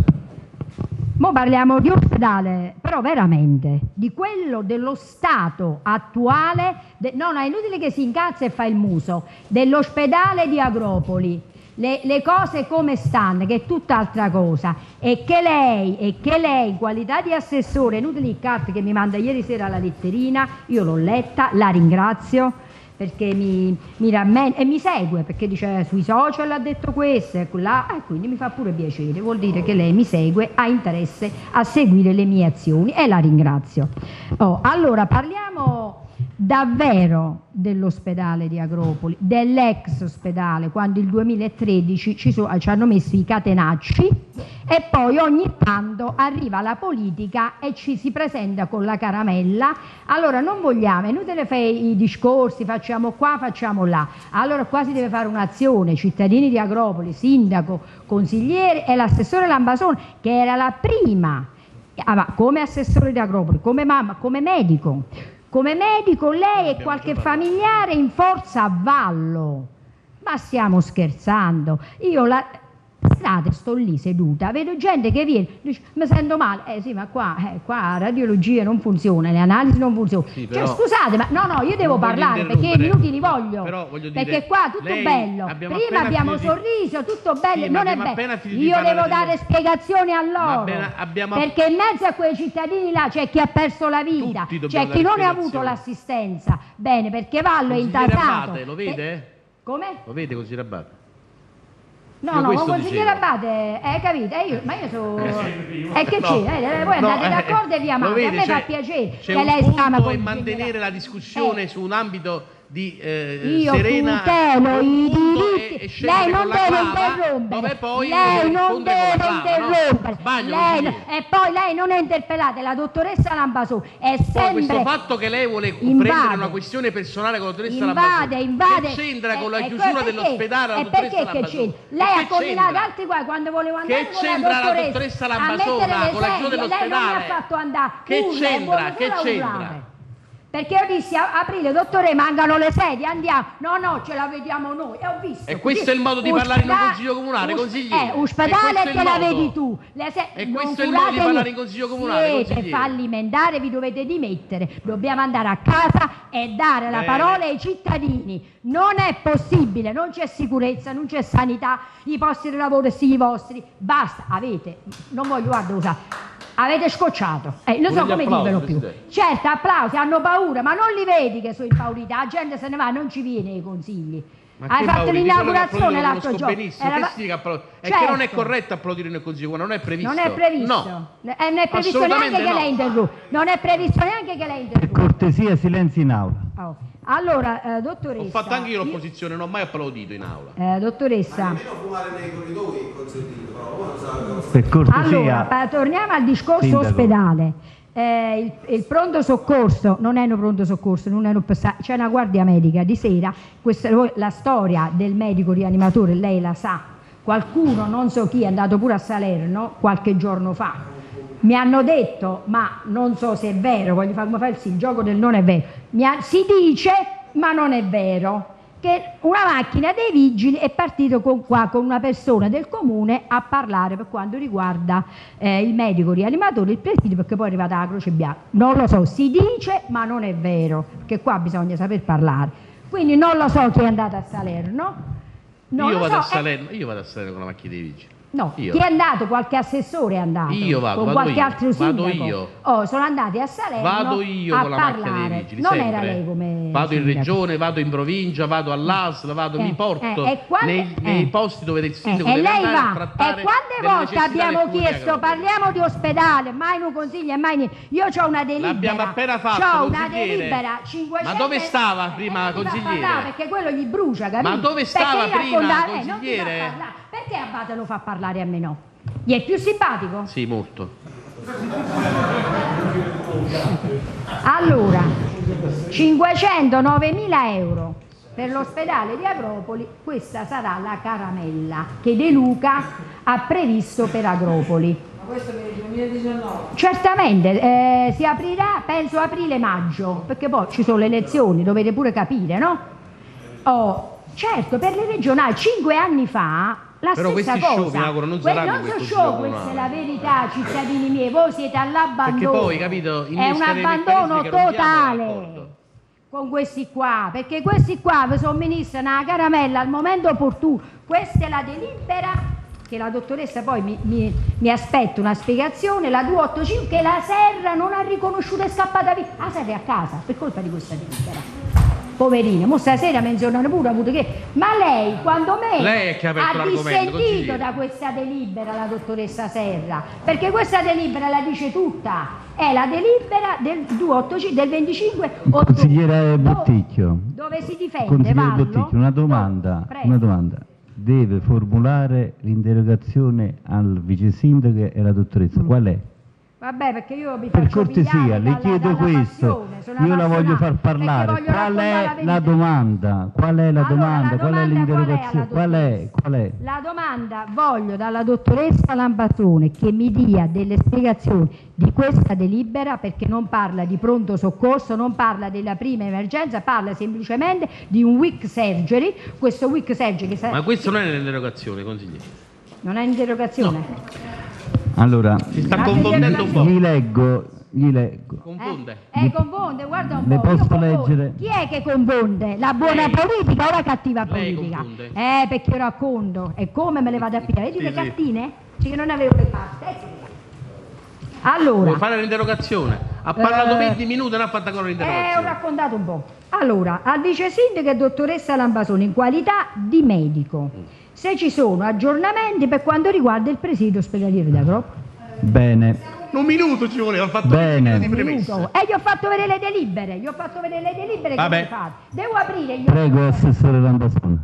Mo parliamo di ospedale, però veramente, di quello dello stato attuale, no, è inutile che si incazza e fa il muso, dell'ospedale di Agropoli. Le cose come stanno, che è tutt'altra cosa, e che lei, in qualità di assessore, inutile il cart che mi manda ieri sera la letterina, io l'ho letta, la ringrazio, perché mi rammenta e mi segue, perché dice sui social ha detto questo e là, e quindi mi fa pure piacere, vuol dire che lei mi segue, ha interesse a seguire le mie azioni e la ringrazio. Allora parliamo davvero dell'ospedale di Agropoli, dell'ex ospedale, quando il 2013 ci hanno messo i catenacci e poi ogni tanto arriva la politica e ci si presenta con la caramella. Allora non vogliamo, è inutile fare i discorsi, facciamo qua, facciamo là. Allora qua si deve fare un'azione, cittadini di Agropoli, sindaco, consigliere e l'assessore Lambasona, che era la prima, come assessore di Agropoli, come mamma, come medico. Come medico lei e qualche familiare in forza a vallo. Ma stiamo scherzando? Io la strada sto lì seduta, vedo gente che viene, dice mi sento male, sì, ma qua la radiologia non funziona, le analisi non funzionano. Sì, però, cioè, scusate, ma no, io devo parlare perché i minuti li voglio. Però, perché qua tutto bello. Prima abbiamo sorriso, tutto bello, non è bello. Io devo dare spiegazioni a loro. Perché in mezzo a quei cittadini là c'è chi ha perso la vita, c'è chi non ha avuto l'assistenza. Bene, perché Vallo è intasato. Lo vede? Come? Lo vede così Abate? No, ma consigliere Abate, capito? Ma io sono... E che c'è? Voi andate d'accordo e via male, a me fa piacere che lei scama con... C'è un punto in mantenere la discussione su un ambito di io serena... tutelo i diritti, lei non deve interrompere, lei non deve interrompere, e poi lei non è interpellata, la dottoressa Lambasona è sempre... Questo fatto che lei vuole prendere una questione personale con la dottoressa Lambasona, che c'entra con la chiusura dell'ospedale la dottoressa Lambasona? Lei ha combinato altri guai quando voleva andare con la dottoressa Lambasona con la chiusura dell'ospedale? Lei non mi ha fatto andare, Che c'entra? Perché io dissi a aprile, dottore, mancano le sedie, andiamo. No, ce la vediamo noi. E ho visto. E questo è il modo di parlare in un consiglio comunale, consigliere. Ospedale te la vedi tu. E questo è il modo di parlare in consiglio comunale, siete fallimentari, vi dovete dimettere. Dobbiamo andare a casa e dare la parola ai cittadini. Non è possibile, non c'è sicurezza, non c'è sanità, i posti di lavoro sì, i vostri. Basta, non voglio usare. Avete scocciato, non so come dirvelo più. Certo, applausi, hanno paura, ma non li vedi che sono impauriti? La gente se ne va, non ci viene ai consigli. Hai fatto l'inaugurazione l'altro giorno. È che non è corretto applaudire nel consiglio, non è previsto. Non è previsto. No. Non è previsto neanche che lei interrompa. Non è previsto neanche che lei interrompa. Cortesia, silenzio in aula. Allora, dottoressa... Ho fatto anche io l'opposizione, non ho mai applaudito in aula. Dottoressa... Almeno fumare nei corridoi è consentito, però per cortesia... Allora, torniamo al discorso sindaco. ospedale. il pronto soccorso non è un pronto soccorso, c'è una guardia medica di sera. La storia del medico rianimatore lei la sa, qualcuno, non so chi, è andato pure a Salerno qualche giorno fa, mi hanno detto, ma non so se è vero, voglio fare come fa il gioco del non è vero, si dice ma non è vero, che una macchina dei vigili è partito con una persona del comune a parlare per quanto riguarda il medico rianimatore, il presidio, perché poi è arrivata la Croce Bianca. Non lo so, si dice ma non è vero, perché qua bisogna saper parlare. Quindi non lo so chi è andato a Salerno. Io vado a Salerno con la macchina dei vigili. No, chi è andato? Qualche assessore è andato. Io vado, con qualche altro sindaco. Vado io. Sono andati a Salerno vado io a con la parlare. macchina dei vigili, non sempre. Era lei come vado in sindaco. regione, vado in provincia, vado all'ASL, mi porto nei posti dove il sindaco e deve lei andare va. a trattare. E quante volte abbiamo chiesto, parliamo di ospedale, mai non consiglia, mai niente. Io ho una delibera. L'abbiamo appena fatto, C'ho una consigliere. delibera 500. Ma dove stava prima, consigliere? Perché quello gli brucia, capito? Ma dove stava prima, consigliere? Perché Abate lo fa parlare a me no? Gli è più simpatico? Sì, molto. Allora, 509.000 euro per l'ospedale di Agropoli, questa sarà la caramella che De Luca ha previsto per Agropoli. Ma questo per il 2019? Certamente, si aprirà, penso aprile-maggio, perché poi ci sono le elezioni, dovete pure capire, no? Certo, per le regionali, 5 anni fa, la però stessa questi cosa. show, mi auguro, non saranno non so show, questa è la verità, cittadini miei, voi siete all'abbandono. Perché poi, capito, è un abbandono totale con questi qua, perché questi qua vi somministrano la caramella al momento opportuno. Questa è la delibera che la dottoressa poi mi aspetta una spiegazione, la 285, che la Serra non ha riconosciuto, è scappata via. La Serra è a casa per colpa di questa delibera. Poverina, mo stasera menzionano pure avuto che. Ma lei, quando lei è che ha dissentito da questa delibera la dottoressa Serra, perché questa delibera la dice tutta, è la delibera del 285 del 25 ottobre. Consigliere Botticchio. Dove si difende Consigliere Botticchio, una domanda. Deve formulare l'interrogazione al vice sindaco e alla dottoressa. Qual è? Vabbè, perché io vi per faccio cortesia, le chiedo questo, io la voglio far parlare. Qual è la domanda? Qual è la domanda? Qual è l'interrogazione? Qual è? La domanda voglio dalla dottoressa Lambazzone che mi dia delle spiegazioni di questa delibera, perché non parla di pronto soccorso, non parla della prima emergenza, parla semplicemente di un week surgery. Questo week surgery che ma questo non è un'interrogazione, consigliere. Non è un'interrogazione? No. Allora, si sta confondendo un po'. Gli leggo. Confonde. Confonde, guarda un le po'. Posso leggere? Chi è che confonde? La buona politica o la cattiva politica? Confonde. Perché io racconto. E come me le vado a pigliare? Vedi le cartine? Sì, che non avevo le carte. Allora. Vuoi fare l'interrogazione? Ha parlato 20 minuti e non ha fatto ancora l'interrogazione. Ho raccontato un po'. Allora, al vice sindaco e dottoressa Lambasone in qualità di medico, se ci sono aggiornamenti per quanto riguarda il presidio ospedaliero di Agropoli. Bene. Un minuto ci voleva, ha fatto 20 minuti di premessa. E gli ho fatto vedere le delibere, che devo fare. Devo aprire gli Prego, assessore Lambasone.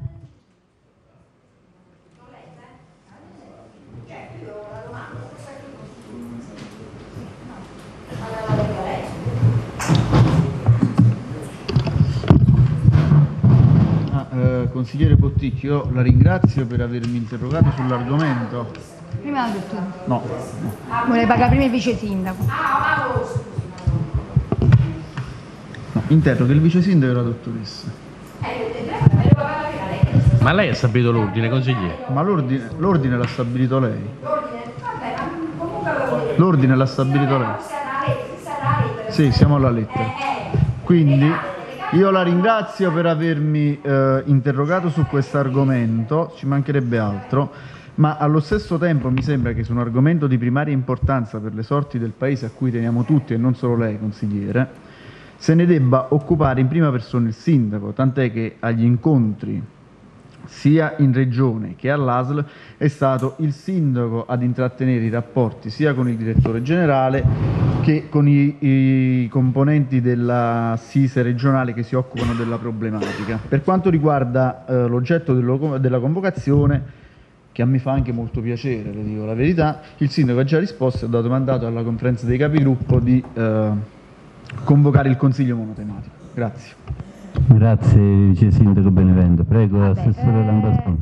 Consigliere Botticchio, io la ringrazio per avermi interrogato sull'argomento. Prima la dottoressa. No. Vuole pagare prima il vice sindaco. No, interroga il vice sindaco e la dottoressa. Ma lei ha stabilito l'ordine, consigliere? Ma l'ordine l'ha stabilito lei. L'ordine l'ha stabilito lei. Sì, siamo alla lettera. Quindi io la ringrazio per avermi interrogato su questo argomento, ci mancherebbe altro, ma allo stesso tempo mi sembra che su un argomento di primaria importanza per le sorti del paese a cui teniamo tutti e non solo lei, consigliere, se ne debba occupare in prima persona il sindaco, tant'è che agli incontri sia in regione che all'ASL è stato il sindaco ad intrattenere i rapporti sia con il direttore generale che con i componenti della SISE regionale che si occupano della problematica. Per quanto riguarda l'oggetto della convocazione, che a me fa anche molto piacere, le dico la verità. Il sindaco ha già risposto e ha dato mandato alla conferenza dei capigruppo di convocare il consiglio monotematico. Grazie. Grazie vice sindaco Benevento. Prego, assessore Lambertone.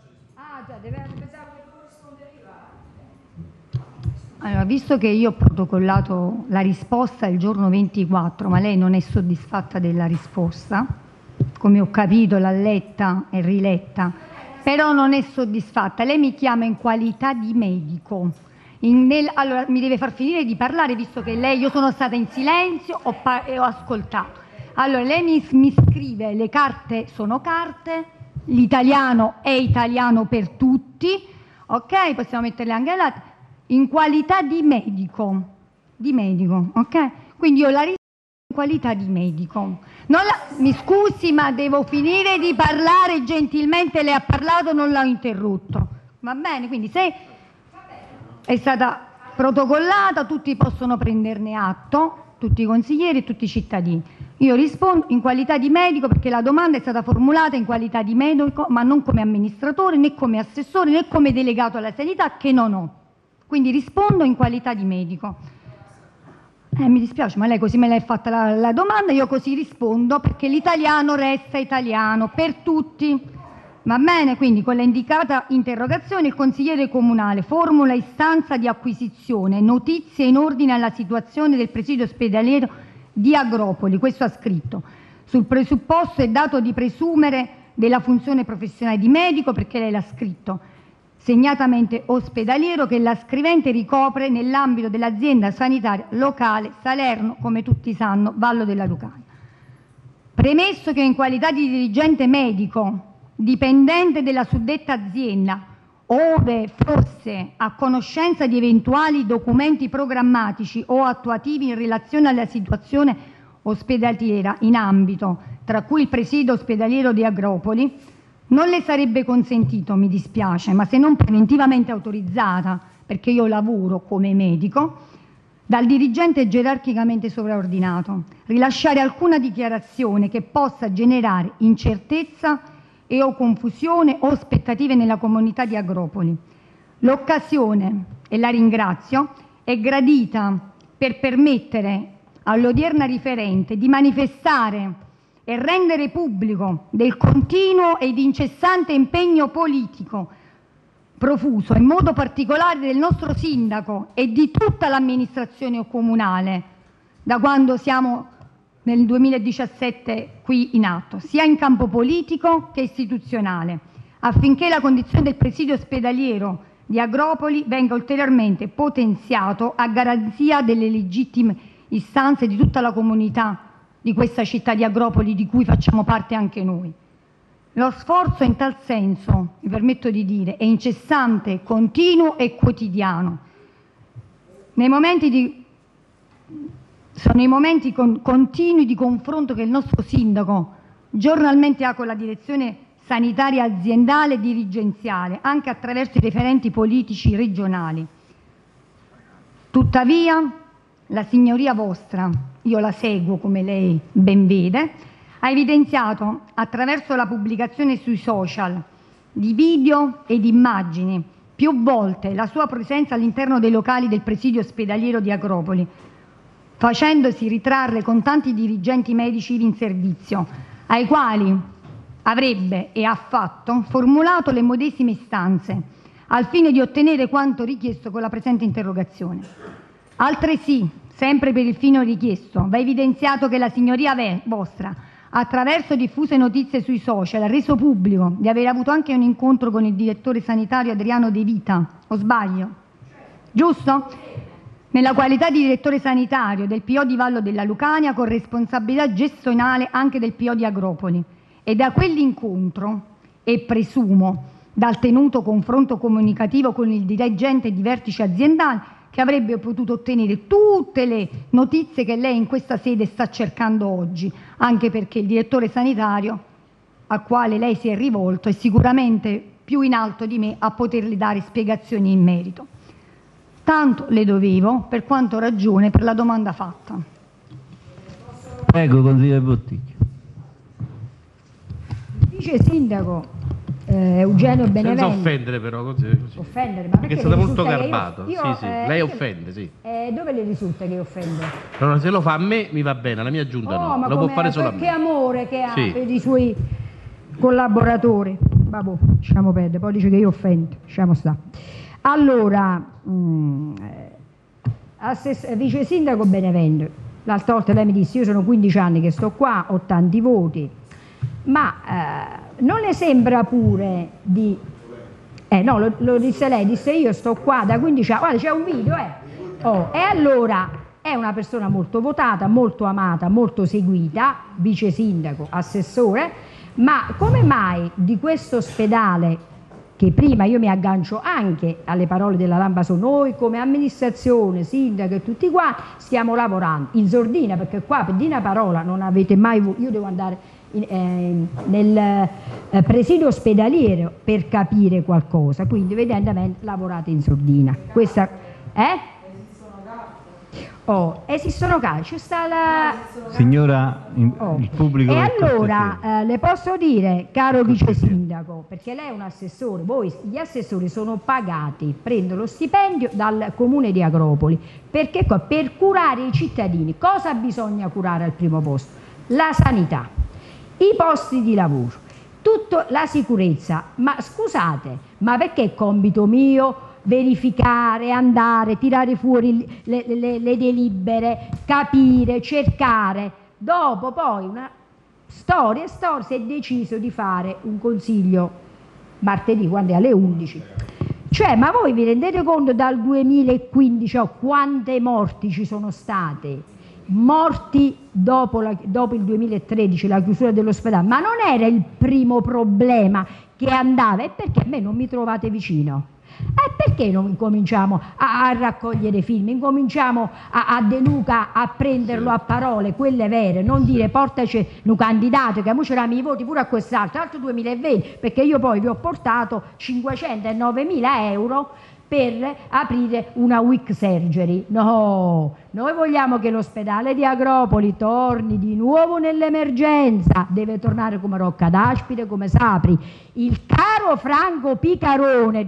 Allora, visto che io ho protocollato la risposta il giorno 24, ma lei non è soddisfatta della risposta, come ho capito, l'ha letta e riletta, però non è soddisfatta. Lei mi chiama in qualità di medico. Allora, mi deve far finire di parlare, visto che io sono stata in silenzio e ho ascoltato. Allora, lei mi scrive: le carte sono carte, l'italiano è italiano per tutti, ok? Possiamo metterle anche là, in qualità di medico, ok? Quindi io la rispondo in qualità di medico. Mi scusi, ma devo finire di parlare gentilmente, lei ha parlato, non l'ho interrotto. Va bene? Quindi se è stata protocollata, tutti possono prenderne atto, tutti i consiglieri e tutti i cittadini. Io rispondo in qualità di medico perché la domanda è stata formulata in qualità di medico, ma non come amministratore, né come assessore, né come delegato alla sanità, che non ho. Quindi rispondo in qualità di medico. Mi dispiace, ma lei così me l'hai fatta la domanda, io così rispondo, perché l'italiano resta italiano per tutti. Va bene? Quindi con la indicata interrogazione il consigliere comunale formula istanza di acquisizione, notizie in ordine alla situazione del presidio ospedaliero di Agropoli, questo ha scritto, sul presupposto è dato di presumere della funzione professionale di medico, perché lei l'ha scritto, segnatamente ospedaliero, che la scrivente ricopre nell'ambito dell'azienda sanitaria locale Salerno, come tutti sanno, Vallo della Lucania. Premesso che in qualità di dirigente medico dipendente della suddetta azienda, ove fosse a conoscenza di eventuali documenti programmatici o attuativi in relazione alla situazione ospedaliera in ambito, tra cui il presidio ospedaliero di Agropoli, non le sarebbe consentito, mi dispiace, ma se non preventivamente autorizzata, perché io lavoro come medico, dal dirigente gerarchicamente sovraordinato, rilasciare alcuna dichiarazione che possa generare incertezza e o confusione o aspettative nella comunità di Agropoli. L'occasione, e la ringrazio, è gradita per permettere all'odierna riferente di manifestare e rendere pubblico del continuo ed incessante impegno politico profuso, in modo particolare del nostro sindaco e di tutta l'amministrazione comunale, da quando siamo nel 2017 qui in atto, sia in campo politico che istituzionale, affinché la condizione del presidio ospedaliero di Agropoli venga ulteriormente potenziato a garanzia delle legittime istanze di tutta la comunità di questa città di Agropoli, di cui facciamo parte anche noi. Lo sforzo in tal senso, mi permetto di dire, è incessante, continuo e quotidiano. Sono i momenti continui di confronto che il nostro sindaco giornalmente ha con la direzione sanitaria aziendale e dirigenziale, anche attraverso i referenti politici regionali. Tuttavia, la signoria vostra, io la seguo come lei ben vede, ha evidenziato attraverso la pubblicazione sui social di video e di immagini più volte la sua presenza all'interno dei locali del presidio ospedaliero di Agropoli, facendosi ritrarre con tanti dirigenti medici in servizio, ai quali avrebbe e ha fatto formulato le medesime istanze, al fine di ottenere quanto richiesto con la presente interrogazione. Altresì, sempre per il fine richiesto, va evidenziato che la signoria vostra, attraverso diffuse notizie sui social, ha reso pubblico di aver avuto anche un incontro con il direttore sanitario Adriano De Vita, o sbaglio? Giusto? Nella qualità di direttore sanitario del PO di Vallo della Lucania, con responsabilità gestionale anche del PO di Agropoli. E da quell'incontro, e presumo dal tenuto confronto comunicativo con il dirigente di vertice aziendale, che avrebbe potuto ottenere tutte le notizie che lei in questa sede sta cercando oggi, anche perché il direttore sanitario al quale lei si è rivolto è sicuramente più in alto di me a poterle dare spiegazioni in merito. Tanto le dovevo, per quanto ragione, per la domanda fatta. Prego, consigliere Botticchio. Vice sindaco, Eugenio Benevento. Senza offendere però, così. Offendere, ma perché è le stato molto risulta che garbato. Sì, lei offende, sì. Dove le risulta che offendo? No, se lo fa a me mi va bene, alla mia giunta no, ma lo può fare solo a me. Che amore che ha Sì. per i suoi collaboratori. Vabbè, lasciamo perdere, poi dice che io offendo, lasciamo stare. Allora, vice sindaco Benevento, l'altra volta lei mi disse: io sono 15 anni che sto qua, ho tanti voti, ma non le sembra pure di... no, lo disse lei, disse: io sto qua da 15 anni, guarda c'è un video, e allora è una persona molto votata, molto amata, molto seguita, vice sindaco, assessore, ma come mai di questo ospedale, che prima io mi aggancio anche alle parole della Lambaso, noi come amministrazione, sindaco e tutti qua stiamo lavorando in sordina, perché qua per dire una parola non avete mai, io devo andare nel presidio ospedaliero per capire qualcosa, quindi evidentemente lavorate in sordina. Questa esistono casi, c'è sta la... Signora, il pubblico... E allora le posso dire, caro vice sindaco, perché lei è un assessore, voi gli assessori sono pagati, prendono lo stipendio dal comune di Agropoli, perché qua, per curare i cittadini, cosa bisogna curare al primo posto? La sanità, i posti di lavoro, la sicurezza. Ma scusate, ma perché è compito mio verificare, andare, tirare fuori le delibere, capire, cercare? Dopo poi una storia si è deciso di fare un consiglio martedì, quando è alle 11. Cioè, ma voi vi rendete conto dal 2015 quante morti ci sono state? Morti dopo il 2013, la chiusura dell'ospedale, ma non era il primo problema che andava, e perché a me non mi trovate vicino? E perché non incominciamo a raccogliere film, incominciamo a De Luca a prenderlo a parole, quelle vere, non dire portaci un candidato che c'erano i voti pure a quest'altro, altro 2020, perché io poi vi ho portato 509.000 euro per aprire una week surgery. No, noi vogliamo che l'ospedale di Agropoli torni di nuovo nell'emergenza, deve tornare come Rocca d'Aspide, come Sapri. Il caro Franco Picarone,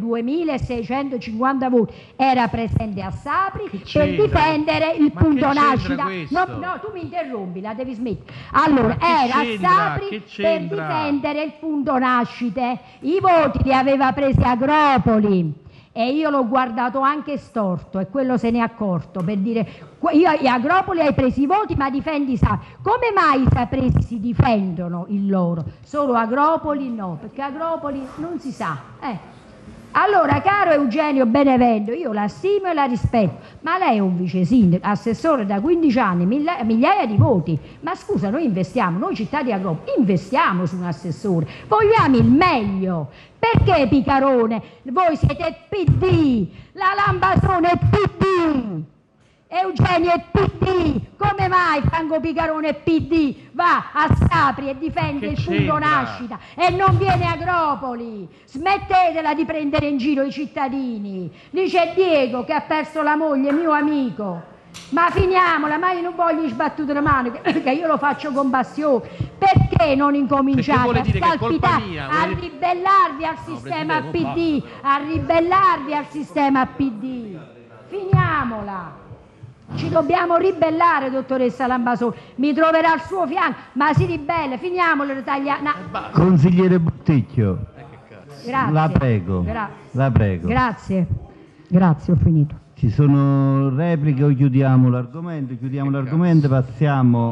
2650 voti, era presente a Sapri per difendere il punto nascita. No, tu mi interrompi, la devi smettere. Allora, era a Sapri per difendere il punto nascite. I voti li aveva presi Agropoli. E io l'ho guardato anche storto, e quello se ne è accorto, per dire: io Agropoli hai preso i voti ma difendi Sapri. Come mai i sapresi si difendono il loro? Solo Agropoli no, perché Agropoli non si sa. Allora, caro Eugenio Benevento, io la stimo e la rispetto, ma lei è un vice sindaco, assessore da 15 anni, migliaia di voti. Ma scusa, noi investiamo, noi città di Agropoli, investiamo su un assessore, vogliamo il meglio. Perché Picarone? Voi siete PD, la Lambasone è PD, Eugenio è PD. Come mai Franco Picarone PD va a Sapri e difende il punto nascita e non viene a Agropoli? Smettetela di prendere in giro i cittadini. Dice Diego che ha perso la moglie, mio amico. Ma finiamola, ma io non voglio sbattuto le mani, perché io lo faccio con passione. Perché non incominciate a scalpitare, a ribellarvi al sistema PD, a ribellarvi al sistema PD? Finiamola. Ci dobbiamo ribellare, dottoressa Lambasone, mi troverà al suo fianco, ma si ribella, finiamolo l'italiana. Consigliere Butticchio, Grazie. la prego. Grazie, ho finito. Ci sono repliche o chiudiamo l'argomento? Chiudiamo l'argomento, passiamo...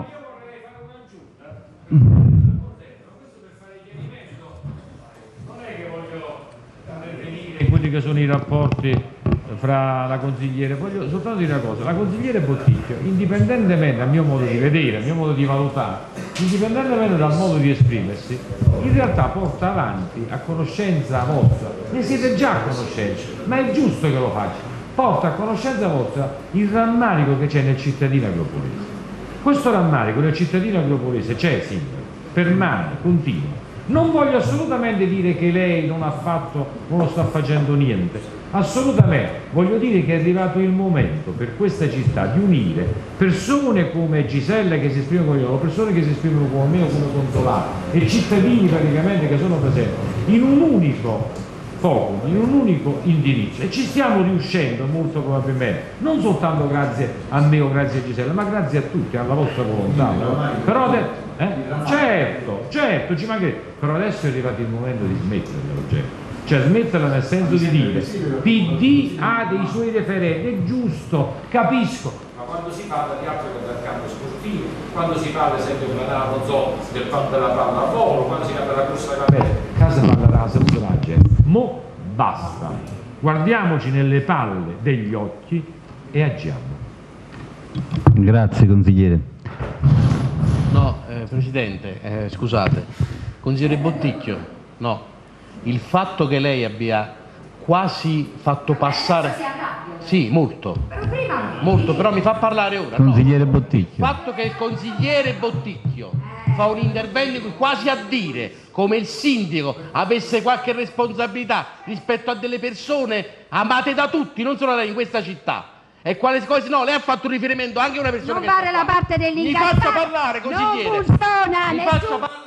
In quelli che sono i rapporti fra la consigliere, voglio soltanto dire una cosa: la consigliere Botticchio, indipendentemente dal mio modo di vedere, al mio modo di valutare, indipendentemente dal modo di esprimersi, in realtà porta avanti a conoscenza vostra, ne siete già a conoscenza, ma è giusto che lo faccia, porta a conoscenza vostra il rammarico che c'è nel cittadino agropolese. Questo rammarico nel cittadino agropolese c'è, sindaco, permane, continua. Non voglio assolutamente dire che lei non ha fatto, non sta facendo niente, Assolutamente, voglio dire che è arrivato il momento per questa città di unire persone come Gisella che si esprimono come io, persone che si esprimono come me o come Consolata e cittadini praticamente che sono presenti in un unico foco, in un unico indirizzo, e ci stiamo riuscendo molto probabilmente, non soltanto grazie a me o grazie a Gisella, ma grazie a tutti, alla vostra volontà. Però certo, ci mancherebbe, però adesso è arrivato il momento di smetterlo, cioè smetterla nel senso di dire PD ha dei suoi referenti, è giusto, capisco, ma quando si parla di altre cose del campo sportivo, quando si parla ad esempio della zona del campo della palla a volo, quando si parla della corsa della pelle, casa parlerà la salute della gente. Mo basta, guardiamoci nelle palle degli occhi e agiamo. Grazie consigliere. No, Presidente, scusate, consigliere Botticchio, no. Il fatto che lei abbia quasi fatto passare... Sì, molto, però mi fa parlare ora. Consigliere no? Botticchio. Il fatto che il consigliere Botticchio fa un intervento quasi a dire come il sindaco avesse qualche responsabilità rispetto a delle persone amate da tutti, non solo in questa città. E quale cose no, lei ha fatto riferimento anche a una persona non fare la parte dell'ingaggio. Mi faccia parlare, consigliere. Non funziona, mi faccia parlare.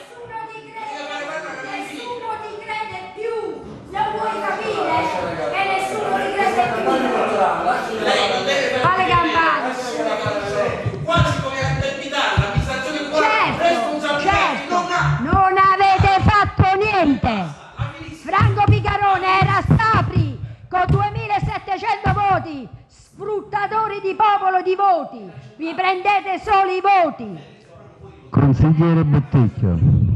Vuoi capire che nessuno ti crede più? Fare campagna. Quasi come addebitare l'amministrazione comunale. Certo, non avete fatto niente. Franco Picarone era Sapri con 2700 voti, sfruttatori di popolo di voti, vi prendete solo i voti. Consigliere Botticchio,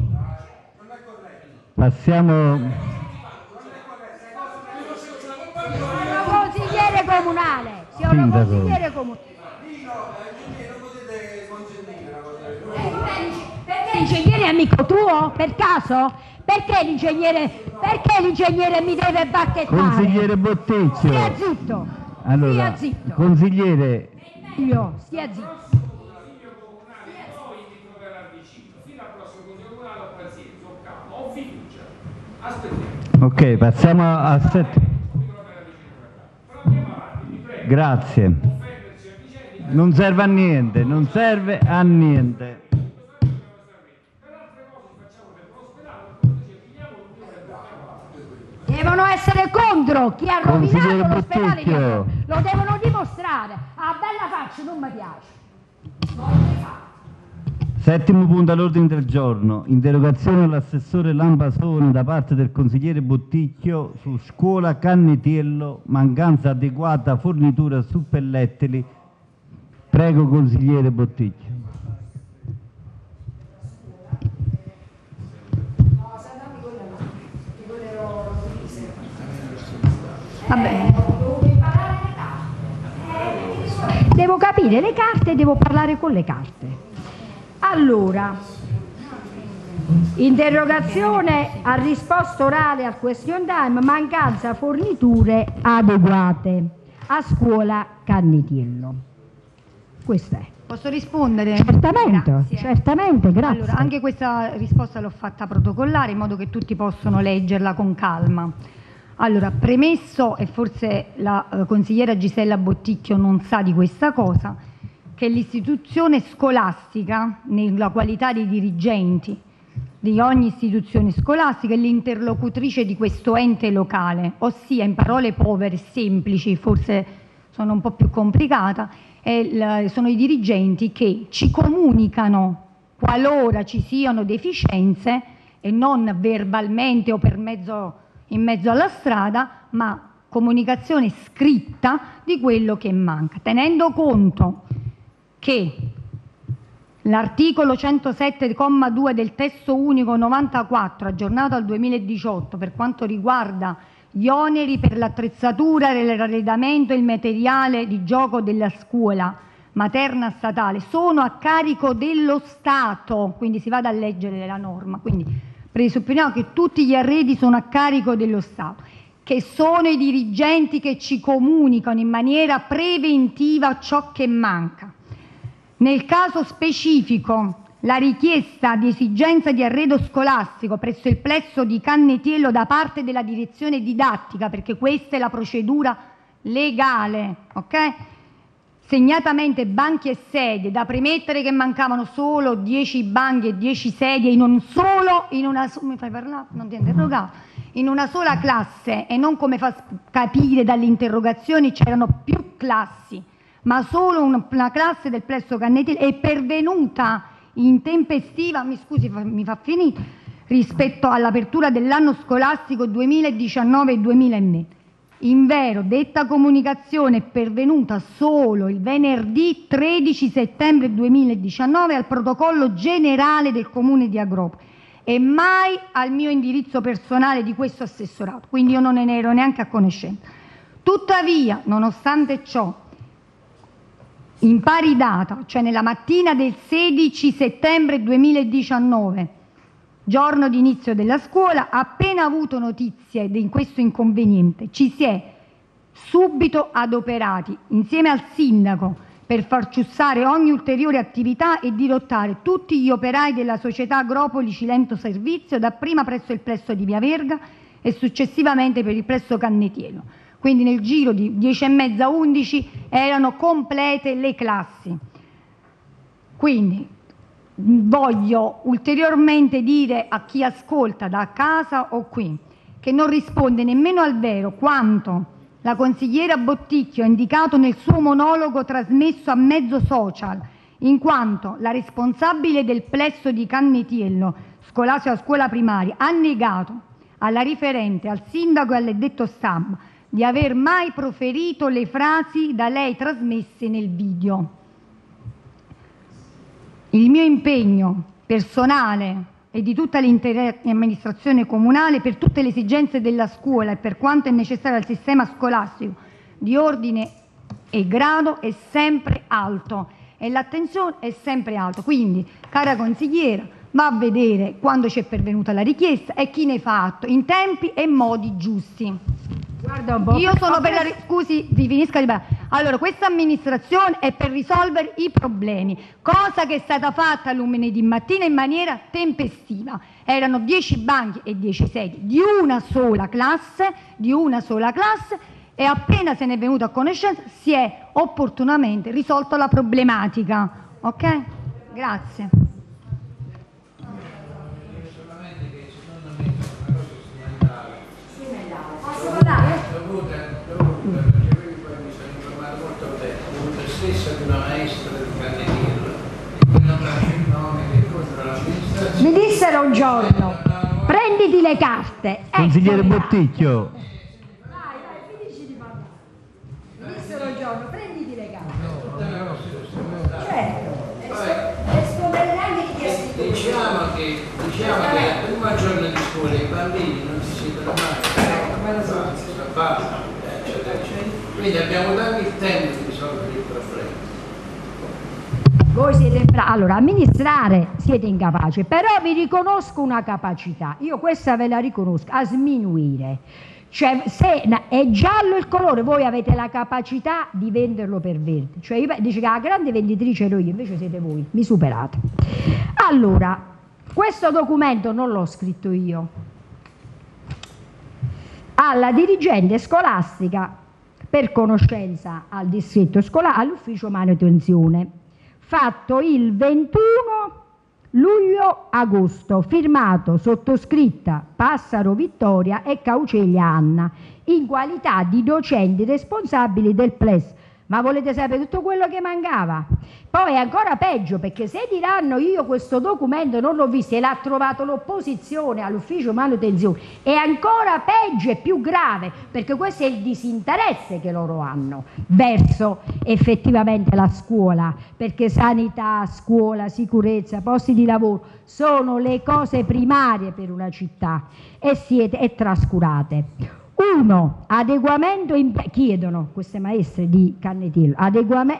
passiamo... Consigliere comunale, signor consigliere comunale. Perché l'ingegnere è amico tuo? Per caso? Perché l'ingegnere mi deve bacchettare? Consigliere Botticchio. Stia zitto. Allora, stia zitto. consigliere. Io, stia zitto. Ok, passiamo a... Grazie. Non serve a niente, non serve a niente. Devono essere contro chi ha rovinato l'ospedale. Botticchio. Lo devono dimostrare. A bella faccia non mi piace. Settimo punto all'ordine del giorno, interrogazione all'assessore Lampasone da parte del consigliere Botticchio su scuola Cannetiello, mancanza adeguata fornitura suppellettili. Prego consigliere Botticchio. Va bene. Devo capire le carte, devo parlare con le carte. Allora, interrogazione a risposta orale al question time, mancanza forniture adeguate a scuola Cannetiello. Questo è. Posso rispondere? Certamente, grazie. Allora, anche questa risposta l'ho fatta protocollare in modo che tutti possano leggerla con calma. Allora, premesso, e forse la consigliera Gisella Botticchio non sa di questa cosa, che l'istituzione scolastica, nella qualità di dirigenti di ogni istituzione scolastica, è l'interlocutrice di questo ente locale, ossia, in parole povere e semplici, forse sono un po' più complicata, sono i dirigenti che ci comunicano qualora ci siano deficienze, e non verbalmente o in mezzo alla strada, ma comunicazione scritta di quello che manca, tenendo conto che l'articolo 107,2 del testo unico 94 aggiornato al 2018 per quanto riguarda gli oneri per l'attrezzatura, l'arredamento e il materiale di gioco della scuola materna statale sono a carico dello Stato, quindi si vada a leggere la norma, quindi presupponiamo che tutti gli arredi sono a carico dello Stato, che sono i dirigenti che ci comunicano in maniera preventiva ciò che manca. Nel caso specifico, la richiesta di esigenza di arredo scolastico presso il plesso di Cannetiello da parte della direzione didattica, perché questa è la procedura legale, ok? Segnatamente banchi e sedie, da premettere che mancavano solo 10 banchi e 10 sedie in una sola classe, e non come fa capire dalle interrogazioni c'erano più classi, ma solo una classe del plesso Cannetiello è pervenuta intempestiva, mi scusi, mi fa finire, rispetto all'apertura dell'anno scolastico 2019-2020. Invero, detta comunicazione è pervenuta solo il venerdì 13 settembre 2019 al protocollo generale del Comune di Agropoli e mai al mio indirizzo personale di questo assessorato, quindi io non ne ero neanche a conoscenza. Tuttavia, nonostante ciò, in pari data, cioè nella mattina del 16 settembre 2019, giorno di inizio della scuola, appena avuto notizie di questo inconveniente, ci si è subito adoperati insieme al sindaco per far cessare ogni ulteriore attività e dirottare tutti gli operai della società Agropoli Cilento Servizio, dapprima presso il plesso di Via Verga e successivamente per il plesso Cannetiello. Quindi nel giro di 10:30-11 erano complete le classi. Quindi voglio ulteriormente dire a chi ascolta da casa o qui che non risponde nemmeno al vero quanto la consigliera Botticchio ha indicato nel suo monologo trasmesso a mezzo social, in quanto la responsabile del plesso di Cannetiello, scolastico a scuola primaria, ha negato alla riferente, al sindaco e all'addetto stampa di aver mai proferito le frasi da lei trasmesse nel video. Il mio impegno personale e di tutta l'intera amministrazione comunale per tutte le esigenze della scuola e per quanto è necessario al sistema scolastico di ordine e grado è sempre alto e l'attenzione è sempre alta. Quindi, cara consigliera, va a vedere quando ci è pervenuta la richiesta e chi ne fa atto in tempi e modi giusti. Guarda un po'. Io sono per la... Scusi, vi finisca di parlare. Allora, questa amministrazione è per risolvere i problemi, cosa che è stata fatta lunedì mattina in maniera tempestiva. Erano 10 banchi e 10 sedie di una sola classe, e appena se ne è venuto a conoscenza si è opportunamente risolto la problematica. Ok? Grazie. Di una maestra del Cannetiello, non lascio il nome, che cosa dell'amministrazione. Mi dissero un giorno, prenditi le carte. Consigliere Botticchio. Vai, finisci di parlare. Mi dissero un giorno, prenditi le carte. Certo, e scoprire anche chi è scritto. Diciamo che al primo giorno di scuola i bambini non si siedono mai, quindi abbiamo dato il tempo di risolvere il problema. Voi siete bravi, allora amministrare siete incapaci, però vi riconosco una capacità, io questa ve la riconosco, a sminuire. Cioè se è giallo il colore voi avete la capacità di venderlo per verde, cioè dice che la grande venditrice ero io, invece siete voi, mi superate. Allora, questo documento non l'ho scritto io, alla dirigente scolastica per conoscenza al distretto scolare, all'ufficio manutenzione, fatto il 21 luglio-agosto, firmato, sottoscritta Passaro Vittoria e Cauceglia Anna, in qualità di docenti responsabili del PLES. Ma volete sapere tutto quello che mancava? Poi è ancora peggio, perché se diranno io questo documento non l'ho visto e l'ha trovato l'opposizione all'ufficio manutenzione, è ancora peggio e più grave, perché questo è il disinteresse che loro hanno verso effettivamente la scuola, perché sanità, scuola, sicurezza, posti di lavoro sono le cose primarie per una città e trascurate. Uno, adeguamento, chiedono queste maestre di Cannetiello, adeguamento.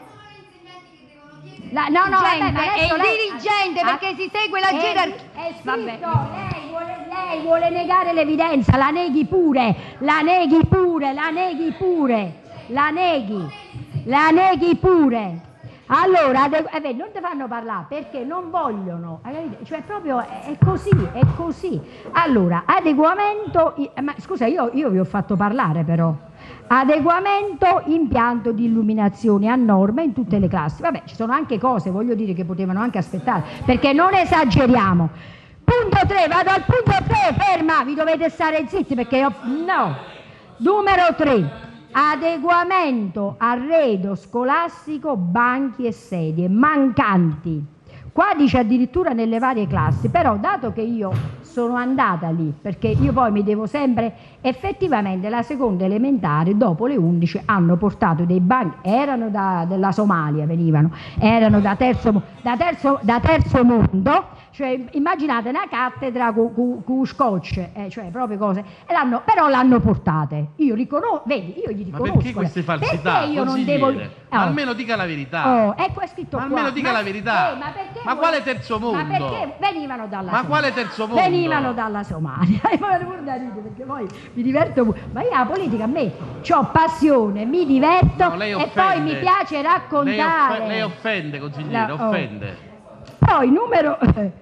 È il dirigente perché si segue la gerarchia. È scritto, lei vuole negare l'evidenza, la neghi pure, la neghi pure. Allora, non ti fanno parlare perché non vogliono, cioè proprio è così, è così. Allora, adeguamento, ma scusa, io vi ho fatto parlare però. Adeguamento impianto di illuminazione a norma in tutte le classi. Vabbè, ci sono anche cose, voglio dire, che potevano anche aspettare, perché non esageriamo. Punto 3, vado al punto 3, ferma, vi dovete stare zitti perché io... No. Numero 3. Adeguamento arredo scolastico, banchi e sedie mancanti. Qua dice addirittura nelle varie classi, però dato che io sono andata lì, perché io poi mi devo sempre, effettivamente la seconda elementare dopo le 11 hanno portato dei banchi, erano della Somalia, venivano, erano da terzo mondo, cioè immaginate una cattedra con scotch, cioè proprio cose, però l'hanno portate. Io riconosco, vedi, io gli riconosco. Ma perché queste falsità? Perché io non devo... almeno dica la verità. Ecco, è scritto qua. Almeno dica la verità. Ma quale terzo mondo? Ma perché venivano dalla Somalia? Quale terzo mondo? Venivano dalla Somalia. E poi pure da ridere, perché poi mi diverto. Ma io la politica, a me ho passione, mi diverto e poi mi piace raccontare. Lei offende, consigliere, offende. Poi numero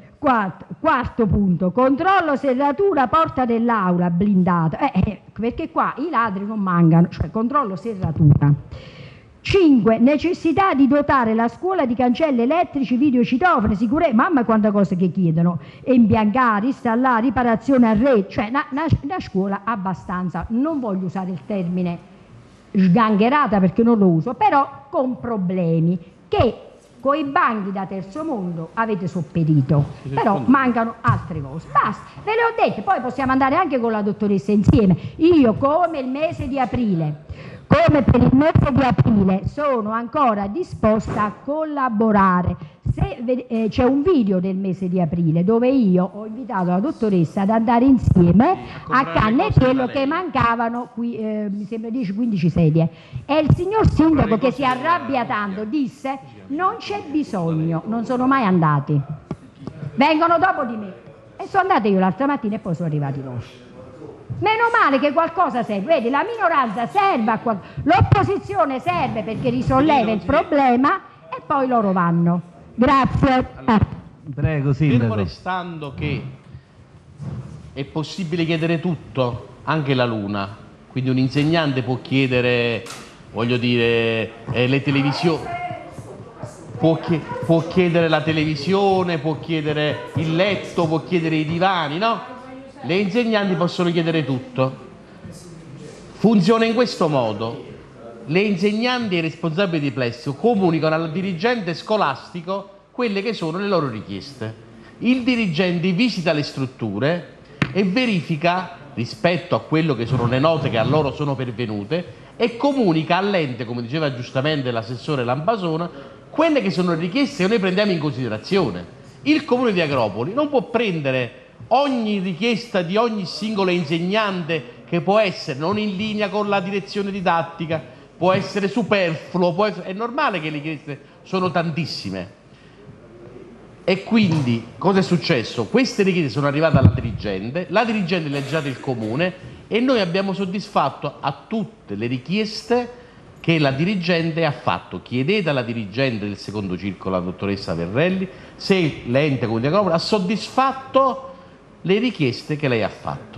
4 punto, controllo serratura porta dell'aula blindata, perché qua i ladri non mancano, cioè controllo serratura. 5. Necessità di dotare la scuola di cancelli elettrici, videocitofoni, sicurezza, mamma quante cose che chiedono, imbiancare, installare, riparazione a rete, cioè una scuola abbastanza, non voglio usare il termine sgangherata perché non lo uso, però con problemi che con i banchi da terzo mondo avete sopperito, però mancano altre cose. Basta, ve le ho dette, poi possiamo andare anche con la dottoressa insieme. Io come il mese di aprile, come per il mese di aprile sono ancora disposta a collaborare. C'è un video del mese di aprile dove io ho invitato la dottoressa ad andare insieme a Cannetiello che mancavano qui, mi sembra 10-15 sedie, e il signor sindaco che si arrabbia tanto disse non c'è bisogno, non sono mai andati, vengono dopo di me, e sono andata io l'altra mattina e poi sono arrivati loro. Meno male che qualcosa serve, vedi, la minoranza serve a l'opposizione serve perché risolleva il problema e poi loro vanno. Grazie. Prego, sindaco. Fermo restando che è possibile chiedere tutto, anche la luna, quindi un insegnante può chiedere, voglio dire, le televisioni, può chiedere la televisione, può chiedere il letto, può chiedere i divani, no? Le insegnanti possono chiedere tutto. Funziona in questo modo. Le insegnanti e i responsabili di plessi comunicano al dirigente scolastico quelle che sono le loro richieste. Il dirigente visita le strutture e verifica, rispetto a quello che sono le note che a loro sono pervenute, e comunica all'ente, come diceva giustamente l'assessore Lampasona, quelle che sono le richieste che noi prendiamo in considerazione. Il Comune di Agropoli non può prendere ogni richiesta di ogni singolo insegnante che può essere non in linea con la direzione didattica, può essere superfluo, è normale che le richieste sono tantissime. E quindi cosa è successo? Queste richieste sono arrivate alla dirigente, la dirigente le ha girate il comune e noi abbiamo soddisfatto a tutte le richieste che la dirigente ha fatto. Chiedete alla dirigente del secondo circolo, la dottoressa Verrelli, se l'ente Comune di Agropoli ha soddisfatto le richieste che lei ha fatto.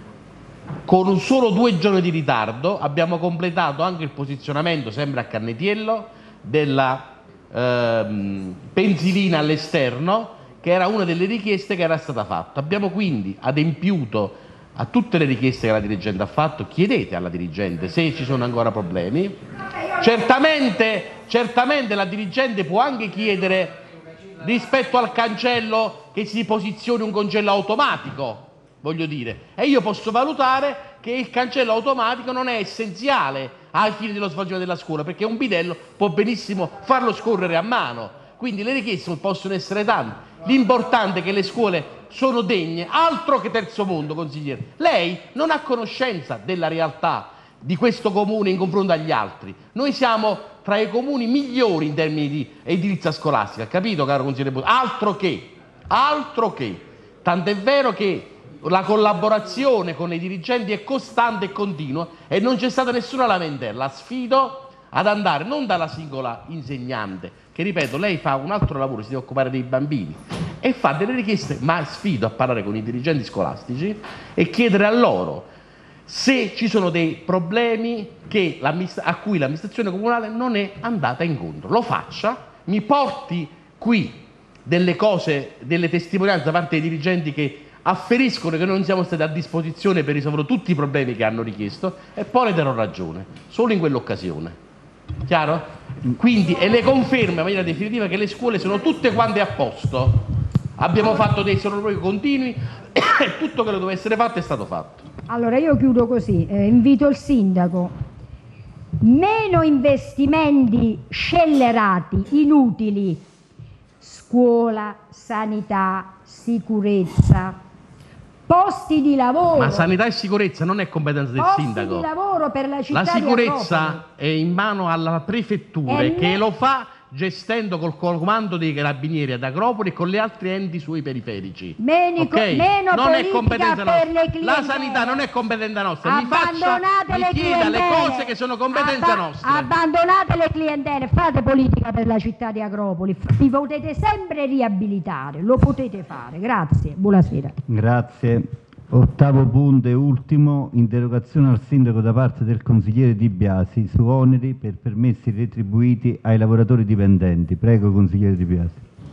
Con solo 2 giorni di ritardo abbiamo completato anche il posizionamento, sempre a Cannetiello, della pensilina all'esterno, che era una delle richieste che era stata fatta. Abbiamo quindi adempiuto a tutte le richieste che la dirigente ha fatto. Chiedete alla dirigente se ci sono ancora problemi. Certamente la dirigente può anche chiedere rispetto al cancello che si posizioni un cancello automatico, voglio dire, e io posso valutare che il cancello automatico non è essenziale ai fini dello svolgimento della scuola, perché un bidello può benissimo farlo scorrere a mano. Quindi le richieste possono essere tante, l'importante è che le scuole sono degne, altro che terzo mondo, consigliere. Lei non ha conoscenza della realtà di questo comune in confronto agli altri. Noi siamo tra i comuni migliori in termini di edilizia scolastica, capito, caro consigliere? Altro che. Tant'è vero che la collaborazione con i dirigenti è costante e continua e non c'è stata nessuna lamentela. La sfido ad andare non dalla singola insegnante, che ripeto, lei fa un altro lavoro, si deve occupare dei bambini, e fa delle richieste, ma sfido a parlare con i dirigenti scolastici e chiedere a loro se ci sono dei problemi a cui l'amministrazione comunale non è andata incontro. Lo faccia, mi porti qui delle cose, delle testimonianze da parte dei dirigenti che afferiscono che non siamo stati a disposizione per risolvere tutti i problemi che hanno richiesto, e poi le darò ragione, solo in quell'occasione. Chiaro? Quindi, e le confermo in maniera definitiva che le scuole sono tutte quante a posto. Abbiamo fatto dei sopralluoghi continui e tutto quello che doveva essere fatto è stato fatto. Allora io chiudo così, invito il sindaco: meno investimenti scellerati, inutili, scuola, sanità, sicurezza, posti di lavoro. Ma sanità e sicurezza non è competenza del sindaco. Posti di lavoro per la città. La sicurezza è in mano alla prefettura, che lo fa gestendo col comando dei carabinieri ad Agropoli e con gli altri enti suoi periferici. Meno non è competenza per nostra. le clientele. La sanità non è competenza nostra. Mi chieda le cose che sono competenza nostra. Abbandonate le clientele, fate politica per la città di Agropoli, vi potete sempre riabilitare, lo potete fare. Grazie, buonasera. Grazie. Ottavo punto e ultimo, interrogazione al sindaco da parte del consigliere Di Biasi su oneri per permessi retribuiti ai lavoratori dipendenti. Prego, consigliere Di Biasi.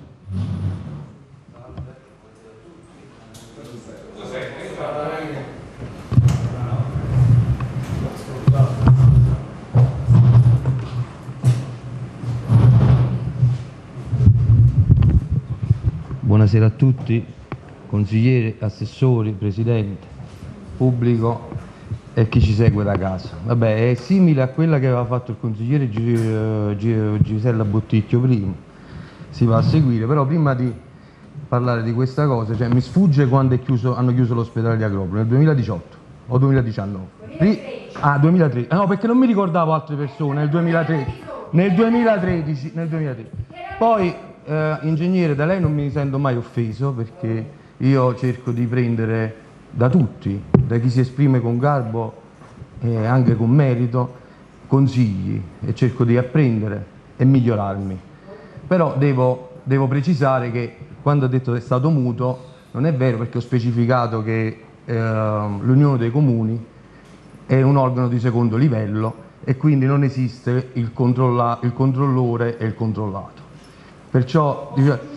Buonasera a tutti. Consigliere, assessori, presidente, pubblico e chi ci segue da casa. Vabbè, è simile a quella che aveva fatto il consigliere Gisella Botticchio prima, si va a seguire, però prima di parlare di questa cosa, cioè mi sfugge quando hanno chiuso l'ospedale di Agropoli, nel 2018 o 2019? 2013, no, perché non mi ricordavo altre persone, nel 2013. Poi, ingegnere, da lei non mi sento mai offeso, perché io cerco di prendere da tutti, da chi si esprime con garbo e anche con merito, consigli, e cerco di apprendere e migliorarmi. Però devo precisare che quando ho detto che è stato muto non è vero, perché ho specificato che l'Unione dei Comuni è un organo di secondo livello e quindi non esiste il controllore e il controllato. Perciò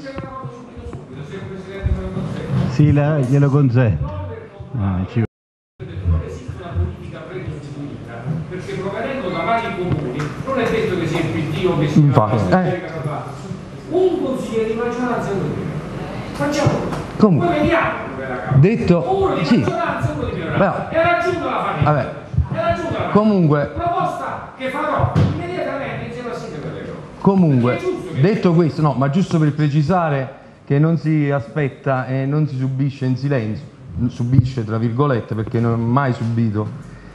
sì, glielo consente. Non esiste una politica predistribuita, perché provenendo da vari comuni non è detto che sia il PD o che sia un consigliere di maggioranza e uno di minoranza. Facciamo così. Poi vediamo dove la Camera. Detto Uno di maggioranza e uno di minoranza. E raggiungo la famiglia. Vabbè. Comunque, proposta che farò immediatamente insieme al sindaco dell'Europa. Comunque, detto questo, no, ma giusto per precisare che non si aspetta e non si subisce in silenzio, subisce tra virgolette, perché non ho mai subito,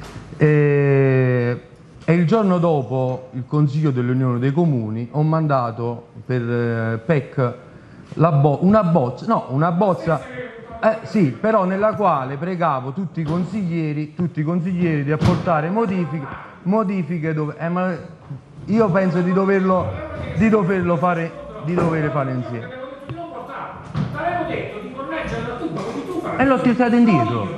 e il giorno dopo il Consiglio dell'Unione dei Comuni ho mandato per PEC una bozza, sì, però nella quale pregavo tutti i consiglieri di apportare modifiche dove, ma io penso di doverlo fare insieme. E l'ho tirato indietro.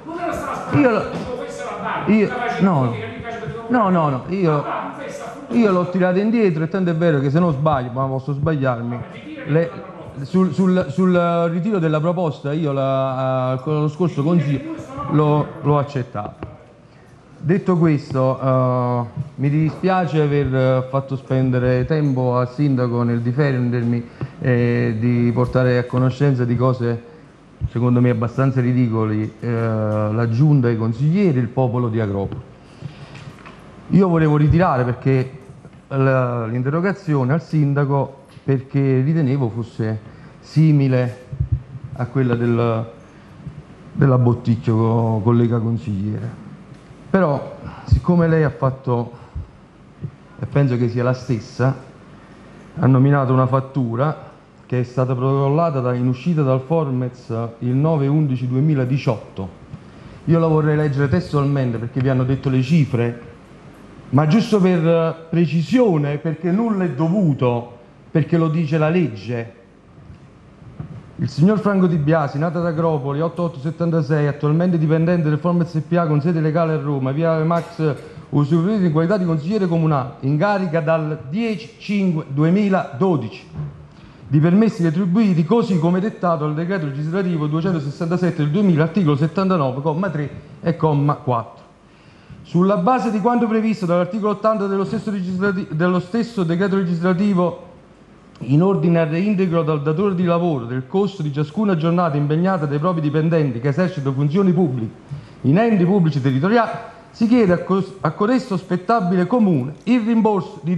Io l'ho tirato indietro, e tanto è vero che, se non sbaglio, ma posso sbagliarmi, sul ritiro della proposta io con lo scorso consiglio l'ho accettato. Detto questo, mi dispiace aver fatto spendere tempo al sindaco nel difendermi e di portare a conoscenza di cose secondo me abbastanza ridicoli la giunta, i consiglieri, il popolo di Agropoli. Io volevo ritirare l'interrogazione al sindaco, perché ritenevo fosse simile a quella della Botticchio, collega consigliere. Però, siccome lei ha fatto, e penso che sia la stessa, ha nominato una fattura che è stata protocollata in uscita dal Formez il 9/11/2018. Io la vorrei leggere testualmente, perché vi hanno detto le cifre Ma giusto per precisione, perché nulla è dovuto, perché lo dice la legge. Il signor Franco Di Biasi, nato ad Agropoli, 8876, attualmente dipendente del Form SPA con sede legale a Roma, via Max, usufruito in qualità di consigliere comunale, in carica dal 10/5/2012, di permessi retribuiti così come dettato dal decreto legislativo 267 del 2000, articolo 79,3 e 4. Sulla base di quanto previsto dall'articolo 80 dello stesso decreto legislativo in ordine al reintegro dal datore di lavoro del costo di ciascuna giornata impegnata dai propri dipendenti che esercitano funzioni pubbliche in enti pubblici territoriali, si chiede a codesto spettabile comune il rimborso di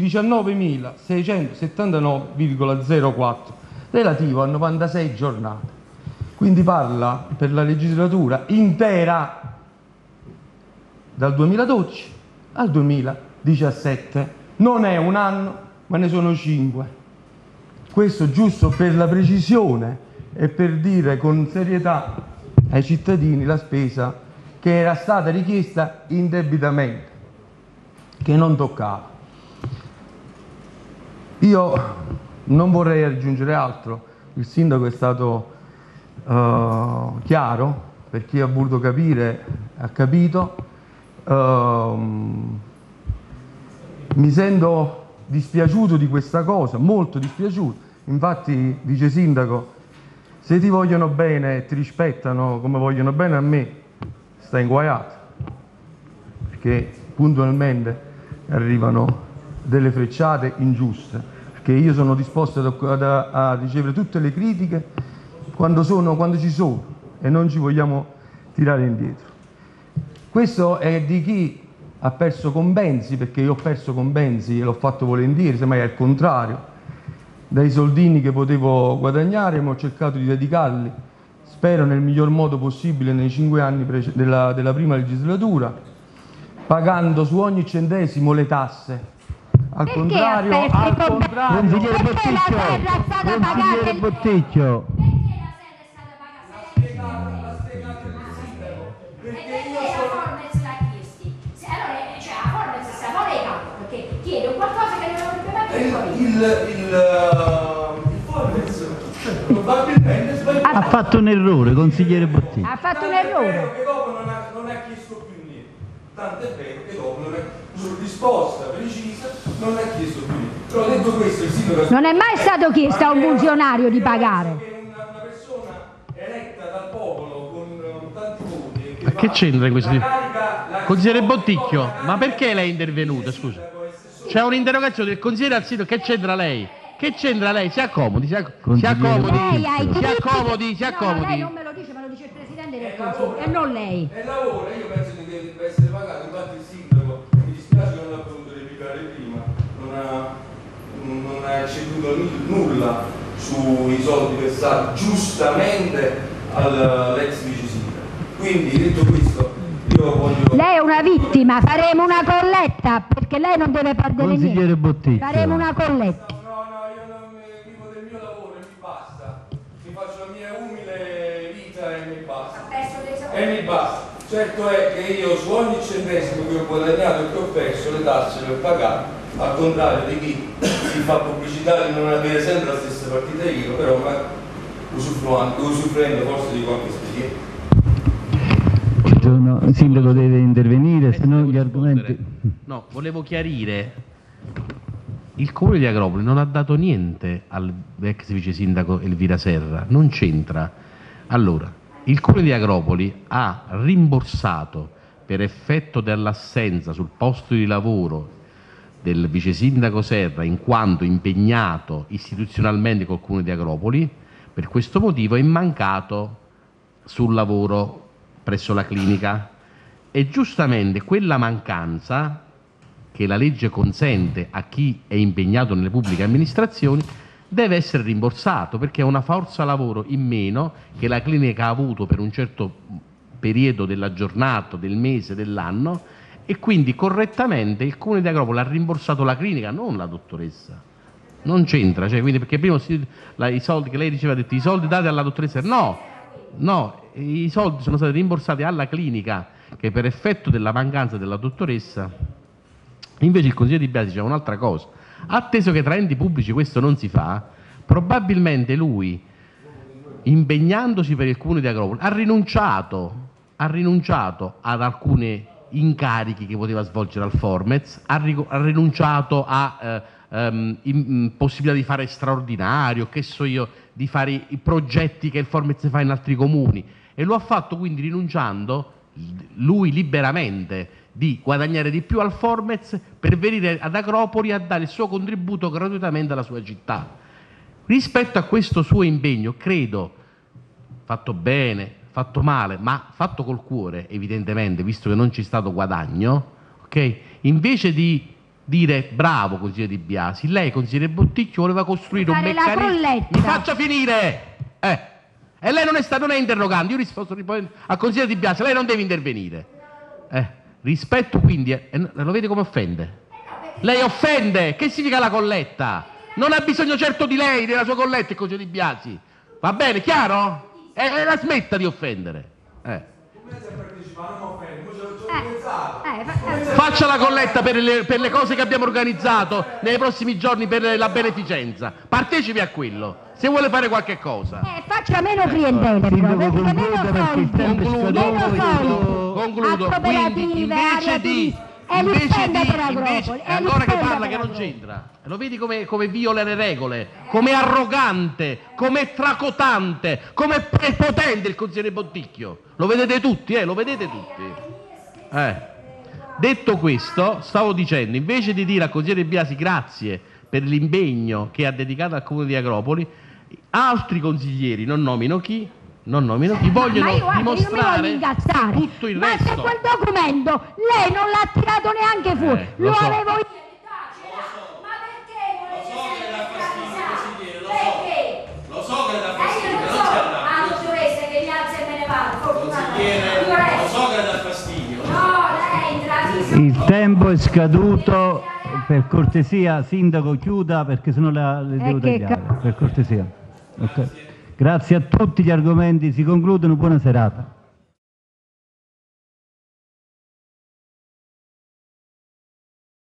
19.679,04 relativo a 96 giornate. Quindi parla per la legislatura intera dal 2012 al 2017. Non è un anno, ma ne sono 5. Questo giusto per la precisione e per dire con serietà ai cittadini la spesa che era stata richiesta indebitamente, che non toccava. Io non vorrei aggiungere altro, il sindaco è stato chiaro, per chi ha voluto capire ha capito. Mi sento dispiaciuto di questa cosa, molto dispiaciuto. Infatti, vice sindaco, se ti vogliono bene e ti rispettano come vogliono bene a me, stai inguaiato, perché puntualmente arrivano delle frecciate ingiuste, perché io sono disposto a ricevere tutte le critiche quando ci sono e non ci vogliamo tirare indietro. Questo è di chi ha perso compensi, perché io ho perso compensi e l'ho fatto volentieri, semmai è il contrario, dai soldini che potevo guadagnare, ma ho cercato di dedicarli, spero nel miglior modo possibile, nei 5 anni della prima legislatura, pagando su ogni centesimo le tasse. Al contrario, consigliere Botticchio. Il Formex probabilmente ha fatto un errore, consigliere Botticchio. Ha fatto un errore. Che dopo non ha chiesto più niente. Tanto è vero che dopo su risposta precisa non ha chiesto più niente. Però detto questo, il sindaco non è mai stato chiesto a un funzionario di pagare. Che una persona eletta dal popolo con tanti voti. Ma che c'entra in questo? Consigliere Botticchio, ma perché lei è intervenuta? Scusa. C'è un'interrogazione del consigliere al sito, che c'entra lei? Che c'entra lei? Si accomodi, si accomodi. Si accomodi. Lei non me lo dice, me lo dice il Presidente del Consiglio e non lei. E lavora, io penso che deve essere pagato, infatti il sindaco, mi dispiace che non ha potuto replicare prima, non ha ceduto nulla sui soldi versati giustamente all'ex vice sindaco. Quindi detto questo, io voglio... Lei è una vittima, faremo una colletta, perché lei non deve perdere consigliere niente. Botticchio. Faremo una colletta. Vivo del mio lavoro e mi basta, mi faccio la mia umile vita e mi basta. Certo è che io su ogni centesimo che ho guadagnato e che ho perso le tasse le ho pagate, al contrario di chi si fa pubblicità di non avere sempre la stessa partita io, però usufruendo forse di qualche espediente. Il sindaco deve intervenire, se no gli argomenti... No, volevo chiarire. Il comune di Agropoli non ha dato niente all'ex vice sindaco Elvira Serra, non c'entra. Allora, il comune di Agropoli ha rimborsato per effetto dell'assenza sul posto di lavoro del vice sindaco Serra, in quanto impegnato istituzionalmente col comune di Agropoli, per questo motivo è mancato sul lavoro presso la clinica, e giustamente quella mancanza che la legge consente a chi è impegnato nelle pubbliche amministrazioni deve essere rimborsato, perché è una forza lavoro in meno che la clinica ha avuto per un certo periodo della giornata, del mese, dell'anno, e quindi correttamente il comune di Agropoli ha rimborsato la clinica, non la dottoressa. Non c'entra, cioè, quindi, perché prima i soldi che lei diceva, ha detto i soldi dati alla dottoressa, no, i soldi sono stati rimborsati alla clinica, che per effetto della mancanza della dottoressa Invece il consigliere Di Biasi diceva un'altra cosa. Atteso che tra enti pubblici questo non si fa, probabilmente lui, impegnandosi per il comune di Agropoli, ha rinunciato ad alcuni incarichi che poteva svolgere al Formez, ha rinunciato a possibilità di fare straordinario, che so io, di fare i progetti che il Formez fa in altri comuni, e lo ha fatto quindi rinunciando lui liberamente di guadagnare di più al Formez per venire ad Agropoli a dare il suo contributo gratuitamente alla sua città. Rispetto a questo suo impegno, credo, fatto bene, fatto male, ma fatto col cuore, evidentemente, visto che non c'è stato guadagno, ok? Invece di dire bravo consigliere Di Biasi, lei, consigliere Botticchio, voleva costruire un meccanismo. Mi faccia finire! E lei non è interrogante, io risposto al consigliere Di Biasi, lei non deve intervenire. Rispetto quindi, lo vede come offende? Lei offende, che significa la colletta? Non ha bisogno certo di lei, della sua colletta, il consigliere Di Biasi. Va bene, chiaro? E la smetta di offendere. Faccia la colletta per le cose che abbiamo organizzato nei prossimi giorni per la beneficenza. Partecipi a quello. Se vuole fare qualche cosa. Faccia meno clientele, concludo. Quindi invece di allora che parla che non c'entra. Lo vedi come viola le regole, come arrogante, come tracotante, come prepotente il consigliere Botticchio. Lo vedete tutti, lo vedete tutti. Detto questo, stavo dicendo, invece di dire al consigliere Biasi grazie per l'impegno che ha dedicato al comune di Agropoli, altri consiglieri, non nomino chi, vogliono dimostrare tutto il resto. Ma se quel documento lei non l'ha tirato neanche fuori, lo avevo io. Lo so che le dà fastidio, non c'è la dottoressa che mi alza e me ne vado. Lo so che le dà fastidio. Il tempo è scaduto, per cortesia sindaco chiuda perché sennò le devo tagliare, per cortesia. Okay. Grazie a tutti, gli argomenti si concludono, buona serata.